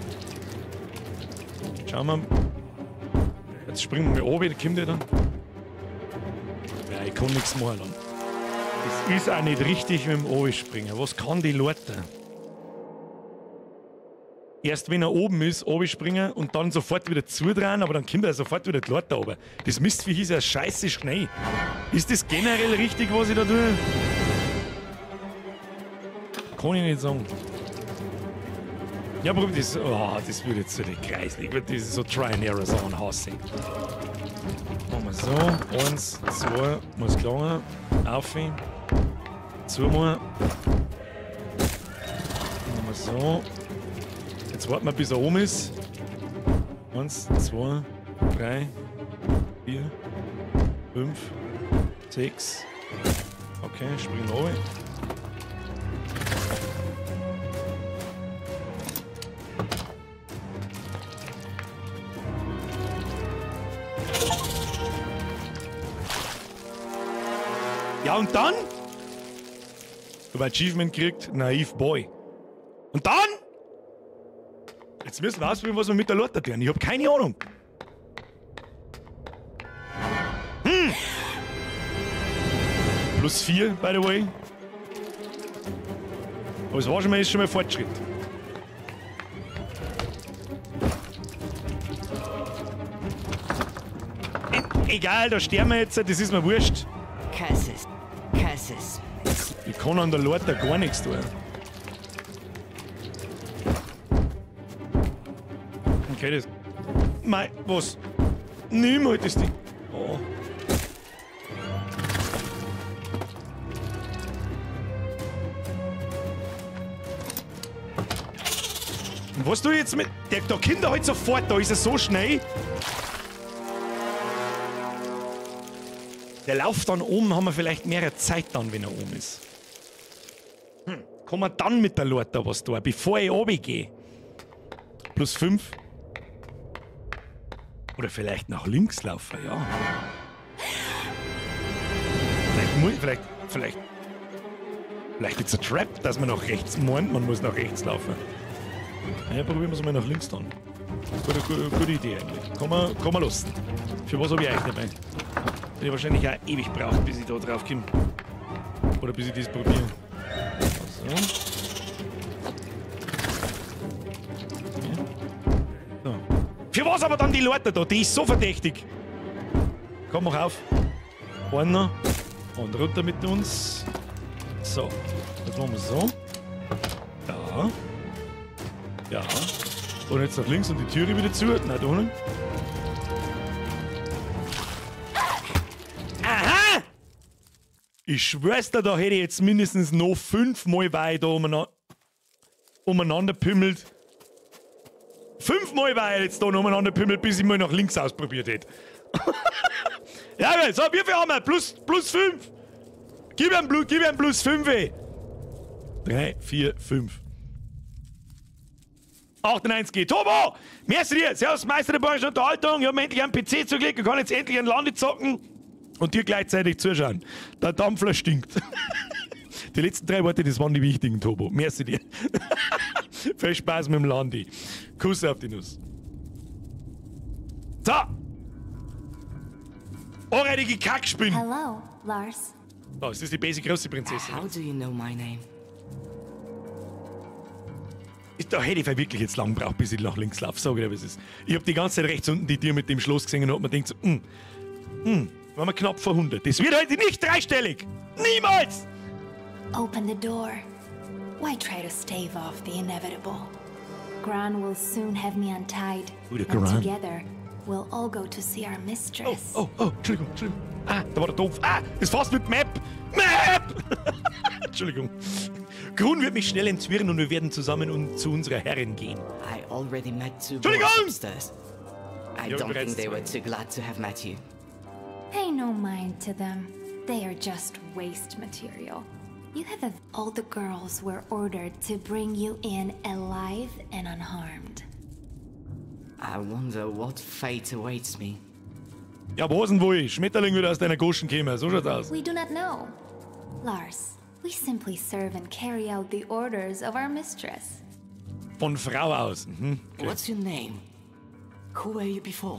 Schauen wir. Jetzt springen wir oben, wie kommt der dann? Ja, ich kann nichts machen. Das ist auch nicht richtig mit dem Obenspringen. Was kann die Leute? Erst wenn er oben ist, springen und dann sofort wieder zudrehen, aber dann kommt er sofort wieder die Leute runter. Das Mistviech ist ja scheiße schnell. Ist das generell richtig, was ich da tue? Kann ich nicht sagen. Ja, aber das, das wird jetzt so die kreislig. Das ist so Try-and-Error-Sachen hasse ich. Machen wir so. 1, 2, muss gelangen. Auf ihn. Zumachen. Machen wir so. Jetzt warten wir, bis er oben ist. 1, 2, 3, 4, 5, 6. Okay, springen oben. Ja, und dann? Ich habe ein Achievement gekriegt, Naive Boy. Und dann? Jetzt müssen wir ausprobieren, was wir mit der Lorter tun. Ich habe keine Ahnung. +4, by the way. Aber es war schon mal Fortschritt. Egal, da sterben wir jetzt, das ist mir wurscht. Curses. Ich kann an der Lorter gar nichts tun. Okay, das... Mei, was? Nimm halt das Ding. Oh. Und was du jetzt mit... Da kommt er halt sofort, da ist er so schnell. Der Lauf dann oben haben wir vielleicht mehr Zeit dann, wenn er oben ist. Kann man dann mit der Lorter was tun, bevor ich runtergehe? +5. Oder vielleicht nach links laufen, ja. Vielleicht ist es ein Trap, dass man nach rechts meint, man muss nach rechts laufen. Ja, probieren wir es mal nach links dann. Gute Idee eigentlich. Kann man lassen. Für was habe ich eigentlich dabei? Ich wahrscheinlich auch ewig braucht, bis ich da drauf komme. Oder bis ich das probiere. So. So. Für was aber dann die Leute da? Die ist so verdächtig. Komm, mach auf. Einer. Und runter mit uns. So. Jetzt machen wir so. Da. Ja. Und jetzt nach links und die Türe wieder zu. Nein, da unten. Aha! Ich schwör's dir, da hätte ich jetzt mindestens noch 5 Mal weit da umeinander pimmelt. 5 Mal war jetzt da umeinander pimmelt, bis ich mal nach links ausprobiert hätte. Ja, so, wie viel haben wir? Plus 5. Gib ihm +5. 3, 4, 5. 98G. Turbo! Merci dir! Servus, Meister der Borischen Unterhaltung. Ich habe mir endlich einen PC zugelegt und kann jetzt endlich ein Lande zocken und dir gleichzeitig zuschauen. Der Dampfler stinkt. Die letzten 3 Worte, das waren die wichtigen, Turbo. Merci dir. Viel Spaß mit dem Landi. Kuss auf die Nuss. So! Ohrreidige Kackspinn! Hello, Lars. Oh, ist das die basic große Prinzessin? How do you know my name? Da hätte ich wirklich jetzt lang gebraucht, bis ich nach links laufe. Sag ich dir, was es ist. Ich hab die ganze Zeit rechts unten die Tür mit dem Schloss gesehen und man denkt so, waren wir knapp vor 100. Das wird heute nicht dreistellig! Niemals! Open the door. Why try to stave off the inevitable? Gran will soon have me untied. Who the and Gran? together, we'll all go to see our mistress. Oh, Entschuldigung. Ah, da war der doof. Ah, ist fast mit Map. Entschuldigung. Grun wird mich schnell entzwirren und wir werden zusammen zu unserer Herrin gehen. I already met two Entschuldigung! boys upstairs. I don't think they were too glad to have met you. Pay no mind to them. They are just waste material. You have all the girls were ordered to bring you in alive and unharmed. I wonder what fate awaits me. Ja, wo ist denn wohl? Schmetterling wird aus deiner Goschen kommen. So schaut's aus. We do not know. Lars, we simply serve and carry out the orders of our mistress. Von Frau aus. Mhm. Okay. What's your name? Who were you before?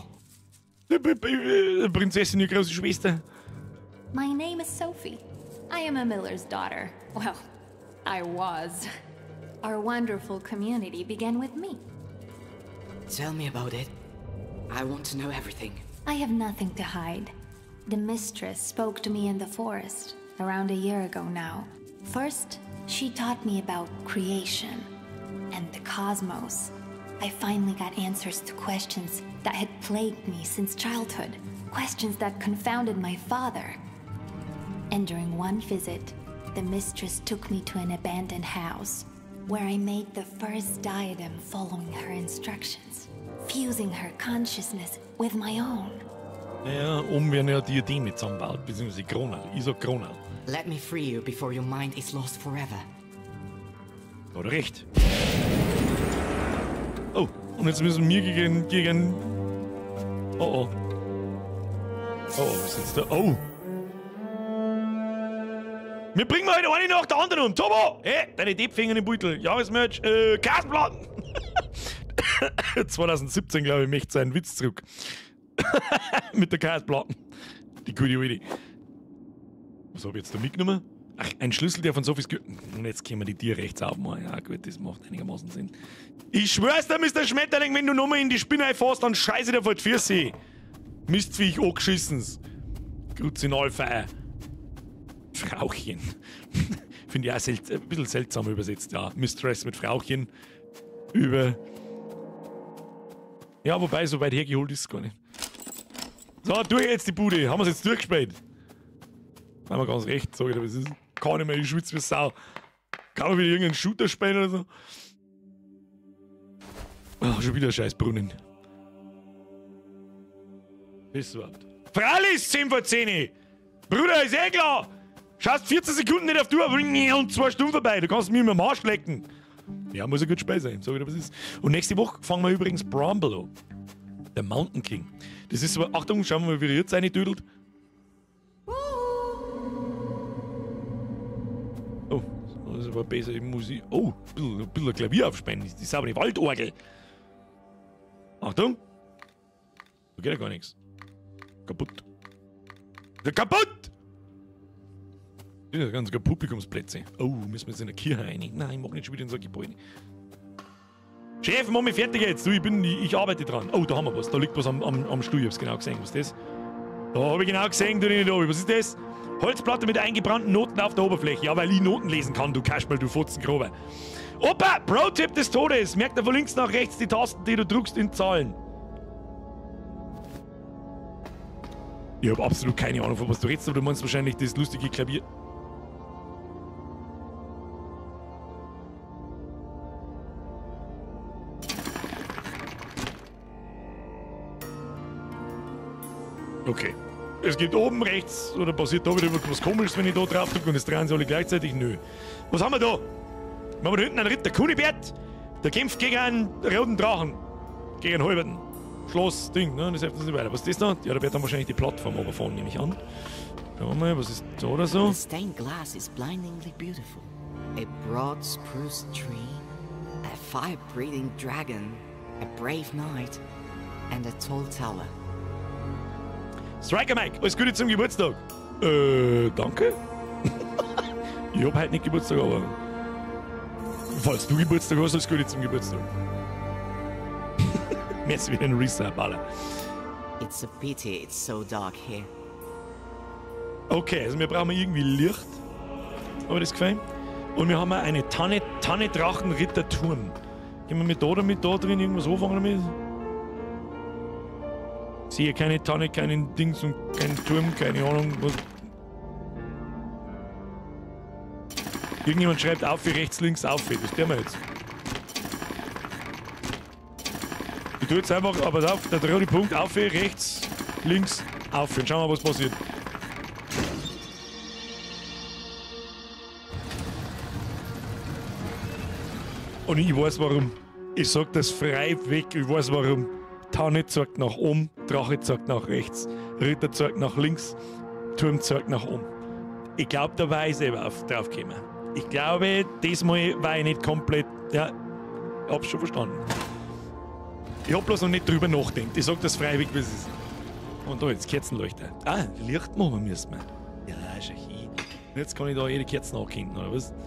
Prinzessin, die große Schwester. My name is Sophie. I am a miller's daughter. Well, I was. Our wonderful community began with me. Tell me about it. I want to know everything. I have nothing to hide. The mistress spoke to me in the forest, around a year ago now. First, she taught me about creation and the cosmos. I finally got answers to questions that had plagued me since childhood. Questions that confounded my father. And during one visit, the mistress took me to an abandoned house, where I made the first diadem following her instructions, fusing her consciousness with my own. Ja, oben werden ja Diademe zusammengebaut, beziehungsweise Kronal. Ich sag Kronal. Let me free you before your mind is lost forever. Oder recht. Oh, und jetzt müssen wir gegen... Oh. Oh, was ist jetzt da? Oh. Wir bringen heute eine nach der anderen um. Tobo! Hey, deine Deppfinger im Beutel. Jahresmerch, Kassenplatten. 2017, glaube ich, möchte seinen Witz zurück. Mit der Kassenplatten. Die gute Idee. Was habe ich jetzt da mitgenommen? Ach, ein Schlüssel, der von Sophies Und jetzt können wir die Tiere rechts aufmachen. Ja gut, das macht einigermaßen Sinn. Ich schwör's dir, Mr. Schmetterling, wenn du nochmal in die Spinne fährst, dann scheiße dir vor die Füße. Mistviech angeschissens. Gruzinalfeier. Frauchen. Finde ich auch ein bisschen seltsam übersetzt, ja. Mistress mit Frauchen. Ja, wobei, so weit hergeholt ist es gar nicht. So, durch jetzt die Bude. Haben wir es jetzt durchgespielt? Haben wir ganz recht, sag ich dir, was ist. Kann nicht mehr, ich schwitze wie Sau. Kann man wieder irgendeinen Shooter spielen oder so? Oh, schon wieder scheiß Brunnen. Ist überhaupt. Freilich 10 vor 10. Bruder, ist eh klar. Schaust 14 Sekunden nicht auf die Uhr und 2 Stunden vorbei. Du kannst mir immer am Arsch lecken. Ja, muss ein gut Spiel sein, sag ich dir, was ist. Und nächste Woche fangen wir übrigens Bramble an. Der Mountain King. Das ist aber, Achtung, schauen wir mal, wie er jetzt reindüdelt. Oh, das ist aber besser, Musik. Oh, ein bisschen Klavier aufspannen. Das ist aber eine Waldorgel. Achtung. Da geht ja gar nichts. Kaputt. Ja, kaputt! Das sind ganz Publikumsplätze. Oh, müssen wir jetzt in der Kirche rein? Nein, ich mach nicht schon wieder in so ein Gebäude. Chef, mach mich fertig jetzt. Du, ich arbeite dran. Oh, da haben wir was. Da liegt was am Stuhl. Ich hab's genau gesehen. Was ist das? Da habe ich genau gesehen, du nicht oben. Was ist das? Holzplatte mit eingebrannten Noten auf der Oberfläche. Ja, weil ich Noten lesen kann, du Kasperl, du Fotzengrober. Opa, Pro-Tipp des Todes. Merkt von links nach rechts die Tasten, die du drückst, in Zahlen. Ich habe absolut keine Ahnung, von was du redest, aber du meinst wahrscheinlich das lustige Klavier. Okay. Es geht oben rechts, oder passiert da wieder was Komisches, wenn ich da drauf drücke und es drehen sie alle gleichzeitig? Nö. Was haben wir da? Haben wir da hinten einen Ritter Kunibert, der kämpft gegen einen roten Drachen. Gegen einen halberten. Schloss, Ding, ne? Das hilft uns nicht weiter. Was ist das da? Ja, da wird dann wahrscheinlich die Plattform runterfahren, nehme ich an. Schauen wir mal, was ist da oder so? The stained glass is blindingly beautiful. A broad spruce tree, a fire-breathing dragon, a brave knight, and a tall tower. Striker Mike, alles Gute zum Geburtstag. Danke. Ich hab heute nicht Geburtstag, aber falls du Geburtstag hast, alles Gute zum Geburtstag. Merci wie ein Reset-Baller. It's a pity it's so dark here. Okay, also wir brauchen irgendwie Licht. Aber das gefällt. Und wir haben auch eine Tanne-Drachen-Ritter-Turm. Können wir mit da oder mit da drin irgendwas anfangen damit? Sehe keine Tanne, keinen Dings und keinen Turm, keine Ahnung was. Irgendjemand schreibt auf wie rechts, links, auf. Das tun wir jetzt. Ich tue jetzt einfach, aber pass auf, der rote Punkt, auf, rechts, links, auf. Und schauen wir mal, was passiert. Und ich weiß warum. Ich sag das frei weg, ich weiß warum. Tanne zeigt nach oben, Drache zeigt nach rechts, Ritter zeigt nach links, Turm zeigt nach oben. Ich glaube, da war ich selber drauf gekommen. Ich glaube, diesmal war ich nicht komplett. Ja, ich hab's schon verstanden. Ich hab bloß noch nicht drüber nachgedacht. Ich sag das freiwillig, wie es ist. Und da jetzt Kerzenleuchter. Ah, Licht machen müssen wir. Ja, schau hin. Jetzt kann ich da jede Kerze ankinden, oder was?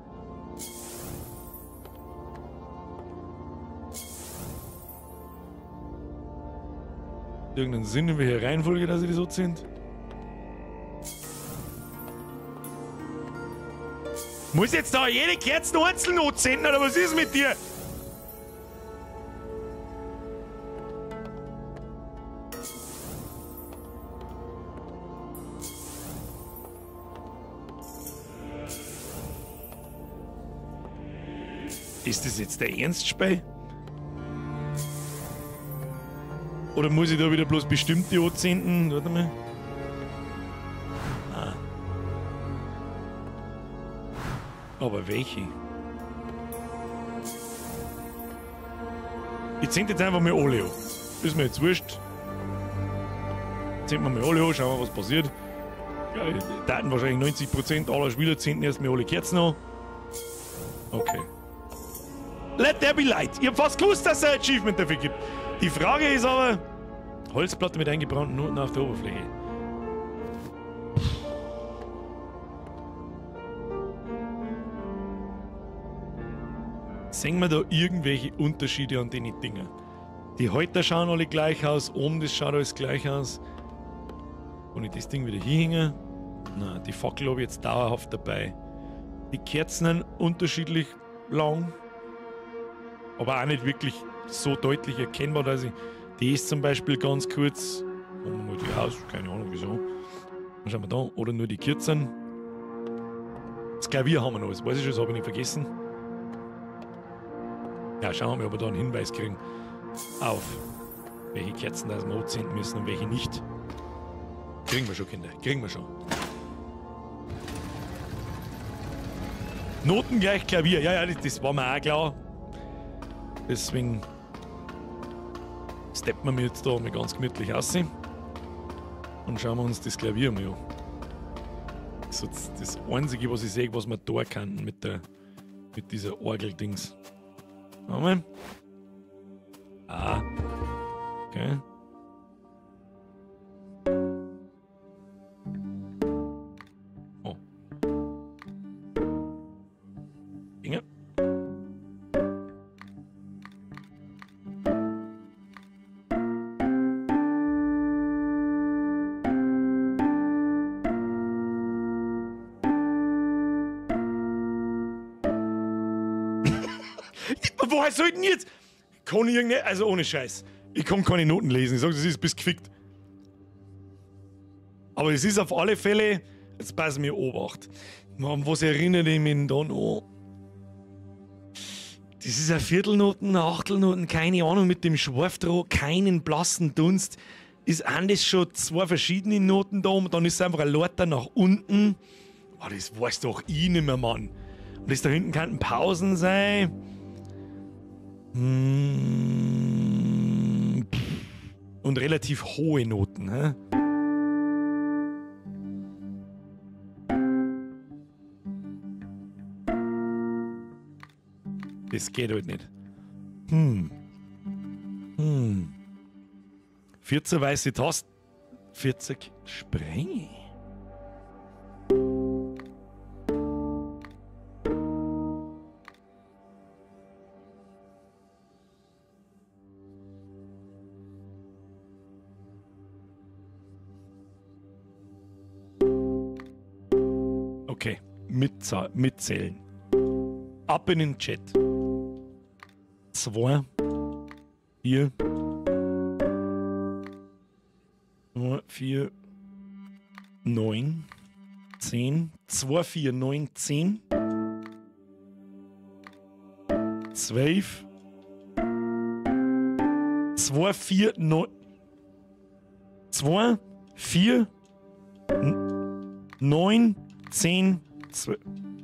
Irgendeinen Sinn, in welcher Reihenfolge, dass sie so sind? Muss jetzt da jede Kerze einzeln anzünden, oder was ist mit dir? Ist das jetzt der Ernstspiel? Oder muss ich da wieder bloß bestimmte anzünden? Warte mal. Ah. Aber welche? Ich zünd jetzt einfach mal alle an. Ist mir jetzt wurscht. Zünden wir mal alle an, schauen wir, was passiert. Ja, da hatten wahrscheinlich 90% aller Spieler zünden erstmal alle Kerzen an. Okay. Let there be light. Ich hab fast gewusst, dass es ein Achievement dafür gibt. Die Frage ist aber, Holzplatte mit eingebrannten Noten auf der Oberfläche. Sehen wir da irgendwelche Unterschiede an den Dingen? Die Häuter schauen alle gleich aus, oben das schaut alles gleich aus. Und ich das Ding wieder hinhänge. Na, die Fackel habe ich jetzt dauerhaft dabei. Die Kerzen unterschiedlich lang. Aber auch nicht wirklich so deutlich erkennbar, dass ich. Die ist zum Beispiel ganz kurz. Machen wir mal die aus, keine Ahnung wieso. Dann schauen wir da. Oder nur die Kerzen. Das Klavier haben wir noch, das weiß ich schon, das habe ich nicht vergessen. Ja, schauen wir mal, ob wir da einen Hinweis kriegen. Auf welche Kerzen das wir anzünden müssen und welche nicht. Kriegen wir schon, Kinder, kriegen wir schon. Noten gleich Klavier, ja, das war mir auch klar. Deswegen steppen wir mir jetzt da mal ganz gemütlich aus und schauen wir uns das Klavier mal an. Das ist das Einzige, was ich sehe, was wir da kann mit dieser Orgel-Dings. Mal. Ah. Okay. Oh. Inge. Woher soll ich denn jetzt? Kann ich irgendeine, also ohne Scheiß. Ich kann keine Noten lesen. Ich sage, das ist bis gefickt. Aber es ist auf alle Fälle, jetzt passen wir Obacht. An was erinnert ich mich dann an? Das ist eine Viertelnoten, eine Achtelnoten, keine Ahnung, mit dem Schwarfdraht, keinen blassen Dunst. Ist das schon zwei verschiedene Noten da und dann ist es einfach ein Leiter nach unten. Oh, das weiß doch ich nicht mehr, Mann. Und das da hinten könnten Pausen sein. Und relativ hohe Noten, hä? Das geht halt nicht. 14 weiße Tasten. 40 Sprenge. Okay, mitzählen. Ab in den Chat. 2, 4, 4, 9, 10, 2, 4, 9, 10, 12, 2, 4, 9, 2, 4, 9, 10, 12.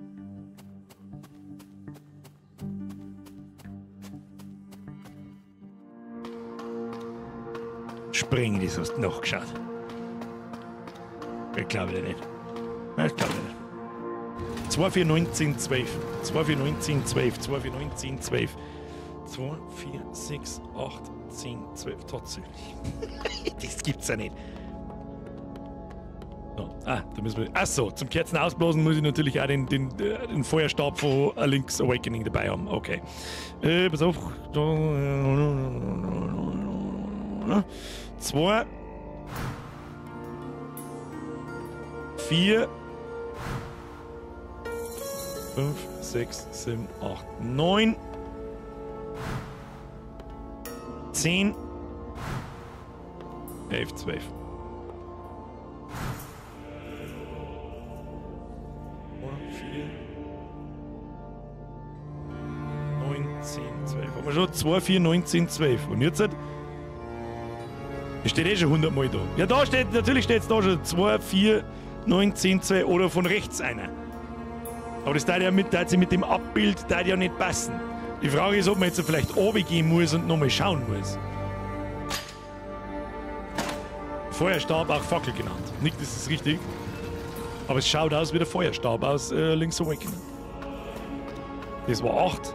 Springen, das hast du nachgeschaut. Ich glaube nicht. Ich glaube nicht. 2, 4, 9, 10, 12. 2, 4, 9, 10, 12. 2, 4, 9, 10, 12. 2, 4, 6, 8, 10, 12. Tatsächlich. Das gibt's ja nicht. So. Da müssen wir. Achso, zum Kerzen ausblasen muss ich natürlich auch den Feuerstab von A Link's Awakening dabei haben. Okay. Pass auf. 2, 4, 5, 6, 7, 8, 9, 10, 11, 12. 4, 9, 10, 12. Haben wir schon 2, 4, 9, 10, 12. Und jetzt hat. Das steht eh schon 100 Mal da. Ja, da steht, natürlich steht es da schon 2, 4, 9, 10, 2 oder von rechts einer. Aber das darf ja mit dem Abbild ja nicht passen. Die Frage ist, ob man jetzt vielleicht runtergehen muss und nochmal schauen muss. Feuerstab, auch Fackel genannt. Nicht, das ist richtig. Aber es schaut aus wie der Feuerstab aus Link's Awakening. Das war 8.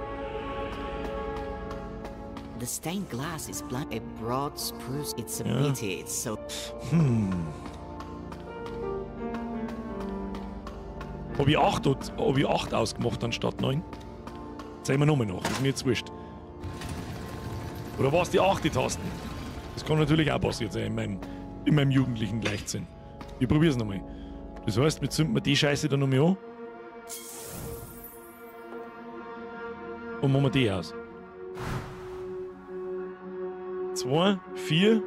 The stained glass is black. A broad spruce. It's a pity. It's so. Habe ich 8 ausgemacht anstatt 9? Sehen wir nochmal nach. Das ist mir jetzt wurscht. Oder war es die 8. Tasten? Das kann natürlich auch passiert sein in meinem jugendlichen Leichtsinn. Ich probiere es nochmal. Das heißt, wir zünden die Scheiße dann nochmal an. Und machen wir die aus. 2, 4,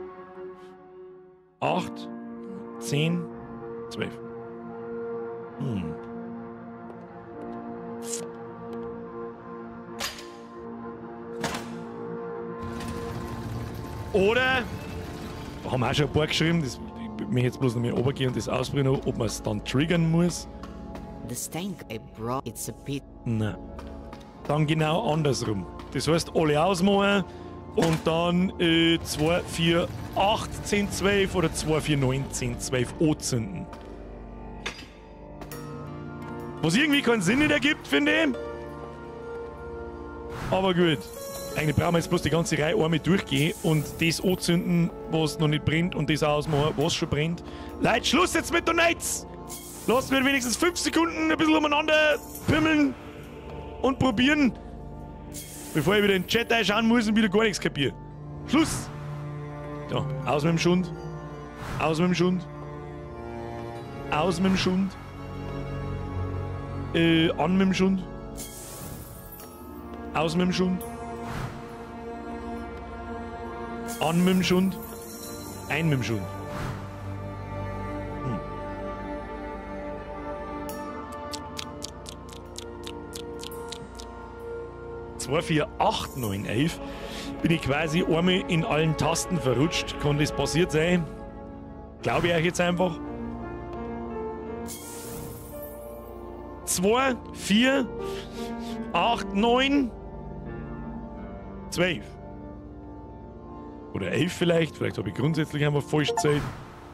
8, 10, 12. Oder, haben wir auch schon ein paar geschrieben, das, ich möchte jetzt bloß noch mal runtergehen und das ausprobieren, ob man es dann triggern muss. The stain, it's a pit. Nein. Dann genau andersrum. Das heißt, alle ausmachen und dann 2, 4, 8, 10, 12 oder 2, 4, 9, 10, 12 anzünden. Was irgendwie keinen Sinn nicht ergibt, finde ich. Aber gut. Eigentlich brauchen wir jetzt bloß die ganze Reihe einmal durchgehen und das anzünden, was noch nicht brennt und das ausmachen, was schon brennt. Leute, Schluss jetzt mit der Nights! Lassen wir wenigstens 5 Sekunden ein bisschen umeinander pimmeln und probieren, bevor ich wieder in den Chat reinschauen muss und wieder gar nichts kapiere. Schluss! So, aus mit dem Schund. Aus mit dem Schund. Aus mit dem Schund. An mit dem Schund. Aus mit dem Schund. An mit dem Schund. Ein mit dem Schund. 2, 4, 8, 9, 11 bin ich quasi einmal in allen Tasten verrutscht. Kann das passiert sein? Glaube ich euch jetzt einfach. 2, 4, 8, 9, 12. Oder 11 vielleicht. Vielleicht habe ich grundsätzlich einfach falsch gezählt.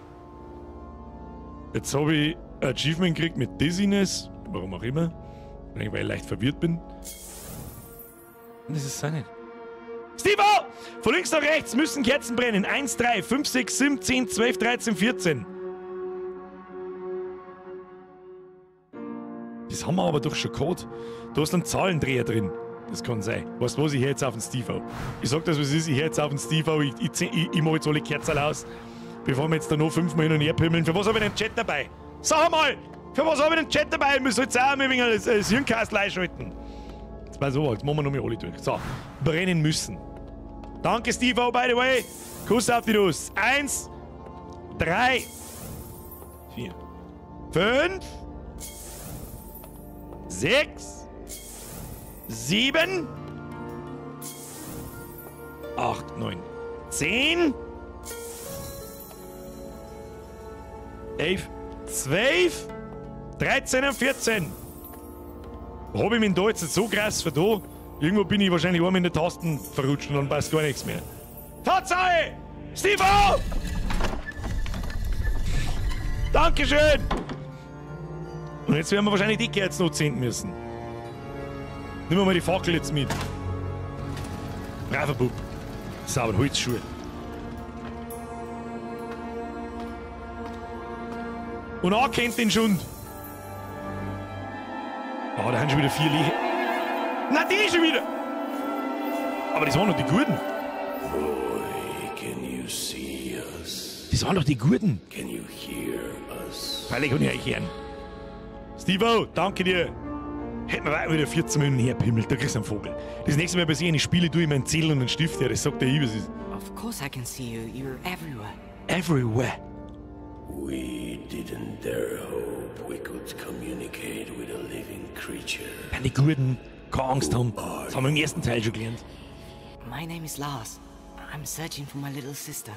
Jetzt habe ich ein Achievement gekriegt mit Dizziness. Warum auch immer. Weil ich leicht verwirrt bin. Das ist es nicht. Steve! Von links nach rechts müssen Kerzen brennen. 1, 3, 5, 6, 7, 10, 12, 13, 14. Das haben wir aber doch schon gehabt. Da ist ein Zahlendreher drin. Das kann sein. Weißt du was, ich höre jetzt auf den Steve auf. Ich sag das, was es ist, ich höre jetzt auf den Steve auf. Ich mache jetzt alle Kerzen aus. Bevor wir jetzt da noch 5 Mal hin und her pimmeln. Für was habe ich den Chat dabei? Sag mal! Für was habe ich den Chat dabei? Ich muss jetzt auch ein wenig das Hirnkastel einschalten. Jetzt mal so, jetzt machen wir noch mal alle durch. So, brennen müssen. Danke, Steve, by the way. Kuss auf die Nuss. 1, 3, 4, 5, 6, 7, 8, 9, 10, 11, 12, 13 und 14. Habe ich mich da jetzt so krass für da? Irgendwo bin ich wahrscheinlich einmal in den Tasten verrutscht und dann passt gar nichts mehr. Tatsache! Steve! Dankeschön! Und jetzt werden wir wahrscheinlich die Kerzen noch zünden müssen. Nehmen wir mal die Fackel jetzt mit. Braver Bub. Sauber Holzschuhe. Und ankennt den Schund. Oh, da haben schon wieder 4 Lichter. Na, die schon wieder! Aber das waren doch die Guten. Boy, can you see us? Das waren doch die Guten. Can you hear us? Freilich kann ich euch hören. Steve-O, danke dir. Hätten wir weiter wieder 14 Minuten herpimmelt, da kriegst du einen Vogel. Das nächste Mal bei sich eine Spiele tue ich meinen Zettel und einen Stift her, das sagt der was ist. Of course I can see you. You're everywhere. Everywhere. We didn't dare hope we could communicate with a living creature. Wenn die Guten keine Angst haben, das haben wir im ersten Teil schon gelernt. My name is Lars. I'm searching for my little sister.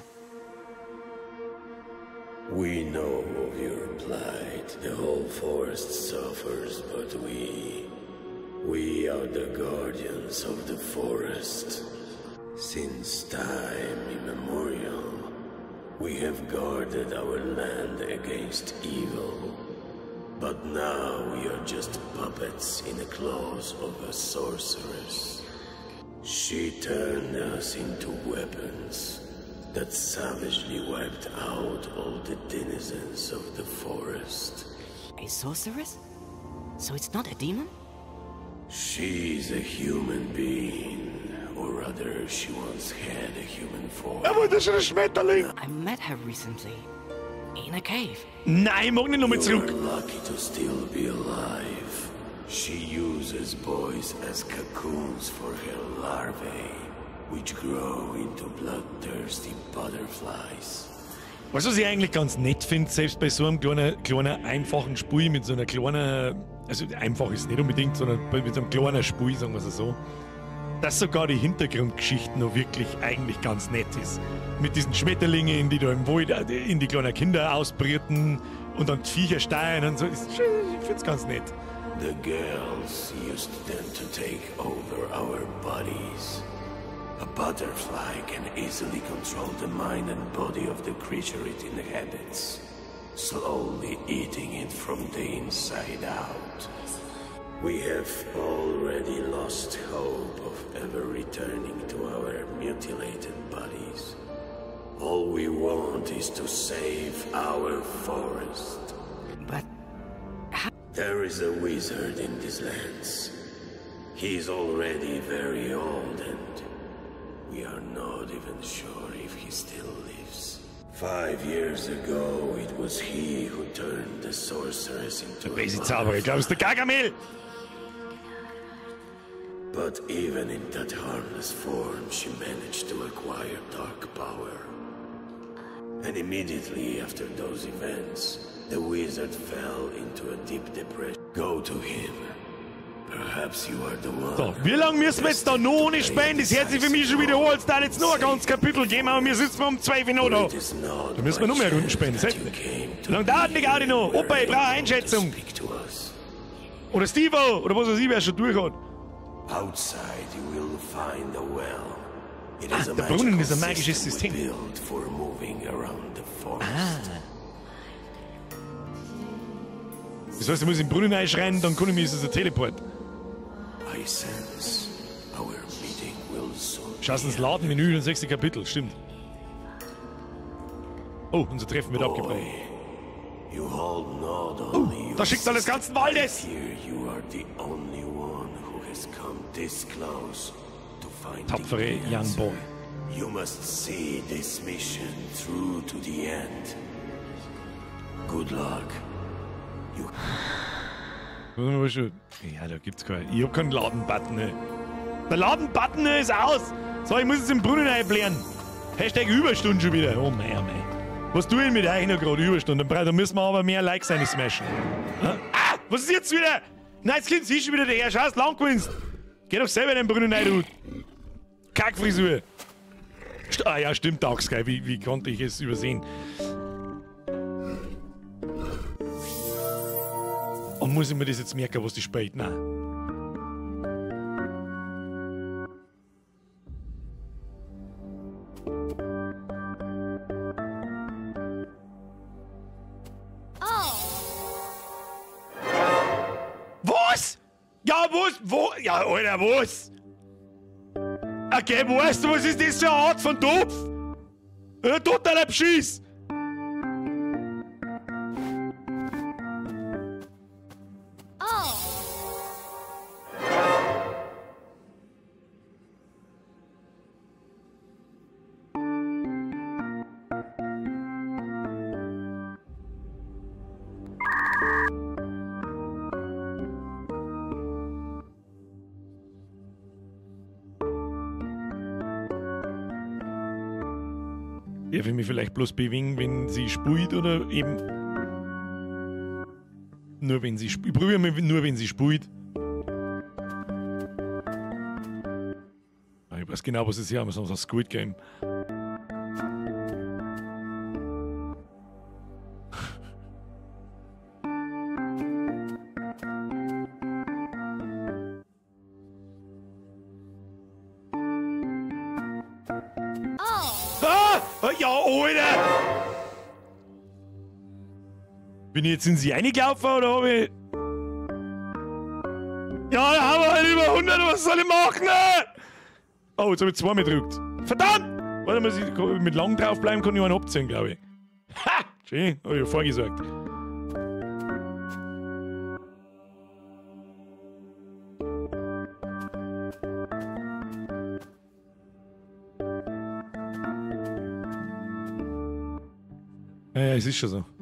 We know of your plight. The whole forest suffers, but we are the guardians of the forest. Since time immemorial, we have guarded our land against evil. But now we are just puppets in the claws of a sorceress. She turned us into weapons that savagely wiped out all the denizens of the forest. A sorceress? So it's not a demon? She's a human being, or rather, she once had a human form. Das ist ein Schmetterling! I met her recently. In a cave. Nein, ich mag nicht nochmal zurück. You're lucky to still be alive. She uses boys as cocoons for her larvae, which grow into bloodthirsty butterflies. Was ich eigentlich ganz nett finde, selbst bei so einem kleinen einfachen Spiel mit so einer kleinen, also einfach ist nicht unbedingt, sondern mit so einem kleinen Spiel, sagen wir es so, dass sogar die Hintergrundgeschichte noch wirklich eigentlich ganz nett ist. Mit diesen Schmetterlingen, die da im Wald in die kleinen Kinder ausbrüten und dann die Viecher steuern und so. Ich finde es ganz nett. The girls used them to take over our bodies. A butterfly can easily control the mind and body of the creature it inhabits, slowly eating it from the inside out. We have already lost hope of ever returning to our mutilated bodies. All we want is to save our forest. But there is a wizard in these lands. He is already very old and we are not even sure if he still lives. 5 years ago, it was he who turned the sorceress into a Zauberer, ich glaube, es ist der Gargamel! But even in that harmless form, she managed to acquire dark power. And immediately after those events, the wizard fell into a deep depression. Go to him. Perhaps you are the one. So, wie lange müssen wir jetzt da noch ohne Spenden? Das hört sich für mich schon wiederholt. Da jetzt nur ein ganzes Kapitel geben, aber wir sitzen um 12 Uhr noch da. Da müssen wir noch mehr Runden spenden. Wie lange dauert die Gaudi noch? Opa, ich brauche eine Einschätzung. Oder Steve, oder was weiß ich, wer schon durch hat. Outside you will find a well. It is a der Brunnen ist ein magisches System. Built for moving around the forest. Das heißt, ich muss in den Brunnen einschreien, dann kann ich mich so Teleport. I sense our Schaust ins Ladenmenü und 6. Kapitel, stimmt. Oh, unser Treffen wird abgebrochen. Oh, da schickt alles ganzen Waldes! Tapfere Young Boy. You must see this mission through to the end. Good luck. Ja, da gibt's keinen. Ich hab keinen Laden-Button. Der Laden-Button ist aus! So, ich muss es im Brunnen einblären. Hashtag Überstunden schon wieder. Oh mein, oh mein. Was tue ich mit euch noch gerade Überstunden? Da müssen wir aber mehr Likes rein smashen. Ah! Was ist jetzt wieder? Nein, jetzt kommt sie schon wieder daher. Schau, lang gewinnst. Geh doch selber in den Brunnen rein, du. Kackfrisur. Ah ja, stimmt, Tagsgeil. Wie konnte ich es übersehen? Und muss ich mir das jetzt merken, was die spielt? Nein. Was? Ja, was? Wo? Ja, Alter, was? Okay, weißt du, was ist das für eine Art von Topf? Totaler Beschiss! Darf ich mich vielleicht bloß bewegen, wenn sie spielt oder eben nur wenn sie spielt? Ich probiere mich nur, wenn sie spielt. Ich weiß genau, was es hier haben, sonst ein Squid Game. Ja, Alter! Bin ich jetzt in sie reingelaufen oder habe ich... Ja, da haben wir halt über 100, was soll ich machen? Oh, jetzt habe ich 2 gedrückt. Verdammt! Warte mal, mit lang draufbleiben kann ich einen abziehen, glaube ich. Ha! Schön, habe ich ja vorgesagt. Ja, es ist schon so.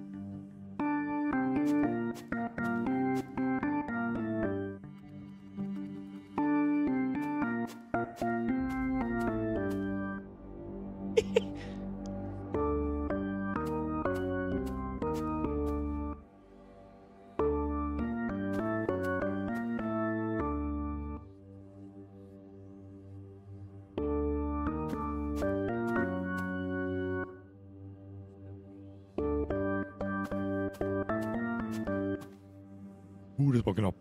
Das war knapp.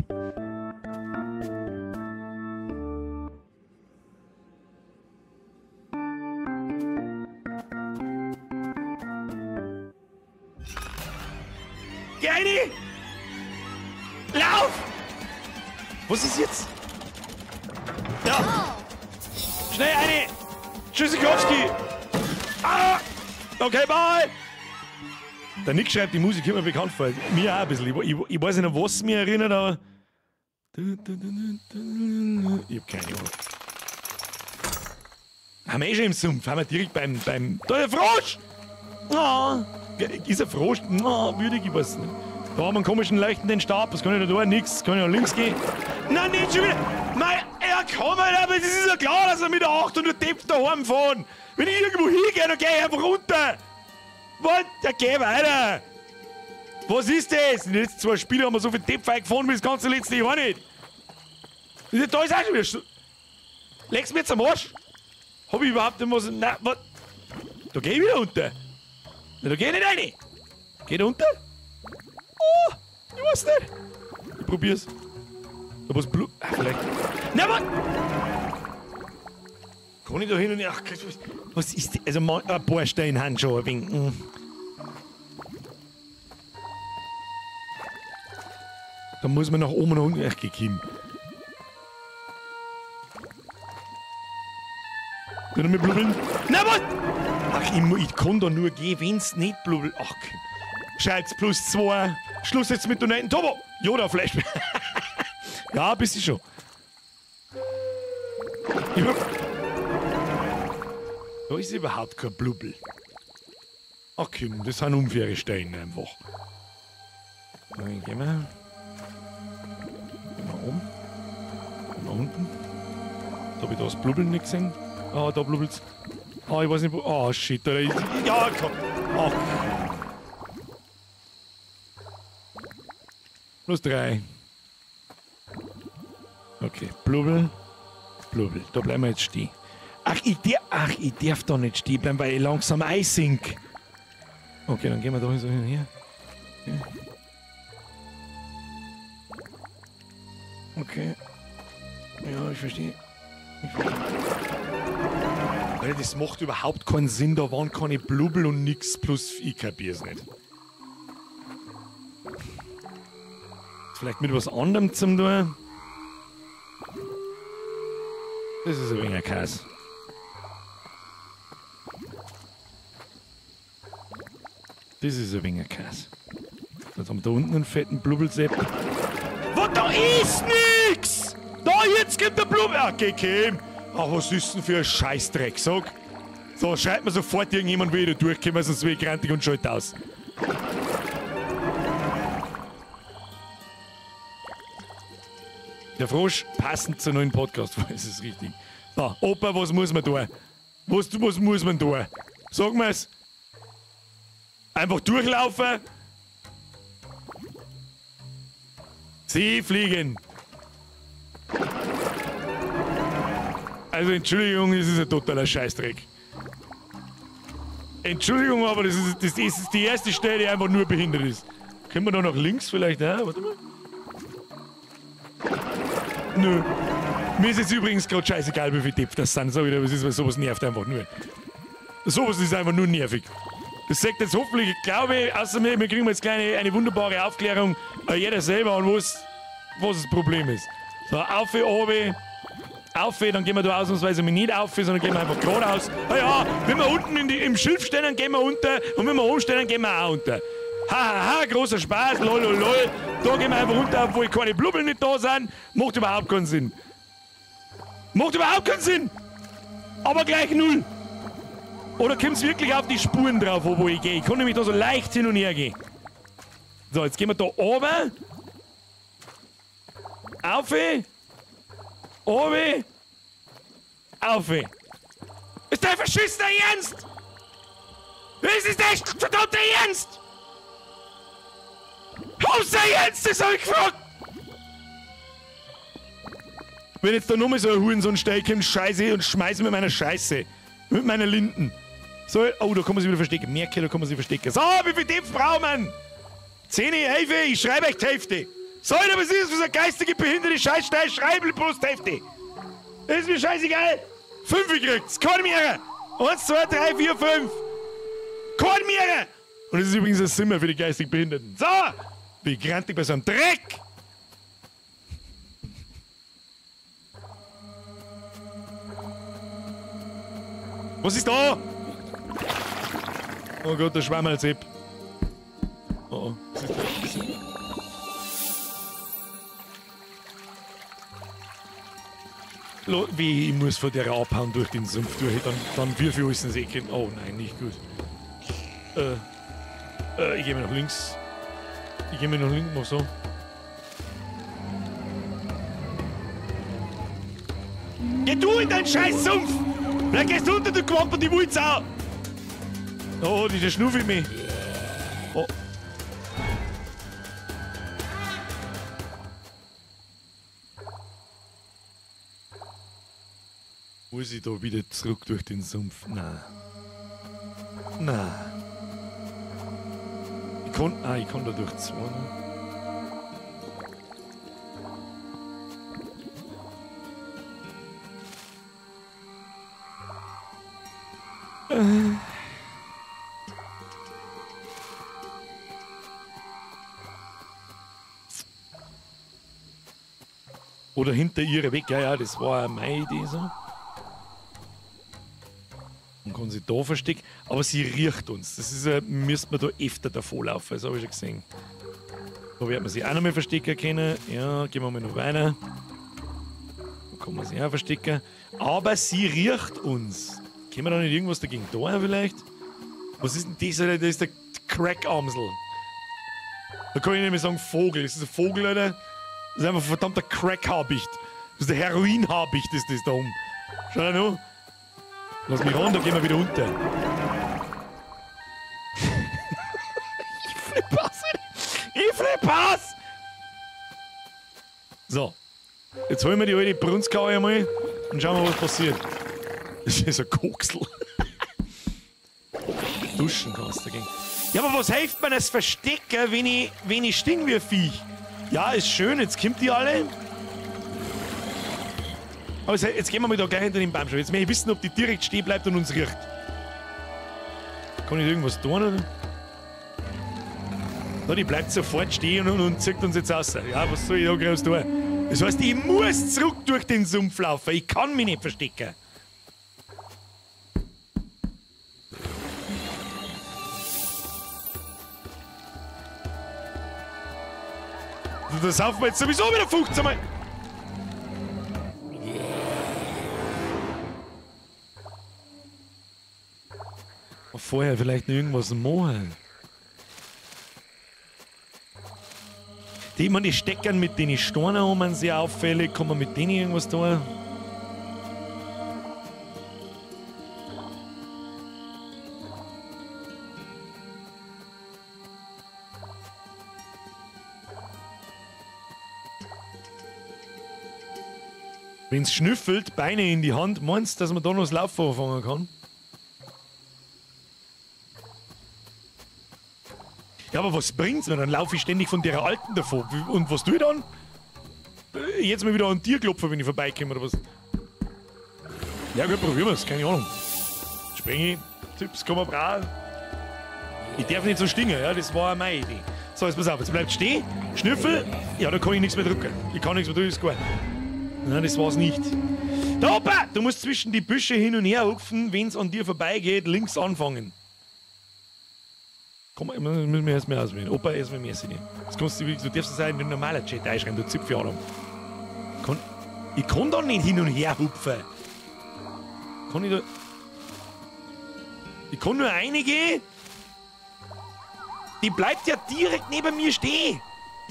Geh rein! Lauf! Was ist jetzt? Ja! Schnell eine! Tschüssikowski! Ah! Okay, bye! Der Nick schreibt, die Musik immer bekannt vor. Mir auch ein bisschen. Ich weiß nicht, was mich erinnert, aber... Ich hab keine Ahnung. Haben wir eh schon im Sumpf. Haben wir direkt beim... Da ist der Frosch! Oh, ist ein Frosch? Oh, würdig, ich weiß nicht. Da haben wir einen komischen leuchtenden Stab. Was kann ich da tun? Nix. Kann ich nach links gehen? Nein, nicht schon wieder! Nein, er kann mal, aber es ist ja klar, dass er mit der 800 Depp daheim fahren. Wenn ich irgendwo hingehe, dann gehe ich einfach runter. Was? Ja, geh weiter! Was ist das? In den letzten 2 Spielen haben wir so viel Deppfeig gefahren wie das ganze letzte Jahr nicht. Da ist auch schon wieder... Legst du mir jetzt am Arsch? Hab ich überhaupt nicht was... Nein, was? Da geh ich wieder runter. Na, da geh ich nicht rein. Geht runter? Oh, ich weiß nicht. Ich probier's. Da was Blut... Ah, vielleicht... Nein, was? Kann ich da hin und her... Ach, was ist das? Also, ein paar Steine haben schon ein wenig... Da muss man nach oben und unten... Ach, geh hin. Können wir blubbeln? Na was? Ach, ich kann da nur gehen, wenn's nicht blubbelt. Ach, Scheiß, +2. Schluss jetzt mit Donaten. Tobo! Yoda-Flash. Ja, ein bisschen schon. Da ist überhaupt kein Blubbel. Ach komm, das sind unfaire Steine einfach. Dann gehen wir. Gehen wir um. Gehen wir unten. Da habe ich das Blubbeln nicht gesehen. Ah, da blubbelt's. Ah, ich weiß nicht wo. Ah, shit, da ist. Ja, komm. Ach. +3. Okay, Blubbel. Blubbel. Da bleiben wir jetzt stehen. Ach, ich darf da nicht stehen bleiben, weil ich langsam einsink. Okay, dann gehen wir da so hin. Okay. Ja, ich verstehe. Weil das macht überhaupt keinen Sinn, da waren keine Blubbel und nix, plus ich kapier's nicht. Vielleicht mit was anderem zum tun. Das ist ein wenig Käse. Das ist ein wenig Käse. Jetzt haben wir da unten einen fetten Blubbelsepp. Was, da ist nix! Da, jetzt gibt der Blubbel... Ah, okay. Ach, was ist denn für ein Scheißdreck, sag. So, schreibt mir sofort irgendjemand wieder durchkommen, sonst will ich grantig und schalt aus. Der Frosch, passend zur neuen Podcast-Folge, ist es richtig. So, Opa, was muss man tun? Was muss man tun? Sag mir's. Einfach durchlaufen. Sie fliegen. Also Entschuldigung, das ist ein totaler Scheißdreck. Entschuldigung, aber das ist die erste Stelle, die einfach nur behindert ist. Können wir da nach links vielleicht? Ja, warte mal. Nö. Mir ist jetzt übrigens gerade scheißegal, wie viele Tipps das sind. Sag ich dir, was ist, weil sowas nervt einfach nur. Sowas ist einfach nur nervig. Das sagt jetzt hoffentlich, glaube ich, außer wir kriegen jetzt eine wunderbare Aufklärung, jeder selber an was das Problem ist. So, auf, dann gehen wir da ausnahmsweise nicht auf, sondern gehen wir einfach geradeaus. Ah ja, wenn wir unten im Schilf stehen, dann gehen wir unter, und wenn wir oben stehen, dann gehen wir auch unter. Ha, großer Spaß, lol. Da gehen wir einfach runter, obwohl keine Blubbeln nicht da sind. Macht überhaupt keinen Sinn. Aber gleich 0. Oder kommt es wirklich auf die Spuren drauf, wo ich gehe? Ich kann nämlich da so leicht hin und her gehen. So, jetzt gehen wir da oben. Auf. Ist dein verschissener Ernst? Das ist echt verdammter Ernst! Haus der Ernst, das hab ich gefragt! Wenn jetzt da nochmal so ein Hurensohn-Stein kommt, scheiße und schmeiße mit meiner Scheiße. Mit meiner Linden. So, oh, da kann man sich wieder verstecken. Merke, da kann man sich verstecken. So, wie viel Tipps braucht man? 10, 11, ich schreibe euch die Hälfte. So, was ist das für so eine geistige, behinderte Scheißstein? Schreiben plus Hälfte. Das ist mir scheißegal. 5 kriegt's, kein mehr. 1, 2, 3, 4, 5. Kein mehr. Und das ist übrigens ein Zimmer für die geistig Behinderten. So, wie grantig bei so einem Dreck. Was ist da? Oh Gott, der Schwammerlsepp. Oh, was ist das? Wie, ich muss von der abhauen durch den Sumpf durch, dann wirf ich alles ins Eck. Oh nein, nicht gut. Ich gehe mal nach links. Mach so. Geh du in deinen scheiß Sumpf! Vielleicht gehst du unter den Quamp und die Wulzau! Oh, dieser Schnuffi mich. Oh. Muss ich da wieder zurück durch den Sumpf? Nein. Ich kann da durch 2. Oder hinter ihre weg, ja, das war meine Idee so. kann sich da verstecken. Aber sie riecht uns. Das ist, müsste man da öfter davor laufen, das habe ich schon gesehen. Da wird man sie auch noch mal verstecken können. Ja, gehen wir mal noch weiter. Da kann man sich auch verstecken. Aber sie riecht uns. Können wir da nicht irgendwas dagegen tun vielleicht? Was ist denn das, Alter? Das ist der Crack-Amsel. Da kann ich nicht mehr sagen Vogel. Das ist ein Vogel, Alter. Das ist einfach ein verdammter Crack-Habicht. Das ist der Heroin-Habicht, ist das da oben. Schau da noch. Lass mich ran, da gehen wir wieder runter. Ich flippe aus, Alter. Ich flippe aus! So. Jetzt holen wir die alte Brunskau einmal und schauen wir, was passiert. Das ist ein Koksel. Duschen kannst du dagegen. Ja, aber was hilft mir das Verstecken, wenn ich sting wie ein Viech? Ja, ist schön, jetzt kommt die alle. Aber jetzt gehen wir mal da gleich hinter den Baum schauen. Jetzt möchte ich wissen, ob die direkt stehen bleibt und uns riecht. Kann ich irgendwas tun, oder? Ja, die bleibt sofort stehen und zieht uns jetzt raus. Ja, was soll ich da groß tun? Das heißt, ich muss zurück durch den Sumpf laufen. Ich kann mich nicht verstecken. Da saufen wir jetzt sowieso wieder 15 Mal. Vorher vielleicht noch irgendwas machen. Die stecken mit den Steinen um, sehr auffällig. Kann man mit denen irgendwas tun? Wenn es schnüffelt, Beine in die Hand, meinst du, dass man da noch das Laufen anfangen kann? Ja, aber was bringt's mir? Dann laufe ich ständig von der Alten davon. Und was tue ich dann? Jetzt mal wieder an Tier klopfen, wenn ich vorbeikomme oder was? Ja gut, probieren wir es, keine Ahnung. Springe, Tipps kann man brauchen. Ich darf nicht so stingen, ja, das war meine Idee. So, jetzt pass auf, jetzt bleibt stehen, Schnüffel, ja, da kann ich nichts mehr drücken. Ich kann nichts mehr drücken, ist gut. Nein, das war's nicht. Da, Opa! Du musst zwischen die Büsche hin und her hupfen, wenn's an dir vorbeigeht, links anfangen. Komm, müssen wir erstmal auswählen. Opa, erstmal mehr sehen. Du darfst das auch in den normalen Chat einschreiben, du Zipfel. Ich kann da nicht hin und her hupfen. Kann ich da. Ich kann nur eine gehen. Die bleibt ja direkt neben mir stehen.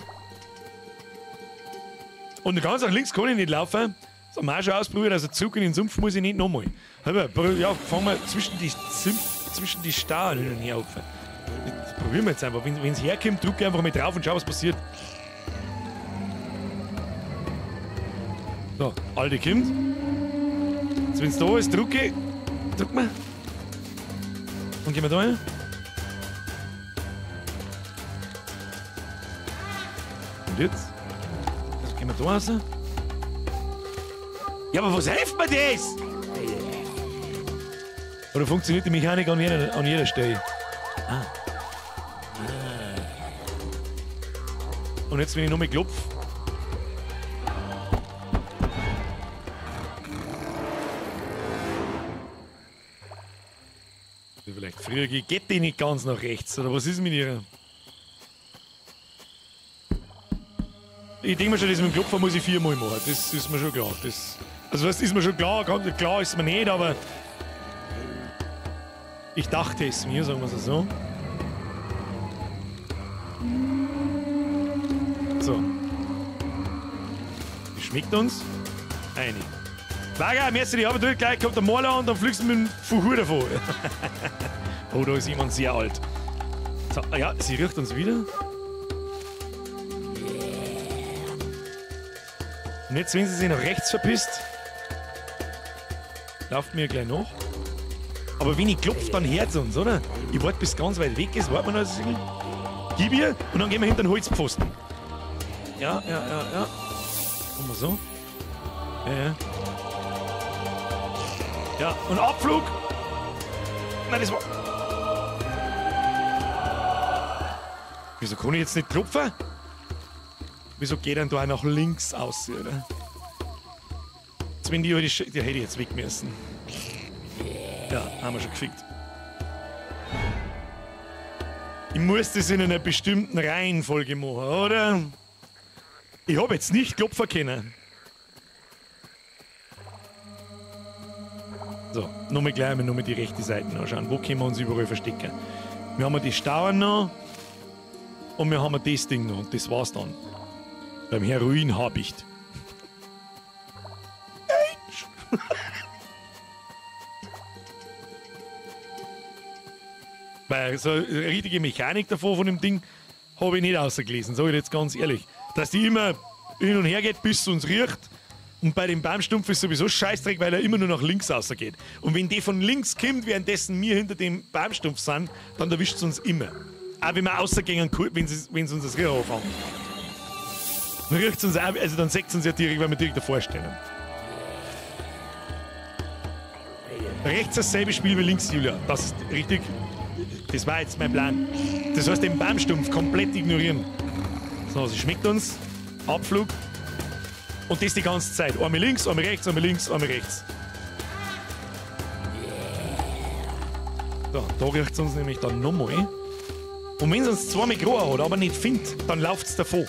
Und ganz nach links kann ich nicht laufen. Das haben wir auch schon ausprobiert, also zurück in den Sumpf muss ich nicht nochmal. Ja, fangen wir zwischen die Stauen hin und her hupfen. Das probieren wir jetzt einfach. Wenn es herkommt, drücke einfach mal drauf und schau, was passiert. So, Alte kommt. Jetzt, wenn es da ist, drücke. Drück mal. Und gehen wir da hin. Und jetzt? Also gehen wir da raus. Ja, aber was hilft mir das? Oder funktioniert die Mechanik an jeder Stelle? Ah. Und jetzt, wenn ich nochmal klopfe. Vielleicht früher geht die nicht ganz nach rechts, oder was ist mit ihr? Ich denke mir schon, das mit dem Klopfen muss ich 4-mal machen. Das ist mir schon klar. Also das ist mir schon klar, klar ist mir nicht, aber ich dachte es mir, sagen wir es so. So. Die schmeckt uns. Eine. Lager, merci, die Arbeit durch, gleich kommt der Maler und dann fliegst du mit dem Fuhu davon. Oh, da ist jemand sehr alt. So, ja, sie riecht uns wieder. Und jetzt, wenn sie sich nach rechts verpisst, lauft mir gleich nach. Aber wenn ich klopfe, dann hört sie uns, oder? Ich warte, bis es ganz weit weg ist, warten wir noch ein bisschen. Gib ihr und dann gehen wir hinter den Holzpfosten. Ja. Machen wir so. Ja. Ja, und Abflug. Nein, das war. Wieso kann ich jetzt nicht klopfen? Wieso geht dann da auch nach links aus, oder? Jetzt, wenn die hätte ich jetzt weg müssen. Ja, haben wir schon gefickt. Ich muss das in einer bestimmten Reihenfolge machen, oder? Ich habe jetzt nicht klopfen können. So, nochmal gleich einmal die rechte Seite anschauen. Wo können wir uns überall verstecken? Wir haben die Stauern noch und wir haben das Ding noch und das war's dann. Beim Heroin-Habicht. Weil so eine richtige Mechanik davon von dem Ding habe ich nicht ausgelesen, sage ich jetzt ganz ehrlich. Dass die immer hin und her geht, bis es uns riecht. Und bei dem Baumstumpf ist sowieso Scheißdreck, weil er immer nur nach links rausgeht. Und wenn die von links kommt, währenddessen wir hinter dem Baumstumpf sind, dann erwischt es uns immer. Auch wenn wir rausgehen, wenn sie uns das Riechen anfangen. Dann riecht es uns auch, also dann sagt es uns ja direkt, weil wir direkt davor stehen. Rechts dasselbe Spiel wie links, Julia. Das ist richtig. Das war jetzt mein Plan. Das heißt, den Baumstumpf komplett ignorieren. So, sie schmeckt uns. Abflug. Und das die ganze Zeit. Einmal links, einmal rechts, einmal links, einmal rechts. So, da riecht es uns nämlich dann nochmal. Und wenn es uns zweimal gerochen hat, aber nicht findet, dann läuft es davon.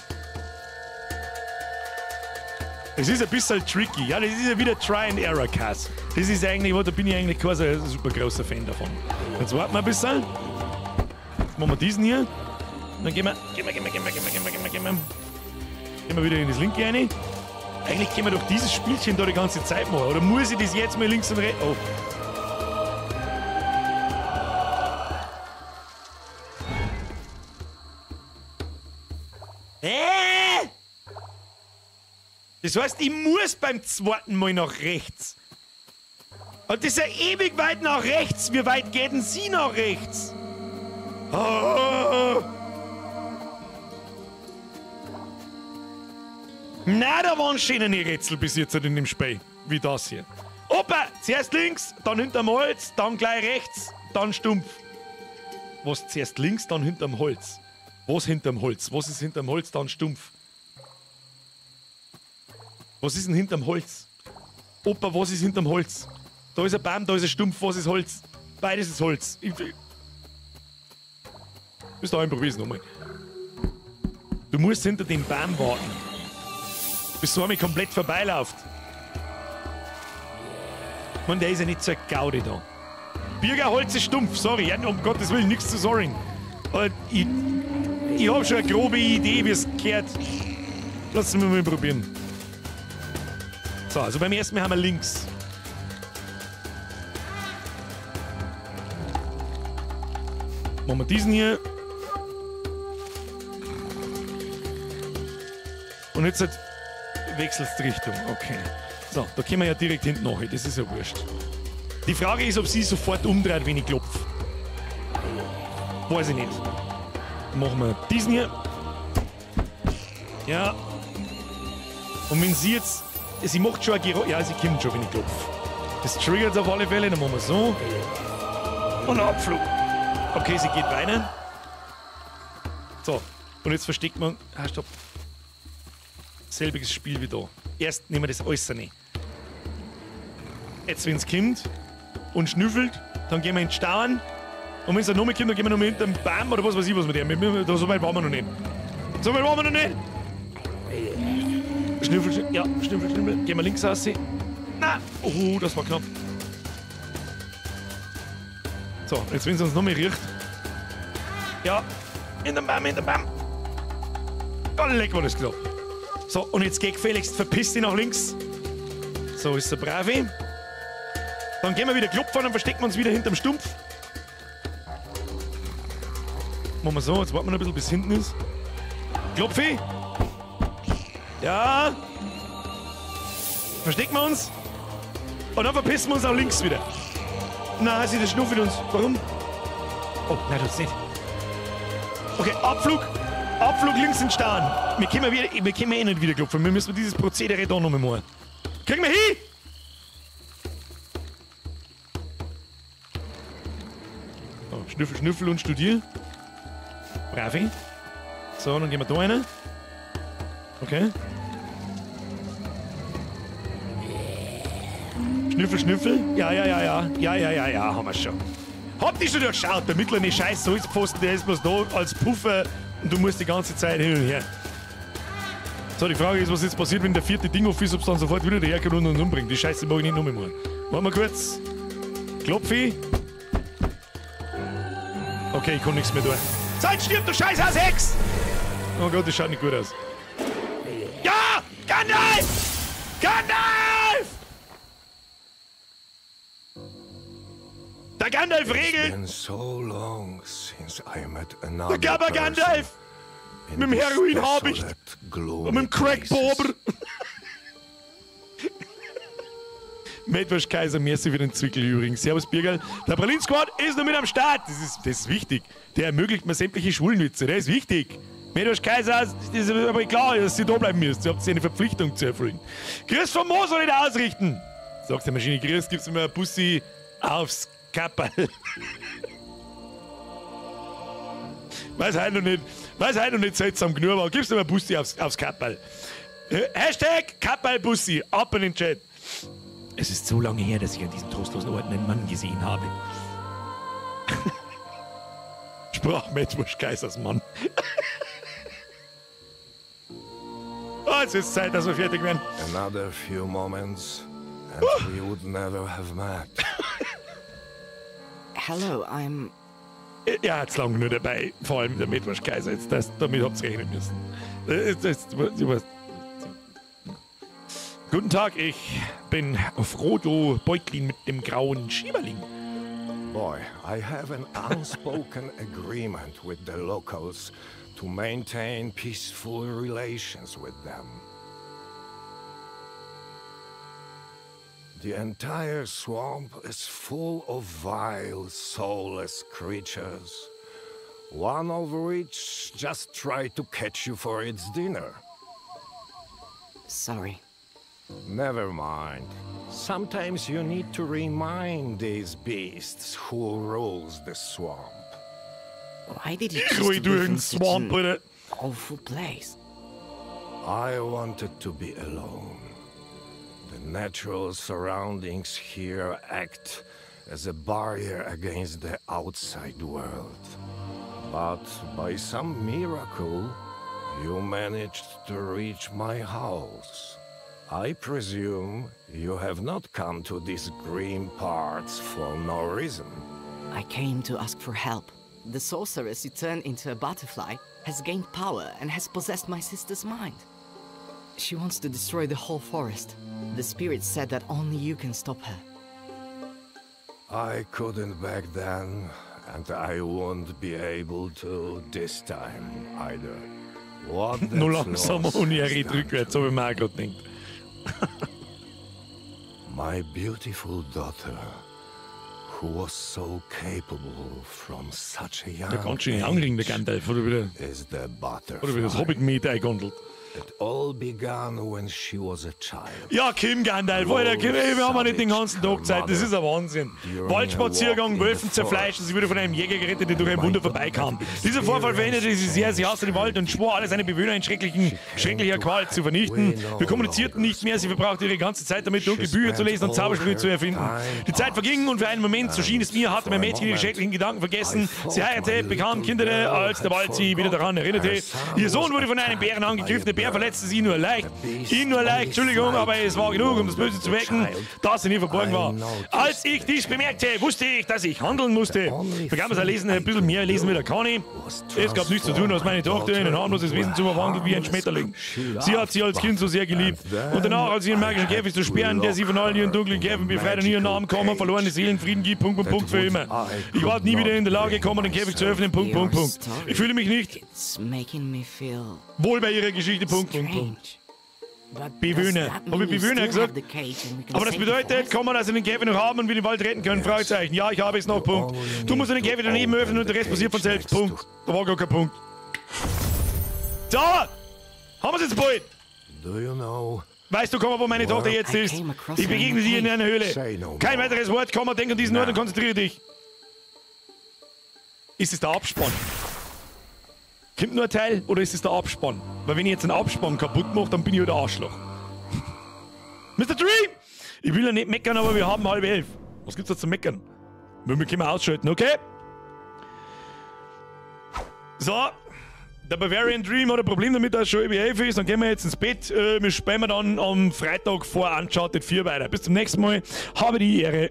Es ist ein bisschen tricky. Ja, das ist ja wieder Try-and-Error-Cast. Das ist eigentlich, da bin ich eigentlich kein so super großer Fan davon. Jetzt warten wir ein bisschen. Jetzt machen wir diesen hier. Dann gehen wir wieder in das linke rein. Eigentlich können wir doch dieses Spielchen da die ganze Zeit machen. Oder muss ich das jetzt mal links und rechts... Oh. Das heißt, ich muss beim zweiten Mal nach rechts. Und das ist ja ewig weit nach rechts. Wie weit geht denn sie nach rechts? Oh. Na, da waren schöne Rätsel bis jetzt in dem Spiel. Wie das hier. Opa, zuerst links, dann hinterm Holz, dann gleich rechts, dann stumpf. Was zuerst links, dann hinterm Holz? Was hinterm Holz? Was ist hinterm Holz, dann stumpf? Was ist denn hinterm Holz? Opa, was ist hinterm Holz? Da ist ein Baum, da ist ein Stumpf, was ist Holz? Beides ist Holz. Bis dahin probier's nochmal. Du musst hinter dem Baum warten. Bis so einmal komplett vorbeiläuft. Mann, der ist ja nicht so ein Gaudi da. Birgerholz ist stumpf, sorry. Ja, um Gottes Willen, nichts zu sorry. Ich hab schon eine grobe Idee, wie es gehört. Lassen wir mal probieren. So, also beim ersten Mal haben wir links. Machen wir diesen hier. Und jetzt halt wechselst die Richtung. Okay. So, da können wir ja direkt hinten nach. Das ist ja wurscht. Die Frage ist, ob sie sofort umdreht, wenn ich klopfe. Weiß ich nicht. Machen wir diesen hier. Ja. Und wenn sie jetzt... Sie macht schon ein Geräusch. Ja, sie kommt schon, wenn ich klopfe. Das triggert auf alle Fälle. Dann machen wir so. Und Abflug. Okay, sie geht weiter. So. Und jetzt versteckt man... Ah, stopp. Selbiges Spiel wie da. Erst nehmen wir das Äußere. Jetzt, wenn es kommt und schnüffelt, dann gehen wir in den Stauern. Und wenn es dann nochmal kommt, dann gehen wir nochmal hinter den Baum oder was weiß ich, was mit dem. So weit waren wir noch nicht. So weit waren wir noch nicht. Schnüffel, ja, schnüffel. Gehen wir links raus. Na, oh, das war knapp. So, jetzt wenn es uns nochmal riecht. Ja, in den Baum. Oh, leck war das knapp. So, und jetzt geh gefälligst, verpiss dich nach links. So ist der Brave. Dann gehen wir wieder klopfen und verstecken wir uns wieder hinterm Stumpf. Machen wir so, jetzt warten wir noch ein bisschen bis hinten ist. Klopfi. Ja. Verstecken wir uns. Und dann verpissen wir uns nach links wieder. Na, sie das schnuffelt uns. Warum? Oh, nein, das nicht. Okay, Abflug. Abflug links in den Stauern. Wir können eh nicht wieder klopfen. Wir müssen dieses Prozedere da nochmal machen. Kriegen wir hin! Oh, Schnüffel und studier. Bravi. So, dann gehen wir da rein. Okay. Schnüffel, Schnüffel. Ja, haben wir schon. Habt ihr schon durchschaut? Der mittlere scheiß Holzpfosten, der ist bloß da als Puffer und du musst die ganze Zeit hin und her. So, die Frage ist, was jetzt passiert, wenn der vierte Ding-Off ist, ob es dann sofort wieder daherkommt und uns umbringt. Die Scheiße mag ich nicht nochmal machen. Machen wir kurz. Klopfi. Okay, ich kann nichts mehr tun. Zeit stirbt, du scheiß Hasex! Oh Gott, das schaut nicht gut aus. Ja! Gandalf! Gandalf! Der Gandalf regelt! So long since I met der Gabba Gandalf! Mit dem Heroin-Habicht! Und mit dem Crack-Bober! Medwasch Kaiser, merci für den Zwickel übrigens. Servus Birgerl. Der Berlin Squad ist noch mit am Start. Das ist wichtig. Der ermöglicht mir sämtliche Schwulenwitze. Der ist wichtig. Medwasch Kaiser, das ist aber klar, dass ihr da bleiben müsst. Ihr habt eine Verpflichtung zu erfüllen. Grüß vom Mo soll ich da ausrichten. Sagt der Maschine, grüß, gibt's mir ein Bussi aufs Kapperl. Weiß heute noch nicht seltsam genug war. Gib's mir ein Bussi aufs Kapperl. Hashtag Kapperl-Bussi. Ab in den Chat. Es ist so lange her, dass ich an diesem trostlosen Ort einen Mann gesehen habe. Sprach Medwasch Kaisers Mann. Oh, es ist Zeit, dass wir fertig werden. Another few moments and we would never have met. Hello, I'm... Ja, jetzt lang nur dabei. Vor allem der Medwasch Kaiser. Damit habt ihr rechnen müssen. Guten Tag, ich bin Frodo Beutlin mit dem grauen Schieberling. Boy, I have an unspoken agreement with the locals to maintain peaceful relations with them. The entire swamp is full of vile, soulless creatures, one of which just tried to catch you for its dinner. Sorry. Never mind. Sometimes you need to remind these beasts who rules the swamp. Why did you choose to live in such an awful place? I wanted to be alone. The natural surroundings here act as a barrier against the outside world. But by some miracle, you managed to reach my house. I presume you have not come to these green parts for no reason. I came to ask for help. The sorceress you turned into a butterfly has gained power and has possessed my sister's mind. She wants to destroy the whole forest. The spirit said that only you can stop her. I couldn't back then, and I won't be able to this time either. What Nur langsamer und er redet rückwärts, so wie man auch gerade denkt. My beautiful daughter, who was so capable from such a young der ganz schön angeln, der Gandalf, oder wieder das Hobbit-Meat eingondelt. It all began when she was a child. Ja, Kim Gandalf, Alter, Kim, wir haben nicht den ganzen Tag Zeit, das ist ein Wahnsinn. Waldspaziergang, Wölfen zerfleischen, sie wurde von einem Jäger gerettet, der durch ein Wunder vorbeikam. Dieser Vorfall verhinderte sie sehr, sie hasste den Wald und schwor, alle seine Bewohner in schrecklicher Qual zu vernichten. Wir kommunizierten nicht mehr, sie verbrachte ihre ganze Zeit damit, dunkle Bücher zu lesen und Zaubersprüche zu erfinden. Die Zeit verging und für einen Moment, so schien es mir, hatte mein Mädchen ihre schrecklichen Gedanken vergessen. Sie heiratete, bekam Kinder, als der Wald sie wieder daran erinnerte. Ihr Sohn wurde von einem Bären angegriffen, der Bär verletzte sie nur leicht. Ihn nur leicht, Entschuldigung, aber es war genug, um das Böse zu wecken, das in ihr verborgen war. Als ich dies bemerkte, wusste ich, dass ich handeln musste. Wir haben es lesen, ein bisschen mehr lesen wie der Conny. Es gab nichts zu tun, als meine Tochter in ein harmloses Wesen zu verwandeln wie ein Schmetterling. Sie hat sie als Kind so sehr geliebt. Und danach, als sie ihren magischen Käfig zu sperren, der sie von all ihren dunklen Käfigen befreit und ihren Namen kommen, verlorene Seelen Frieden gibt, Punkt, für immer. Ich war nie wieder in der Lage gekommen, den Käfig zu öffnen, Punkt. Ich fühle mich nicht wohl bei ihrer Geschichte, Punkt. Bewohner. Habe ich Bewohner gesagt? Aber das bedeutet, kann man also den Käfig noch haben und wir den Wald retten können? Fragezeichen. Ja, ich habe es noch, Punkt. Du musst den Käfig daneben öffnen und der Rest passiert von selbst, Punkt. Da war gar kein Punkt. So! Haben wir es jetzt bald? Weißt du, wo meine Tochter jetzt ist? Ich begegne sie in einer Höhle. Kein weiteres Wort, komm, denk an diesen Ort und konzentriere dich. Ist es der Abspann? Kommt nur ein Teil oder ist es der Abspann? Weil wenn ich jetzt einen Abspann kaputt mache, dann bin ich halt ein Arschloch. Mr. Dream! Ich will ja nicht meckern, aber wir haben 10:30. Was gibt's da zu meckern? Wir können ausschalten, okay? So, der Bavarian Dream hat ein Problem damit, dass es schon 11 ist. Dann gehen wir jetzt ins Bett. Wir spielen dann am Freitag vor Uncharted 4 weiter. Bis zum nächsten Mal. Habe die Ehre.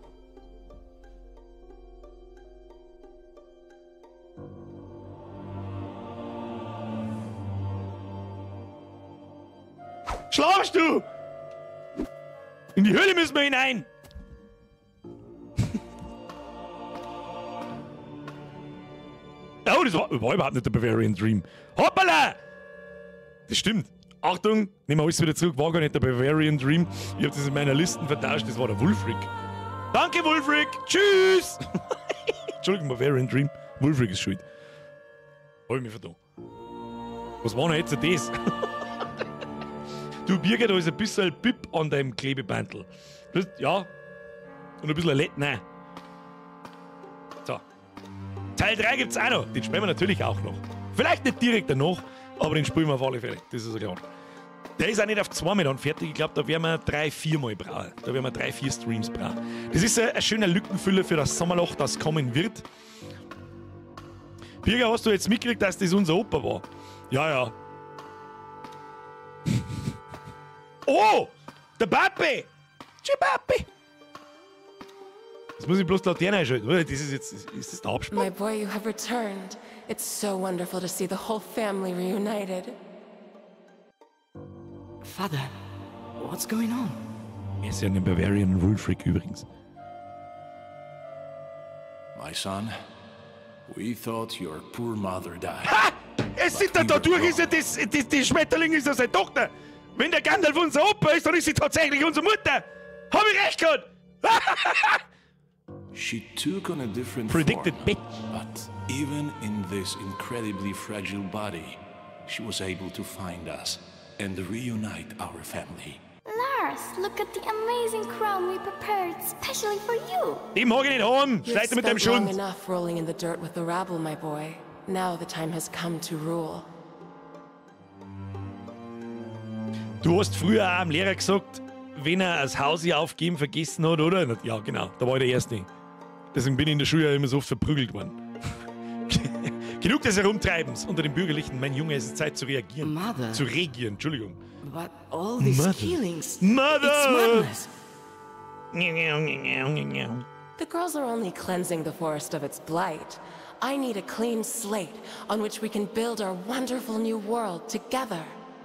Schlafst du? In die Höhle müssen wir hinein. Oh, das war überhaupt nicht der Bavarian Dream. Hoppala! Das stimmt. Achtung, nehmen wir alles wieder zurück. War gar nicht der Bavarian Dream. Ich habe das in meiner Listen vertauscht. Das war der Wulfric. Danke, Wulfric. Tschüss. Entschuldigung, Bavarian Dream. Wulfric ist schuld. Hol mich verdammt. Was war denn jetzt das? Du, Birger, da ist ein bisschen Bip an deinem Klebebandel. Ja. Und ein bisschen LED. Nein. So. Teil 3 gibt's auch noch. Den spielen wir natürlich auch noch. Vielleicht nicht direkt danach, aber den spielen wir auf alle Fälle. Das ist ja klar. Der ist auch nicht auf 2 Mal dann fertig. Ich glaube, da werden wir 3-4 Mal brauchen. Da werden wir 3-4 Streams brauchen. Das ist ein schöner Lückenfüller für das Sommerloch, das kommen wird. Birger, hast du jetzt mitgekriegt, dass das unser Opa war? Ja, ja. Oh! Der Papi! Tschüss, Papi! Jetzt muss ich bloß die Laterne einschalten, oder? Das ist jetzt... Ist das der Abspann? My boy, you have returned. It's so wonderful to see the whole family reunited. Father, what's going on? Er ist ja ein Bavarian Wulfric übrigens. My son, we thought your poor mother died. Ha! Es sieht da durch, ist ja die Schmetterling ist ja seine Tochter. Wenn der Gandalf unser Opa ist, dann ist sie tatsächlich unsere Mutter. Hab ich recht gehabt? She took on a different Predicted form, bitch. but even in this incredibly fragile body, she was able to find us and reunite our family. Lars, look at the amazing crown we prepared especially for you. Die mag ich nicht haben. You've Schleit mit dem spent long Schund. enough rolling in the dirt with the rabble, my boy. Now the time has come to rule. Du hast früher auch am Lehrer gesagt, wenn er das Haus hier aufgeben vergessen hat, oder? Ja, genau. Da war ich der Erste. Deswegen bin ich in der Schule immer so oft verprügelt worden. Genug des Herumtreibens unter den Bürgerlichen. Mein Junge, es ist Zeit zu reagieren. Mother. Zu regieren, Entschuldigung. But all these Mother. killings... Mother! It's madness. The girls are only cleansing the forest of its blight. I need a clean slate on which we can build our wonderful new world together.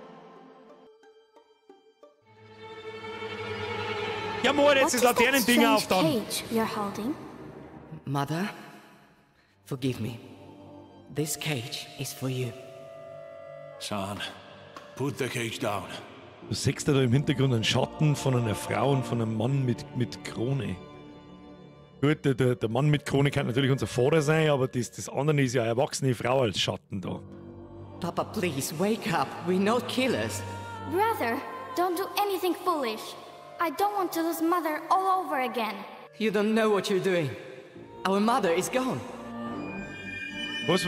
Ja, Mord, jetzt das Laternending auf dann. Cage you're holding? Mother, forgive me. This cage is for you. Son, put the cage down. Du siehst da im Hintergrund einen Schatten von einer Frau und von einem Mann mit Krone. Gut, der Mann mit Krone kann natürlich unser Vater sein, aber das andere ist ja eine erwachsene Frau als Schatten da. Papa, please, wake up. We're not killers. Brother, don't do anything foolish. I don't want to lose Mother all over again. You don't know what you're doing. Our mother is gone. Was?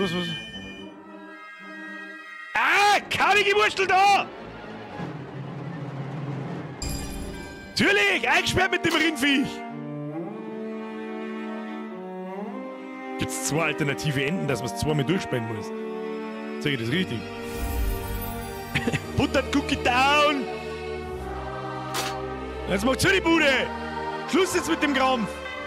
Ah, kaubige Wurstel da! Natürlich, eingesperrt mit dem Rindviech! Gibt's 2 alternative Enden, dass man es 2 Mal durchspielen muss? Sag ich das richtig? Buttert Cookie down! Jetzt macht zu die Bude! Schluss jetzt mit dem Krampf!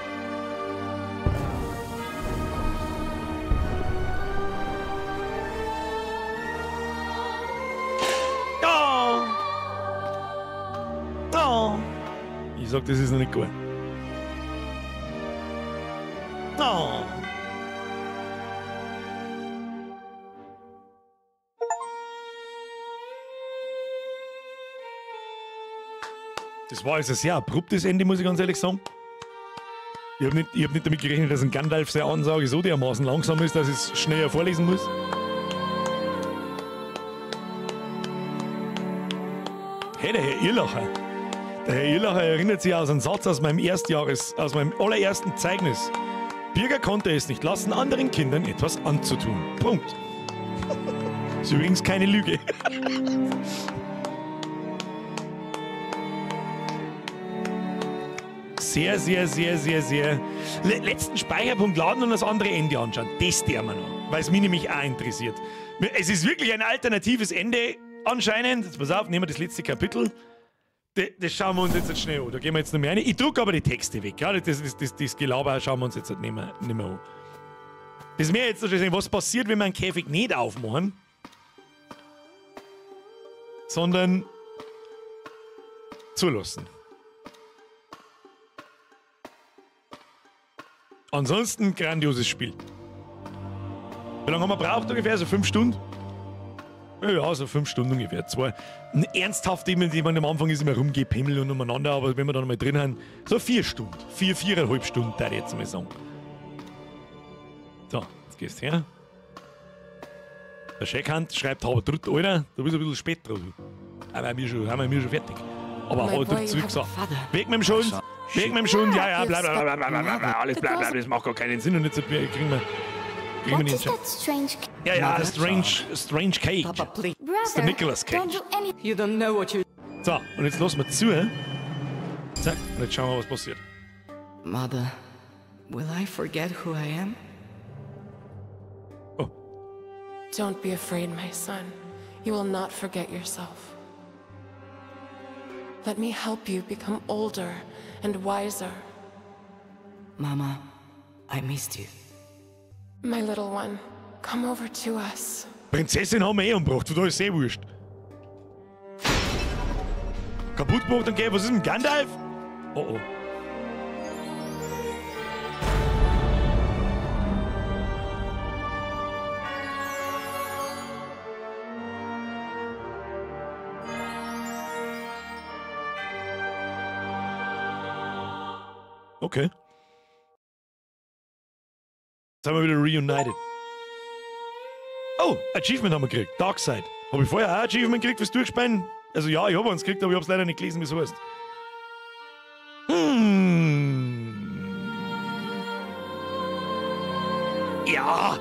Oh. Ich sag, das ist noch nicht gut. Oh. Das war also ein sehr abruptes Ende, muss ich ganz ehrlich sagen. Ich hab nicht damit gerechnet, dass ein Gandalf seine Ansage so dermaßen langsam ist, dass ich es schneller vorlesen muss. Hey, der Herr Irlacher. Der Herr Irlacher erinnert sich an einen Satz aus meinem allerersten Zeugnis. Birger konnte es nicht lassen, anderen Kindern etwas anzutun. Punkt. Ist übrigens keine Lüge. sehr, sehr, sehr, sehr, sehr... Letzten Speicherpunkt laden und das andere Ende anschauen. Das der wir noch, weil es mich nämlich auch interessiert. Es ist wirklich ein alternatives Ende anscheinend. Jetzt pass auf, nehmen wir das letzte Kapitel. Das schauen wir uns jetzt schnell an. Da gehen wir jetzt noch mehr rein. Ich drucke aber die Texte weg. Ja? Das Gelaber schauen wir uns jetzt nicht mehr an. Das wäre jetzt sehen, was passiert, wenn wir einen Käfig nicht aufmachen, sondern zulassen. Ansonsten grandioses Spiel. Wie lange haben wir braucht ungefähr? So 5 Stunden? Ja, so 5 Stunden ungefähr. Zwei. Ernsthaft, am Anfang ist immer rumgepimmelt und umeinander, aber wenn wir dann mal drin haben, so 4 Stunden. 4,5 Stunden, würde ich jetzt mal sagen. So, jetzt gehst du her. Der Scheckhand schreibt, aber dritt, Alter, du bist ein bisschen spät dran. Aber wir schon fertig. Aber hat er zurückgesagt. Weg mit dem Schund, weg mit dem Schund, ja, bleib, alles bleib, das macht gar keinen Sinn und jetzt kriegen wir den Chat. Ja, Strange Cage. Papa, please. Das ist der Nicolas Cage. You don't know what you... So, und jetzt lassen wir zu. Zack, und jetzt schauen wir, was passiert. Mother, will I forget who I am? Oh. Don't be afraid, my son. You will not forget yourself. Let me help you become older and wiser. Mama, I missed you. My little one, come over to us. Prinzessin haben wir umgebracht, von da ist wurscht. Kaputt gemacht und gehen, was ist denn Gandalf? Oh oh. Okay. Jetzt haben wir wieder reunited. Oh, Achievement haben wir gekriegt. Darkseid. Habe ich vorher auch Achievement gekriegt fürs Durchspannen? Also ja, ich habe eins gekriegt, aber ich habe es leider nicht gelesen, wie es heißt. Ja.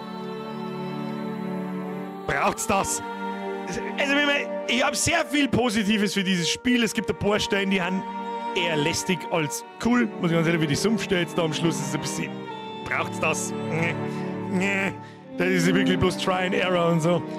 Braucht's das? Also ich habe sehr viel Positives für dieses Spiel. Es gibt ein paar Stellen, die haben eher lästig als cool. Muss ich ganz ehrlich, wie die Sumpfstelle jetzt da am Schluss ist ein bisschen... Braucht's das? Nee. Das ist wirklich bloß Try and Error und so.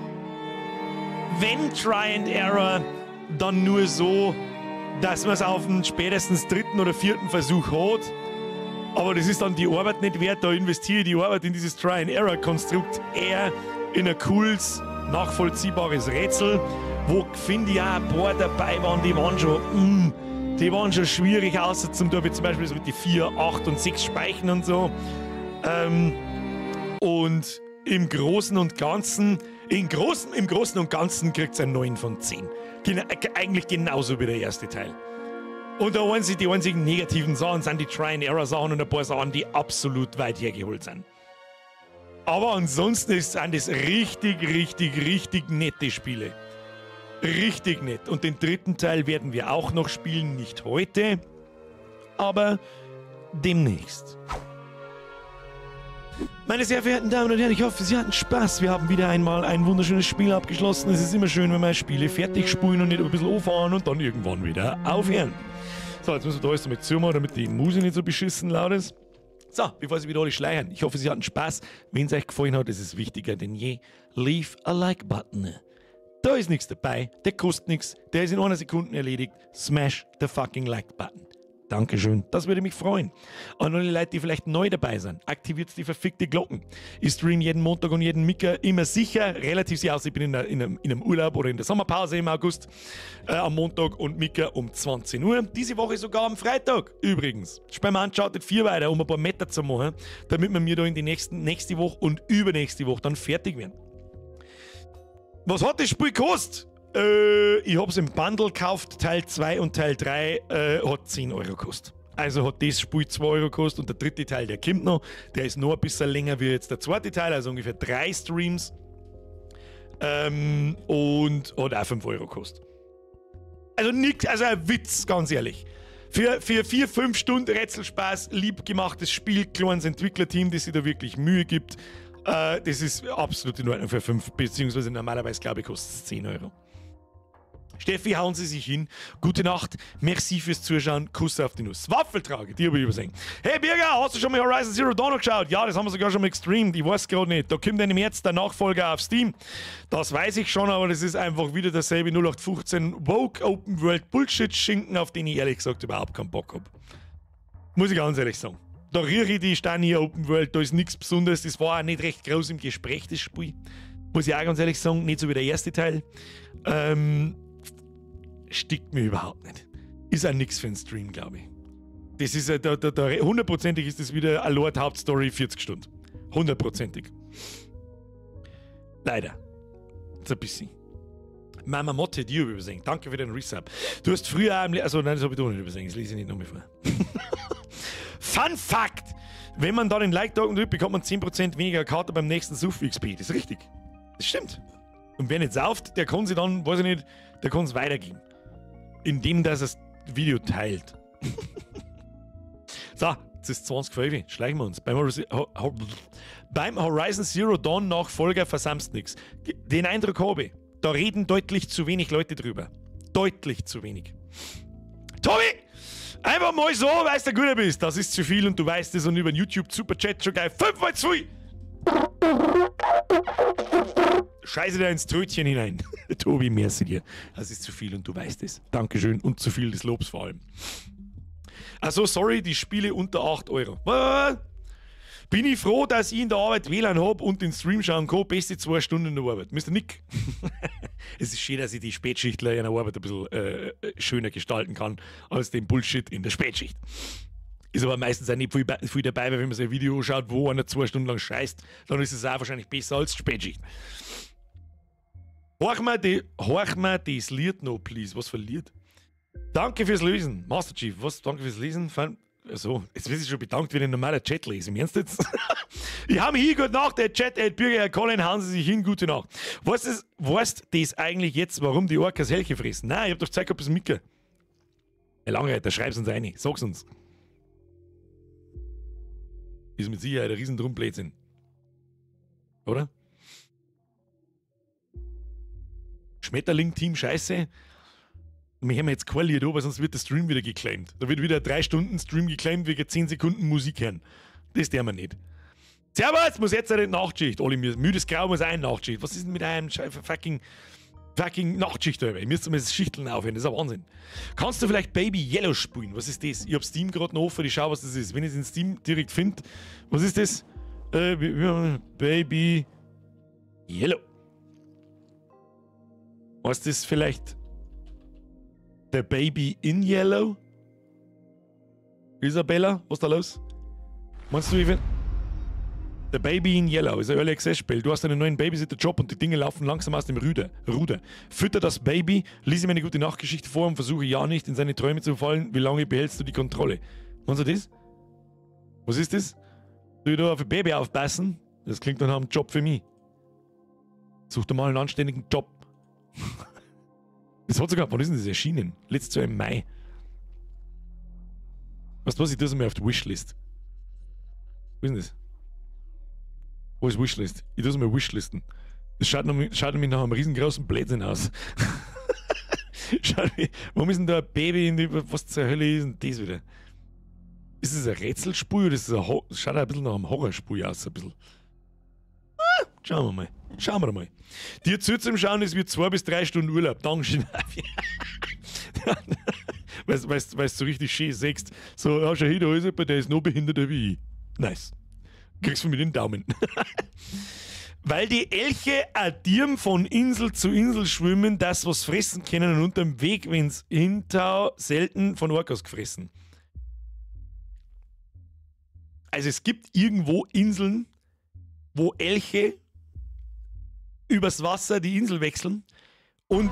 Wenn Try and Error, dann nur so, dass man es auf den spätestens 3. oder 4. Versuch hat. Aber das ist dann die Arbeit nicht wert. Da investiere ich die Arbeit in dieses Try and Error Konstrukt eher in ein cooles, nachvollziehbares Rätsel, wo, finde ich, auch ein paar dabei waren, die waren schon schwierig außer zum Tor, wie zum Beispiel mit die 4, 8 und 6 Speichen und so. Und im Großen und Ganzen, im Großen und Ganzen kriegt es einen 9 von 10. Eigentlich genauso wie der erste Teil. Und die einzigen negativen Sachen sind die Try-and-Error-Sachen und ein paar Sachen, die absolut weit hergeholt sind. Aber ansonsten sind das richtig, richtig, richtig nette Spiele. Richtig nett. Und den 3. Teil werden wir auch noch spielen, nicht heute, aber demnächst. Meine sehr verehrten Damen und Herren, ich hoffe, Sie hatten Spaß. Wir haben wieder einmal ein wunderschönes Spiel abgeschlossen. Es ist immer schön, wenn wir Spiele fertig spielen und nicht ein bisschen auffahren und dann irgendwann wieder aufhören. So, jetzt müssen wir da alles damit zumachen, damit die Musik nicht so beschissen laut ist. So, bevor Sie wieder alle schleichen, ich hoffe, Sie hatten Spaß. Wenn es euch gefallen hat, ist es wichtiger denn je. Leave a Like-Button. Da ist nichts dabei, der kostet nichts, der ist in einer Sekunde erledigt. Smash the fucking Like-Button. Dankeschön, das würde mich freuen. Und alle Leute, die vielleicht neu dabei sind, aktiviert die verfickte Glocken. Ich stream jeden Montag und jeden Mittwoch immer sicher, relativ sicher aus, ich bin in einem Urlaub oder in der Sommerpause im August, am Montag und Mittwoch um 20 Uhr. Diese Woche sogar am Freitag, übrigens. Spielen wir Uncharted 4 weiter, um ein paar Meter zu machen, damit wir mir da in die nächste Woche und übernächste Woche dann fertig werden. Was hat das Spiel gekostet? Ich habe es im Bundle gekauft, Teil 2 und Teil 3 hat 10 Euro gekostet. Also hat das Spiel 2 Euro gekostet und der 3. Teil, der kommt noch. Der ist noch ein bisschen länger wie jetzt der 2. Teil, also ungefähr 3 Streams. Und hat auch 5 Euro gekostet. Also nix, also ein Witz, ganz ehrlich. Für 4-5 Stunden Rätselspaß, lieb gemachtes Spiel, kleines Entwicklerteam, das sich da wirklich Mühe gibt. Das ist absolut in Ordnung für 5, beziehungsweise normalerweise, glaube ich, kostet es 10 Euro. Steffi, hauen Sie sich hin. Gute Nacht. Merci fürs Zuschauen. Kuss auf die Nuss. Waffeltrage, die habe ich übersehen. Hey Birger, hast du schon mal Horizon Zero Dawn geschaut? Ja, das haben wir sogar schon mal gestreamt. Ich weiß gerade nicht. Da kommt dann im März der Nachfolger auf Steam. Das weiß ich schon, aber das ist einfach wieder derselbe 0815 Woke Open World Bullshit-Schinken, auf den ich ehrlich gesagt überhaupt keinen Bock habe. Muss ich ganz ehrlich sagen. Da rieche ich die Steine Open World, da ist nichts Besonderes. Das war auch nicht recht groß im Gespräch, das Spiel. Muss ich auch ganz ehrlich sagen, nicht so wie der erste Teil. Stickt mir überhaupt nicht. Ist auch nichts für einen Stream, glaube ich. Das ist hundertprozentig ist das wieder eine Lord-Hauptstory 40 Stunden. Hundertprozentig. Leider. So ein bisschen. Mama Motte, die habe ich übersehen. Danke für den Resub. Du hast früher auch also nein, das habe ich doch nicht übersehen. Das lese ich nicht nochmal vor. Fun Fact! Wenn man da den Like-Token drückt, bekommt man 10% weniger Karte beim nächsten Suff-XP. Das ist richtig. Das stimmt. Und wer nicht sauft, der kann sie dann, weiß ich nicht, der kann es weitergeben. Indem dass er das Video teilt. So, jetzt ist 20:12. Schleichen wir uns. Beim Horizon Zero Dawn Nachfolger versammst nix. Den Eindruck habe ich. Da reden deutlich zu wenig Leute drüber. Deutlich zu wenig. Tobi! Einfach mal so, weil du guter bist. Das ist zu viel und du weißt es und über den YouTube Superchat schon geil. 5-mal zu viel! Scheiße da ins Trötchen hinein. Tobi, merci dir. Das ist zu viel und du weißt es. Dankeschön und zu viel des Lobs vor allem. Also, sorry, die Spiele unter 8 Euro. Bin ich froh, dass ich in der Arbeit WLAN habe und den Stream schauen kann. Beste 2 Stunden in der Arbeit. Mr. Nick. Es ist schön, dass ich die Spätschichtler in der Arbeit ein bisschen schöner gestalten kann, als den Bullshit in der Spätschicht. Ist aber meistens auch nicht viel dabei, weil wenn man sich ein Video schaut, wo einer 2 Stunden lang scheißt, dann ist es auch wahrscheinlich besser als die Spätschicht. Horch mal das Lied noch, please. Was für ein Lied? Danke fürs Lesen. Master Chief, was? Danke fürs Lesen. So, jetzt wird sich schon bedankt, wie ein normaler Chat lesen. Im Ernst jetzt? Ich habe mich hier gute Nacht, der Chat, Bürger, Herr Colin, hauen Sie sich hin, gute Nacht. Weißt du das eigentlich jetzt, warum die Orcas Helche fressen? Nein, ich hab doch Zeit gehabt, bis Micke. Herr Langreiter, schreib's uns rein. Sag's uns. Ist mit Sicherheit ein riesen Blödsinn. Oder? Schmetterling-Team, scheiße. Wir haben jetzt kein Lied, aber sonst wird der Stream wieder geclaimed. Da wird wieder ein 3-Stunden-Stream geclaimed wegen 10 Sekunden Musik hören. Das tun wir nicht. Servus, muss jetzt eine Nachtschicht. Oli, müdes Grau muss eine Nachtschicht. Was ist denn mit einem fucking Nachtschicht? Ich müsste mal das Schichteln aufhören, das ist ein Wahnsinn. Kannst du vielleicht Baby Yellow spielen? Was ist das? Ich hab Steam gerade noch offen, ich schau, was das ist. Wenn ich es in Steam direkt finde, was ist das? Baby Yellow. Was ist das vielleicht? The Baby in Yellow? Isabella, was ist da los? Meinst du even? The Baby in Yellow ist ein Early Access Spiel. Du hast einen neuen Babysitter-Job und die Dinge laufen langsam aus dem Ruder. Fütter das Baby, lies ihm eine gute Nachtgeschichte vor und versuche ja nicht in seine Träume zu fallen. Wie lange behältst du die Kontrolle? Meinst du das? Was ist das? Du da auf ein Baby aufpassen? Das klingt nach einem Job für mich. Such dir mal einen anständigen Job. Das hat sogar, wann ist denn das erschienen? Letztes Jahr im Mai. Weißt du was, ich tue es mir auf die Wishlist. Wo ist denn das? Wo ist Wishlist? Ich tue es mir Wishlisten. Das schaut nämlich nach einem riesengroßen Blödsinn aus. Warum ist denn da ein Baby in die, was zur Hölle ist denn das wieder? Ist das ein Rätselspiel oder ist das das schaut ein bisschen nach einem Horrorspiel aus, ein bisschen. Schauen wir mal. Dir zum Schauen ist wie 2 bis 3 Stunden Urlaub. Dankeschön. Weil du so richtig schön siehst. So, ja, schau hier, da ist jemand, der ist noch behinderter wie ich. Nice. Kriegst du mir den Daumen. Weil die Elche addieren von Insel zu Insel schwimmen, das was fressen können und unterm Weg, wenn's hintau, selten von Orcas gefressen. Also es gibt irgendwo Inseln, wo Elche übers Wasser die Insel wechseln und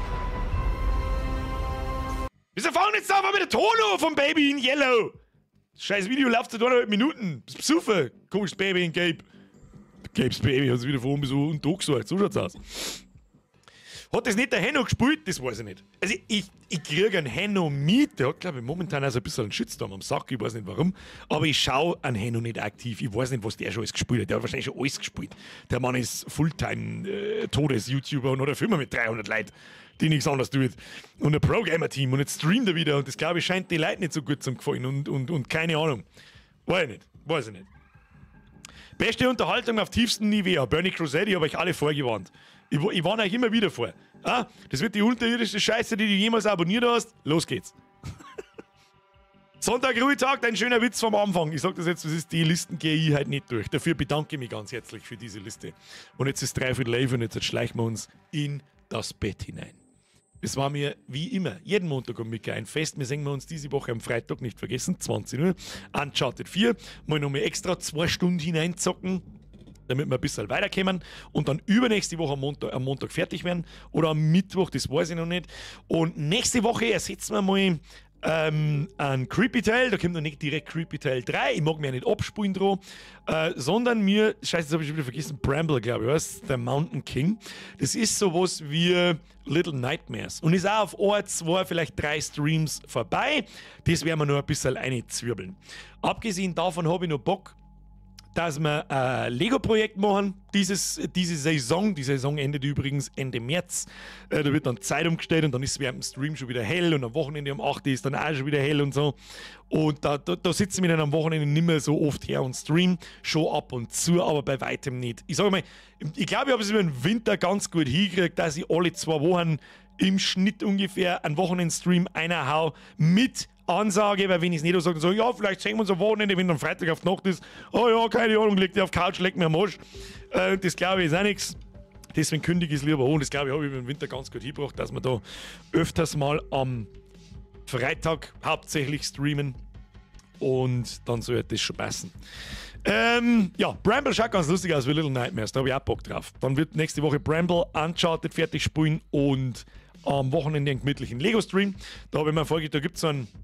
wieso fangen jetzt auf mit der Tono vom Baby in Yellow? Das scheiß Video läuft seit 1,5 Minuten. Das ist besoffen. Komisches Baby in Gabe. Gabes Baby hat sich wieder von oben bis unten gesagt. So schaut's aus. Hat das nicht der Henno gespielt? Das weiß ich nicht. Also ich kriege einen Henno mit, der hat glaube ich momentan also ein bisschen einen Shitstorm am Sack, ich weiß nicht warum, aber ich schaue einen Henno nicht aktiv, ich weiß nicht, was der schon alles gespielt hat, der hat wahrscheinlich schon alles gespielt. Der Mann ist Fulltime-Todes-YouTuber und hat eine Firma mit 300 Leuten, die nichts anderes tut. Und ein Pro-Gamer-Team und jetzt streamt er wieder und das glaube ich scheint die Leute nicht so gut zu gefallen und keine Ahnung. Weiß ich nicht. Beste Unterhaltung auf tiefstem Niveau. Bernie Crozzetti habe ich alle vorgewarnt. Ich warne euch immer wieder vor. Ah, das wird die unterirdische Scheiße, die du jemals abonniert hast. Los geht's. Sonntag, Ruhetag, ein schöner Witz vom Anfang. Ich sage das jetzt, das ist die Listen, gehe ich halt nicht durch. Dafür bedanke ich mich ganz herzlich für diese Liste. Und jetzt ist 3:15 und jetzt schleichen wir uns in das Bett hinein. Es war mir wie immer, jeden Montag um Mittag ein Fest. Wir sehen uns diese Woche am Freitag, nicht vergessen, 20 Uhr. Uncharted 4. Mal noch mal extra 2 Stunden hineinzocken, damit wir ein bisschen weiterkommen. Und dann übernächste Woche am Montag fertig werden. Oder am Mittwoch, das weiß ich noch nicht. Und nächste Woche ersetzen wir mal ein Creepy Tale, da kommt noch nicht direkt Creepy Tale 3, ich mag mir ja nicht abspulen dran, sondern mir, scheiße, das habe ich schon wieder vergessen, Bramble, glaube ich, was? The Mountain King. Das ist sowas wie Little Nightmares und ist auch auf 1, 2, vielleicht 3 Streams vorbei. Das werden wir noch ein bisschen reinzwirbeln. Abgesehen davon habe ich noch Bock, dass wir ein Lego-Projekt machen, diese Saison. Die Saison endet übrigens Ende März. Da wird dann Zeit umgestellt und dann ist es während dem Stream schon wieder hell und am Wochenende um 8 Uhr ist dann auch schon wieder hell und so. Und da sitzen wir dann am Wochenende nicht mehr so oft her und streamen. Schon ab und zu, aber bei weitem nicht. Ich sage mal, ich glaube, ich habe es über den Winter ganz gut hingekriegt, dass ich alle 2 Wochen im Schnitt ungefähr einen Wochenendstream hau mit Ansage, weil wenn ich es nicht sage, so, ja, vielleicht sehen wir uns am Wochenende, wenn dann Freitag auf die Nacht ist, oh ja, keine Ahnung, liegt der auf der Couch, leckt mir am Arsch. Das glaube ich ist auch nichts. Deswegen kündige ich es lieber an. Das glaube ich, habe ich über den Winter ganz gut hingebracht, dass wir da öfters mal am Freitag hauptsächlich streamen und dann sollte das schon passen. Ja, Bramble schaut ganz lustig aus wie Little Nightmares, da habe ich auch Bock drauf. Dann wird nächste Woche Bramble Uncharted fertig spielen und am Wochenende einen gemütlichen Lego-Stream. Da habe ich mir vorgestellt, da gibt es so einen.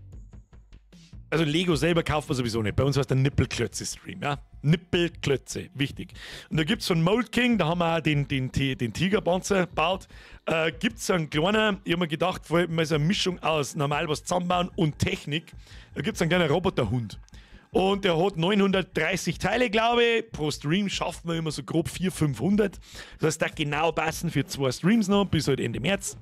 Also Lego selber kauft man sowieso nicht. Bei uns heißt der Nippelklötze-Stream. Ja? Nippelklötze, wichtig. Und da gibt es so einen Mold King, da haben wir auch den Tigerpanzer gebaut. Gibt es so einen kleinen, ich habe mir gedacht, vor allem mal so eine Mischung aus normal was zusammenbauen und Technik. Da gibt es einen kleinen Roboterhund. Und der hat 930 Teile, glaube ich. Pro Stream schafft man immer so grob 400, 500. Das heißt, der genau passen für 2 Streams noch, bis halt Ende März.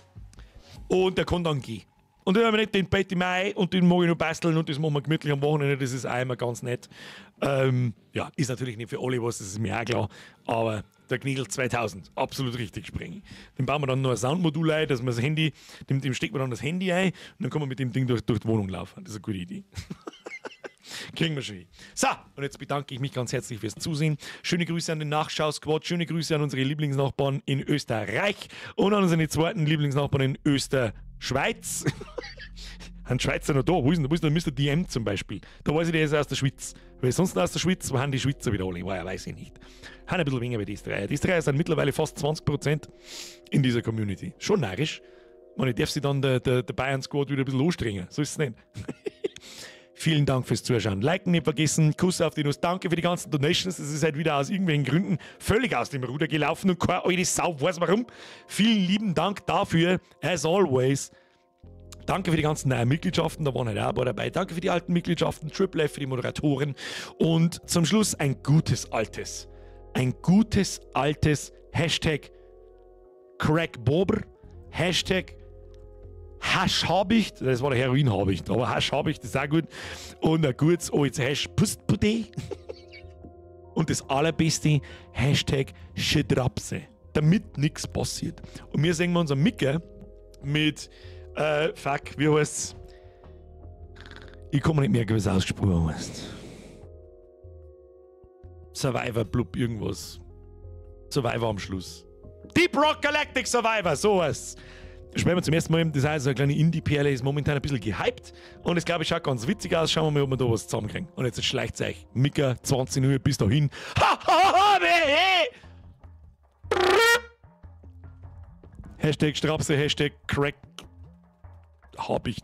Und der kann dann gehen. Und dann haben wir nicht den Betty Mai und den mag ich noch basteln und das machen wir gemütlich am Wochenende, das ist auch immer ganz nett. Ja, ist natürlich nicht für alle was, das ist mir auch klar, aber der Knigel 2000, absolut richtig springen. Dem bauen wir dann noch ein Soundmodul ein, dass wir das Handy, dem stecken wir dann das Handy ein und dann kann man mit dem Ding durch die Wohnung laufen. Das ist eine gute Idee. Kriegen wir schon hin. So, und jetzt bedanke ich mich ganz herzlich fürs Zusehen. Schöne Grüße an den Nachschau-Squad, schöne Grüße an unsere Lieblingsnachbarn in Österreich und an unsere zweiten Lieblingsnachbarn in Österschweiz. Ein Schweizer noch da, wo ist denn der Mr. DM zum Beispiel? Da weiß ich, der ist aus der Schweiz. Weil sonst aus der Schweiz, wo haben die Schweizer wieder alle? Ja, weiß ich nicht. Haben ein bisschen weniger wie die Österreicher. Die Österreicher sind mittlerweile fast 20% in dieser Community. Schon narrisch. Man, ich darf sich dann der Bayern-Squad wieder ein bisschen anstrengen. So ist es nicht. Vielen Dank fürs Zuschauen. Liken nicht vergessen, Kuss auf die Nuss. Danke für die ganzen Donations. Das ist halt wieder aus irgendwelchen Gründen völlig aus dem Ruder gelaufen und keine alte Sau weiß warum. Vielen lieben Dank dafür, as always. Danke für die ganzen neuen Mitgliedschaften, da waren halt auch ein paar dabei. Danke für die alten Mitgliedschaften, Triple F für die Moderatoren. Und zum Schluss ein gutes altes Hashtag Crackbober, Hashtag Haschhabicht, das war der Heroinhabicht, aber Haschhabicht ist auch gut. Und ein gutes altes Hash Pustpude. Und das allerbeste Hashtag Schidrapse, damit nichts passiert. Und wir sehen uns am Micker mit wie heißt's? Ich komme nicht mehr, wie es ausgesprochen heißt. Survivor Blub irgendwas. Survivor am Schluss. Deep Rock Galactic Survivor, sowas. Spielen wir zum ersten Mal, das heißt, so eine kleine Indie-Perle ist momentan ein bisschen gehypt und das glaube ich schaut ganz witzig aus. Schauen wir mal, ob wir da was zusammenkriegen. Und jetzt schleicht es euch. Mika, 20 Uhr, bis dahin. Hashtag Strapse, Hashtag Crack. Habicht.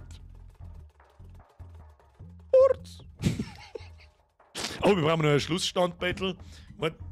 Oh, wir brauchen noch einen Schlussstand-Battle.